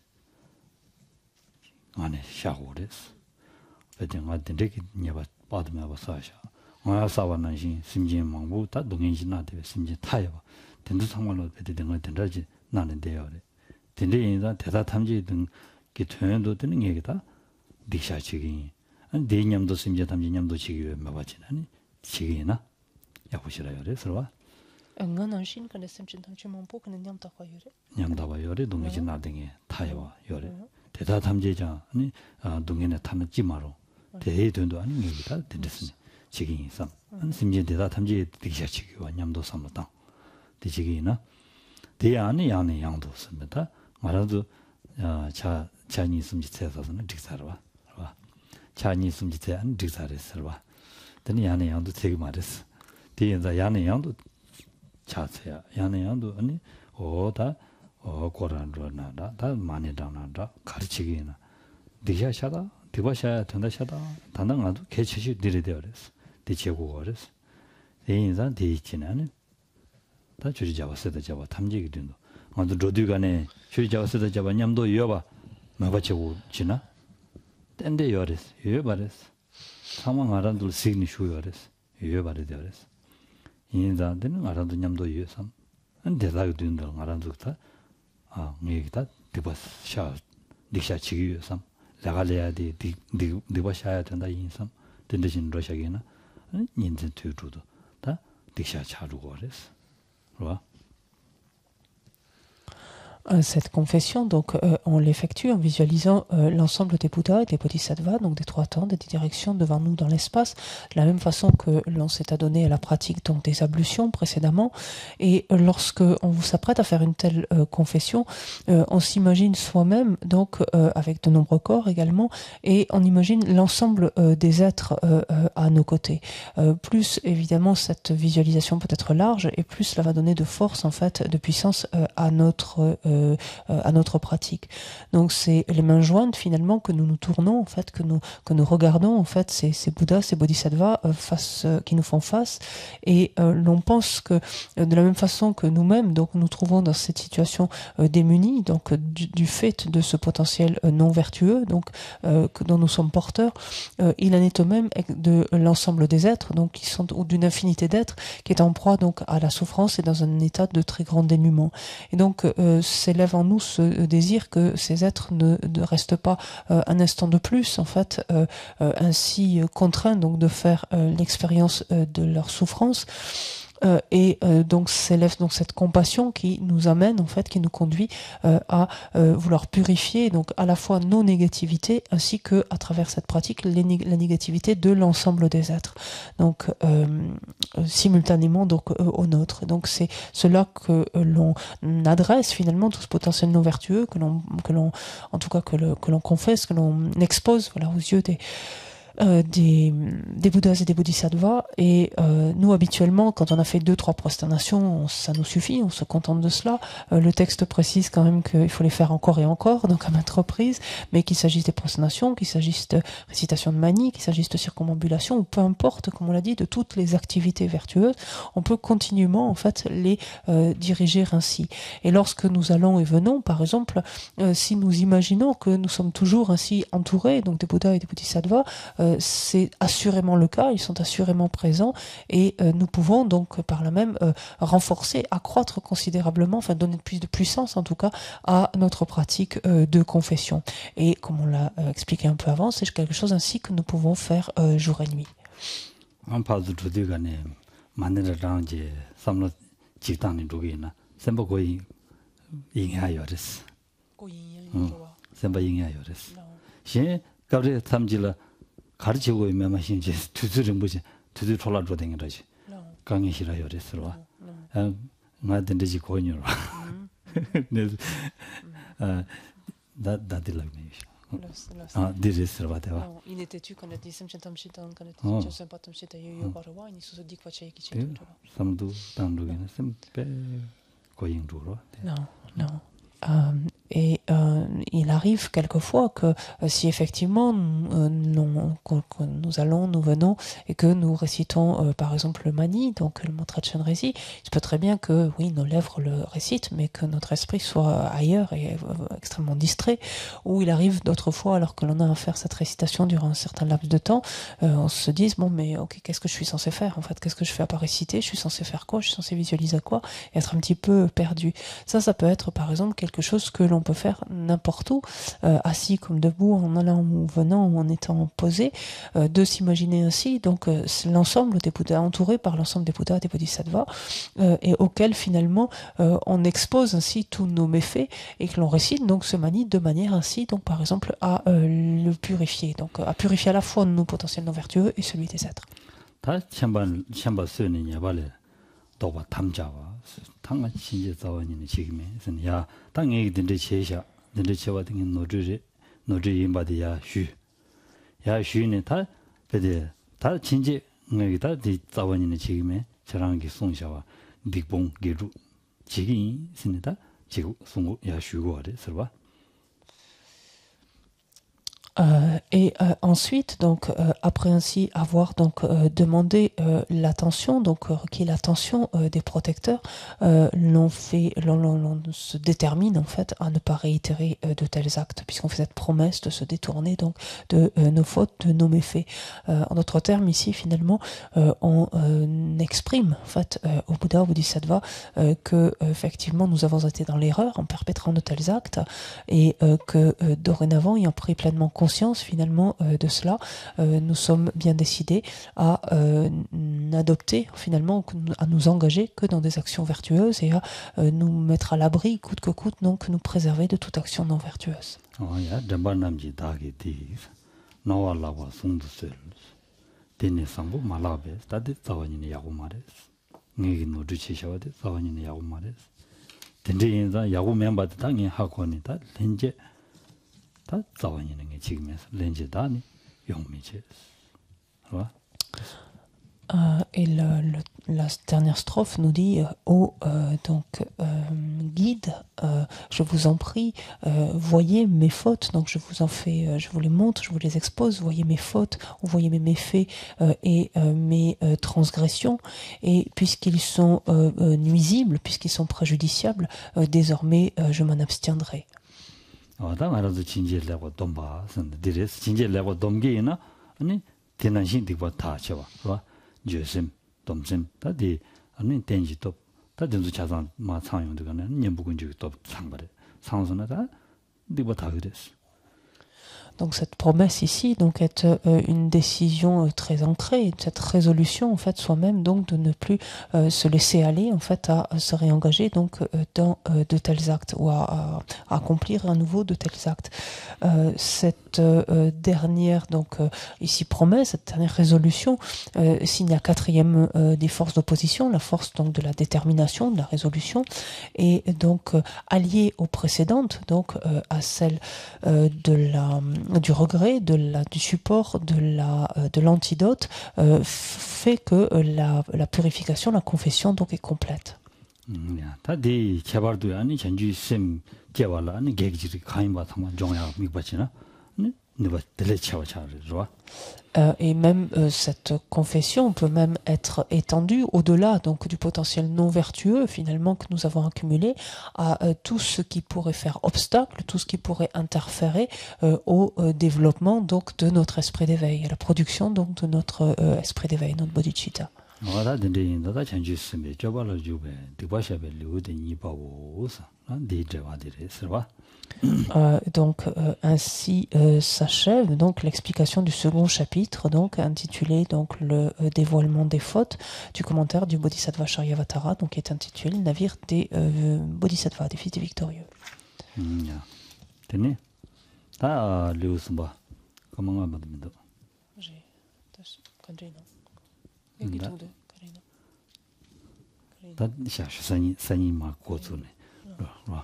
아니 샤고 그랬어 배정아 된지 녀바 받으면 봐서샤 아 사와난신 심진 망부 다 동행신나데 심진 타여 된도 상관로 되는 거 된다지 나는 돼요. 된데인자 대사 탐지 등기 토연도 되는 얘기다. 딕샤치기 안 대념도 심진 탐지념도 지기에 마바지나니 지기나 야보시라요. 그래서 응은 신 근데 심진 탐지 망부 근데 냠다 거요래. 냠다 거요래 동행신나 등에 타여 요래. 대사 탐지자 아니 동행에 타는 찌마로 대해도 아니 얘기다 된댔으니 지기 있어. 심지어 대다 탐지 디샤치기와 냠도 삼다. 디지기나 대안에 양의 양도 씁니다. 말아도 자 자니 숨지체서는 딕사르와. 봐. 자니 숨지체 안 딕사르스와. 근데 양의 양도 되게 말했어. 대인자 양의 양도 자체야. 양의 양도 아니 오다 어 고란로나다 다 많이 당난다 가르치기나 디샤샤다 디바샤야 된다샤다 단단하도 개체시 들이되어랬어. 디체고거랬어. 대인산 대있지는 다 줄이 잡았어도 잡아 탐지기 된다. 아무도 로드간에 줄이 잡았어도 잡아 냠도 이어봐. 마바치고 지나? 땐데 여랬어. 이어 말했어. 상황 알아둘 시그니 쇼여랬어. 이어 말이 되어랬어. 인자한테는 알아도 냠도 이어삼. 안 대다고 된다. 알아둘다. 아, 얘기다. 디바샤 딕샤 치기 위해삼. 라갈래야 디 디바샤야 된다 인삼. 된대신 러시아기나 인전 투주도 다 딕샤 차루고 그랬어. 봐. Cette confession, donc, euh, on l'effectue en visualisant euh, l'ensemble des Bouddhas et des Bodhisattvas, donc des trois temps, des directions devant nous dans l'espace, de la même façon que l'on s'est adonné à la pratique donc des ablutions précédemment. Et euh, lorsque on vous s'apprête à faire une telle euh, confession, euh, on s'imagine soi-même donc euh, avec de nombreux corps également, et on imagine l'ensemble euh, des êtres euh, euh, à nos côtés. Euh, plus évidemment cette visualisation peut être large, et plus cela va donner de force en fait, de puissance euh, à notre euh, Euh, euh, à notre pratique. Donc c'est les mains jointes finalement que nous nous tournons en fait, que nous que nous regardons en fait ces, ces Bouddhas, ces Bodhisattvas euh, face euh, qui nous font face, et euh, l'on pense que euh, de la même façon que nous-mêmes donc nous trouvons dans cette situation euh, démunie donc du, du fait de ce potentiel euh, non vertueux donc euh, que dont nous sommes porteurs, euh, il en est au même de l'ensemble des êtres donc qui sont ou d'une infinité d'êtres qui est en proie donc à la souffrance et dans un état de très grand dénuement. Et donc euh, s'élève en nous ce désir que ces êtres ne, ne restent pas euh, un instant de plus en fait euh, euh, ainsi contraints donc de faire euh, l'expérience euh, de leur souffrance. Euh, et euh, donc s'élève donc cette compassion qui nous amène en fait, qui nous conduit euh, à euh, vouloir purifier donc à la fois nos négativités ainsi que à travers cette pratique les, la négativité de l'ensemble des êtres. Donc euh, euh, simultanément donc euh, au nôtre. Donc c'est cela que euh, l'on adresse finalement tout ce potentiel non vertueux que l'on que l'on en tout cas que le que l'on confesse, que l'on expose voilà aux yeux des Euh, des, des Bouddhas et des Bodhisattvas, et euh, nous habituellement quand on a fait deux trois prosternations on, ça nous suffit, on se contente de cela. Euh, le texte précise quand même qu'il faut les faire encore et encore donc à maintes reprises, mais qu'il s'agisse des prosternations, qu'il s'agisse de récitation de mani, qu'il s'agisse de circumambulation ou peu importe, comme on l'a dit, de toutes les activités vertueuses, on peut continuellement en fait les euh, diriger ainsi. Et lorsque nous allons et venons par exemple, euh, si nous imaginons que nous sommes toujours ainsi entourés donc des Bouddhas et des Bodhisattvas, Euh, c'est assurément le cas, ils sont assurément présents, et euh, nous pouvons donc par là même euh, renforcer, accroître considérablement, enfin donner plus de puissance en tout cas à notre pratique euh, de confession. Et comme on l'a euh, expliqué un peu avant, c'est quelque chose ainsi que nous pouvons faire euh, jour et nuit. 가르치고 있면 마신 이제 두드를 뭐지 두드 돌아줘 되는 거지. 강의 싫어요 그랬어. 아 나든지 고인으로. 네. 아 나다들 아, 디레스를 받아와. Il n'était-tu qu'on a dit sem chentam chitan qu'on a dit je sais pas tom chita yo yo barwa ni so dit quoi chez qui chez tout. 삼도 당로에는 셈빼 고잉주로. Non, non. Euh, et euh, il arrive quelquefois que euh, si effectivement euh, nous, que, que nous allons, nous venons et que nous récitons euh, par exemple le mani, donc le mantra de Shenrezi, il peut très bien que oui nos lèvres le récitent, mais que notre esprit soit ailleurs et euh, extrêmement distrait. Ou il arrive d'autres fois, alors que l'on a à faire cette récitation durant un certain laps de temps, euh, on se dise bon mais ok, qu'est-ce que je suis censé faire en fait, qu'est-ce que je fais à part réciter, je suis censé faire quoi, je suis censé visualiser quoi, et être un petit peu perdu. Ça, ça peut être par exemple quelque chose que l'on peut faire n'importe où, euh, assis comme debout, en allant ou venant ou en étant posé, euh, de s'imaginer ainsi, donc euh, l'ensemble des Bouddhas, entouré par l'ensemble des Bouddhas, des Bodhisattvas, euh, et auquel finalement euh, on expose ainsi tous nos méfaits et que l'on récite donc ce mani de manière ainsi, donc par exemple à euh, le purifier, donc à purifier à la fois nos potentiels non vertueux et celui des êtres. 도바 탐자와 당가 신제 자원이네 지금에 야 당에 된데 제샤 된데 제와 된 노르리 노르리 임바디야 슈야 슈네 다 베데 다 진제 응이다 디 자원이네 지금에 저랑기 송샤와 빅봉 게루 지기 신이다 지구 송고 야 슈고아레 설바. Euh, et euh, ensuite, donc euh, après ainsi avoir donc euh, demandé euh, l'attention, donc requis l'attention euh, des protecteurs, euh, l'on fait, l'on, l'on, l'on se détermine en fait à ne pas réitérer euh, de tels actes, puisqu'on fait cette promesse de se détourner donc de euh, nos fautes, de nos méfaits. Euh, en d'autres termes, ici finalement, euh, on euh, exprime en fait euh, au Bouddha, au Bodhisattva, euh, que euh, effectivement nous avons été dans l'erreur en perpétrant de tels actes, et euh, que euh, dorénavant, ayant pris pleinement conscience finalement euh, de cela, euh, nous sommes bien décidés à euh, n'adopter finalement, à nous engager que dans des actions vertueuses et à euh, nous mettre à l'abri coûte que coûte, donc nous préserver de toute action non vertueuse. 다 자원이는 게 지금에서 렌즈다니 용미지. Euh, et le, le, la dernière strophe nous dit euh, ô euh, donc euh, guide, euh, je vous en prie, euh, voyez mes fautes, donc je vous en fais, euh, je vous les montre, je vous les expose, voyez mes fautes, ou voyez mes méfaits euh, et euh, mes euh, transgressions, et puisqu'ils sont euh, euh, nuisibles, puisqu'ils sont préjudiciables, euh, désormais euh, je m'en abstiendrai. 어다 말아도 진지하려고 돈 봐. 근데 디레스 진지하려고 돈게나 아니 대난신 되고 다 쳐봐. 봐. 죄심 돈심 다디 아니 된지도 다 된주 자산 마 상용도 가는 년부근지 또 상발에 상선하다 되고 다 그랬어. Donc cette promesse ici donc est euh, une décision euh, très ancrée, cette résolution en fait soi-même donc de ne plus euh, se laisser aller en fait à, à se réengager donc euh, dans euh, de tels actes ou à, à, à accomplir à nouveau de tels actes. Euh, cette euh, dernière donc euh, ici promesse, cette dernière résolution euh, signe la quatrième euh, des forces d'opposition, la force donc de la détermination, de la résolution, et donc euh, alliée aux précédentes, donc euh, à celle euh, de la du regret, de la, du support, de la, de l'antidote, euh, fait que euh, la, la purification, la confession donc est complète. Euh, et même euh, cette confession peut même être étendue au-delà donc du potentiel non vertueux finalement que nous avons accumulé à euh, tout ce qui pourrait faire obstacle, tout ce qui pourrait interférer euh, au euh, développement donc de notre esprit d'éveil, à la production donc de notre euh, esprit d'éveil, notre bodhicitta. Euh, donc euh, ainsi euh, s'achève donc l'explication du second chapitre donc intitulé donc le euh, dévoilement des fautes du commentaire du Bodhisattva Charyavatara donc qui est intitulé le navire des euh, Bodhisattvas, des fils des victorieux. Mm, yeah. Tenez, ta le usumba, comment on va 다 샤샤니 사니 마 고츠네 와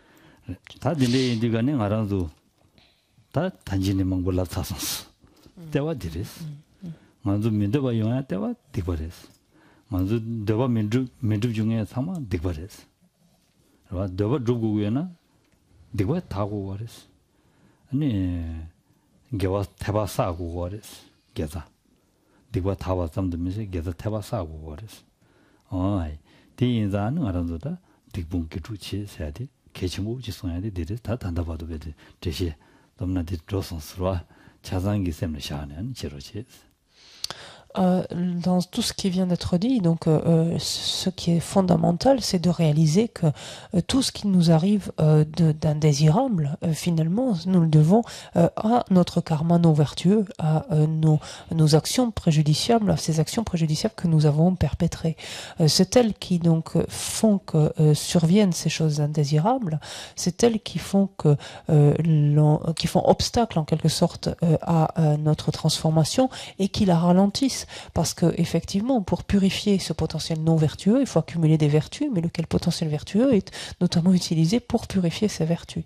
다들이 이거는 알아도 다 단지네 망불라 타선스 대화 디레스 먼저 민도바 용야 대화 디버레스 먼저 대화 민주 민주 중에 삼아 디버레스 와 대화 주고에나 디버 타고 거레스 아니 게와 대화 싸고 거레스 게다 디버 타와 삼도면서 게다 대화 싸고 거레스 어이 디인자는 알아도다 딕bun기 주치 세야디 개침부 지송야디 디레 다 단다바도 베디 제시 domnadi drosonsroa chazangi semne shanen cherochi. Euh, dans tout ce qui vient d'être dit, donc euh, ce qui est fondamental, c'est de réaliser que euh, tout ce qui nous arrive euh, d'indésirable, euh, finalement, nous le devons euh, à notre karma non vertueux, à euh, nos, nos actions préjudiciables, à ces actions préjudiciables que nous avons perpétrées. Euh, c'est elles qui donc font que euh, surviennent ces choses indésirables, c'est elles qui font que euh, qui font obstacle en quelque sorte euh, à euh, notre transformation et qui la ralentissent. Parce que effectivement, pour purifier ce potentiel non vertueux, il faut accumuler des vertus, mais lequel potentiel vertueux est notamment utilisé pour purifier ces vertus.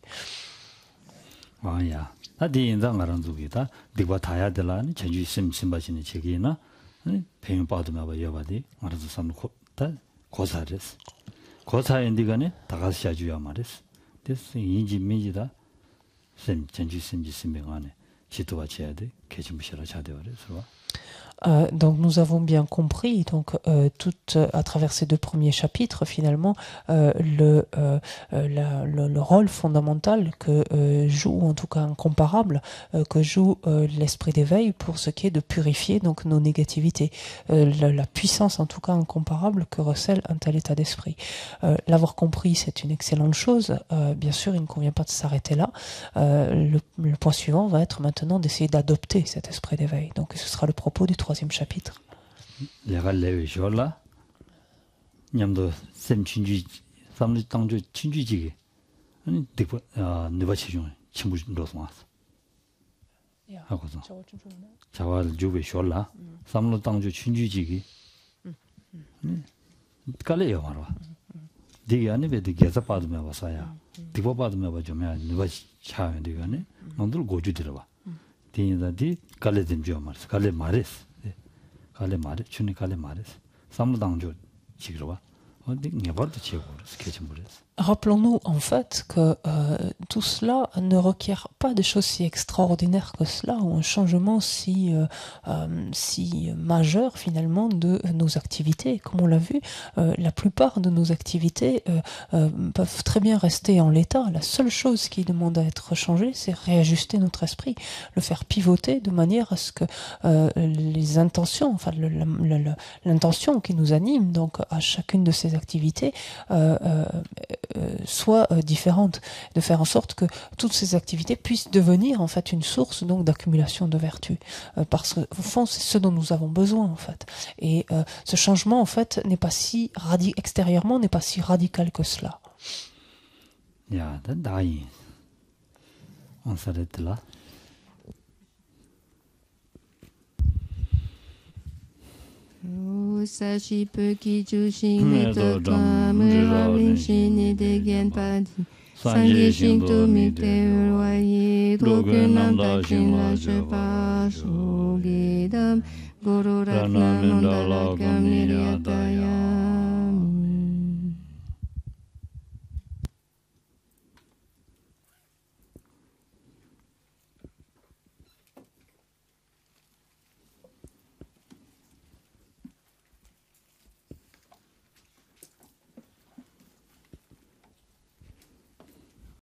Voilà. Adi inzang aranzugita digwa thaya delani chanju sim simbachini chegina payme paduma ba yobadi arazu sam ko ta kosares. Kosa indigane tagasi ajuya mares. Des inji minjida sim chanju simji simbengane chitowa cheyade kechimshira chadewares. Euh, donc nous avons bien compris, donc euh, tout euh, à travers ces deux premiers chapitres, finalement, euh, le, euh, la, le, le rôle fondamental que euh, joue, en tout cas incomparable, euh, que joue euh, l'esprit d'éveil pour ce qui est de purifier donc nos négativités, euh, la, la puissance en tout cas incomparable que recèle un tel état d'esprit. Euh, l'avoir compris, c'est une excellente chose. Euh, bien sûr, il ne convient pas de s'arrêter là. Euh, le, le point suivant va être maintenant d'essayer d'adopter cet esprit d'éveil. Donc ce sera le propos du troisième chapitre. 야갈레위 쇼라 냠도 샘친주 삼리 당주 친주지기 아니 되고 아 네바치 중 친구 로서 왔어. 하고서 자와를 주베 쇼라 삼로 당주 친주지기 음 깔래요 말아. 되게 안에 베드 게자 받으면 와서야 디보 받으면 봐 좀야 네바치 차야 되거네 너들 고주 들어봐. 디인다디 깔래 좀 줘 말스 깔래 말스 갈래 말해 주니 갈래 말했어. 삼무당조 지그러와. 어디 네버도 지고 스케치 모르겠어. Rappelons-nous en fait que euh, tout cela ne requiert pas des choses si extraordinaires que cela, ou un changement si, euh, euh, si majeur finalement de nos activités. Comme on l'a vu, euh, la plupart de nos activités euh, euh, peuvent très bien rester en l'état. La seule chose qui demande à être changée, c'est réajuster notre esprit, le faire pivoter de manière à ce que euh, les intentions, enfin le, le, le, l'intention qui nous anime donc à chacune de ces activités euh, euh, Euh, soit euh, différente, de faire en sorte que toutes ces activités puissent devenir en fait une source donc d'accumulation de vertus, euh, parce que au fond c'est ce dont nous avons besoin en fait. Et euh, ce changement en fait n'est pas si radi- extérieurement n'est pas si radical que cela. Ya, da dai. On s'arrête là. Sashi pe ki ju shin ni to ta me ra min shin ni de gen pa di san ye shin to mi te wa ye do ke nam da shin la she pa shu ge dam guru ratna nanda la ka mi ya ta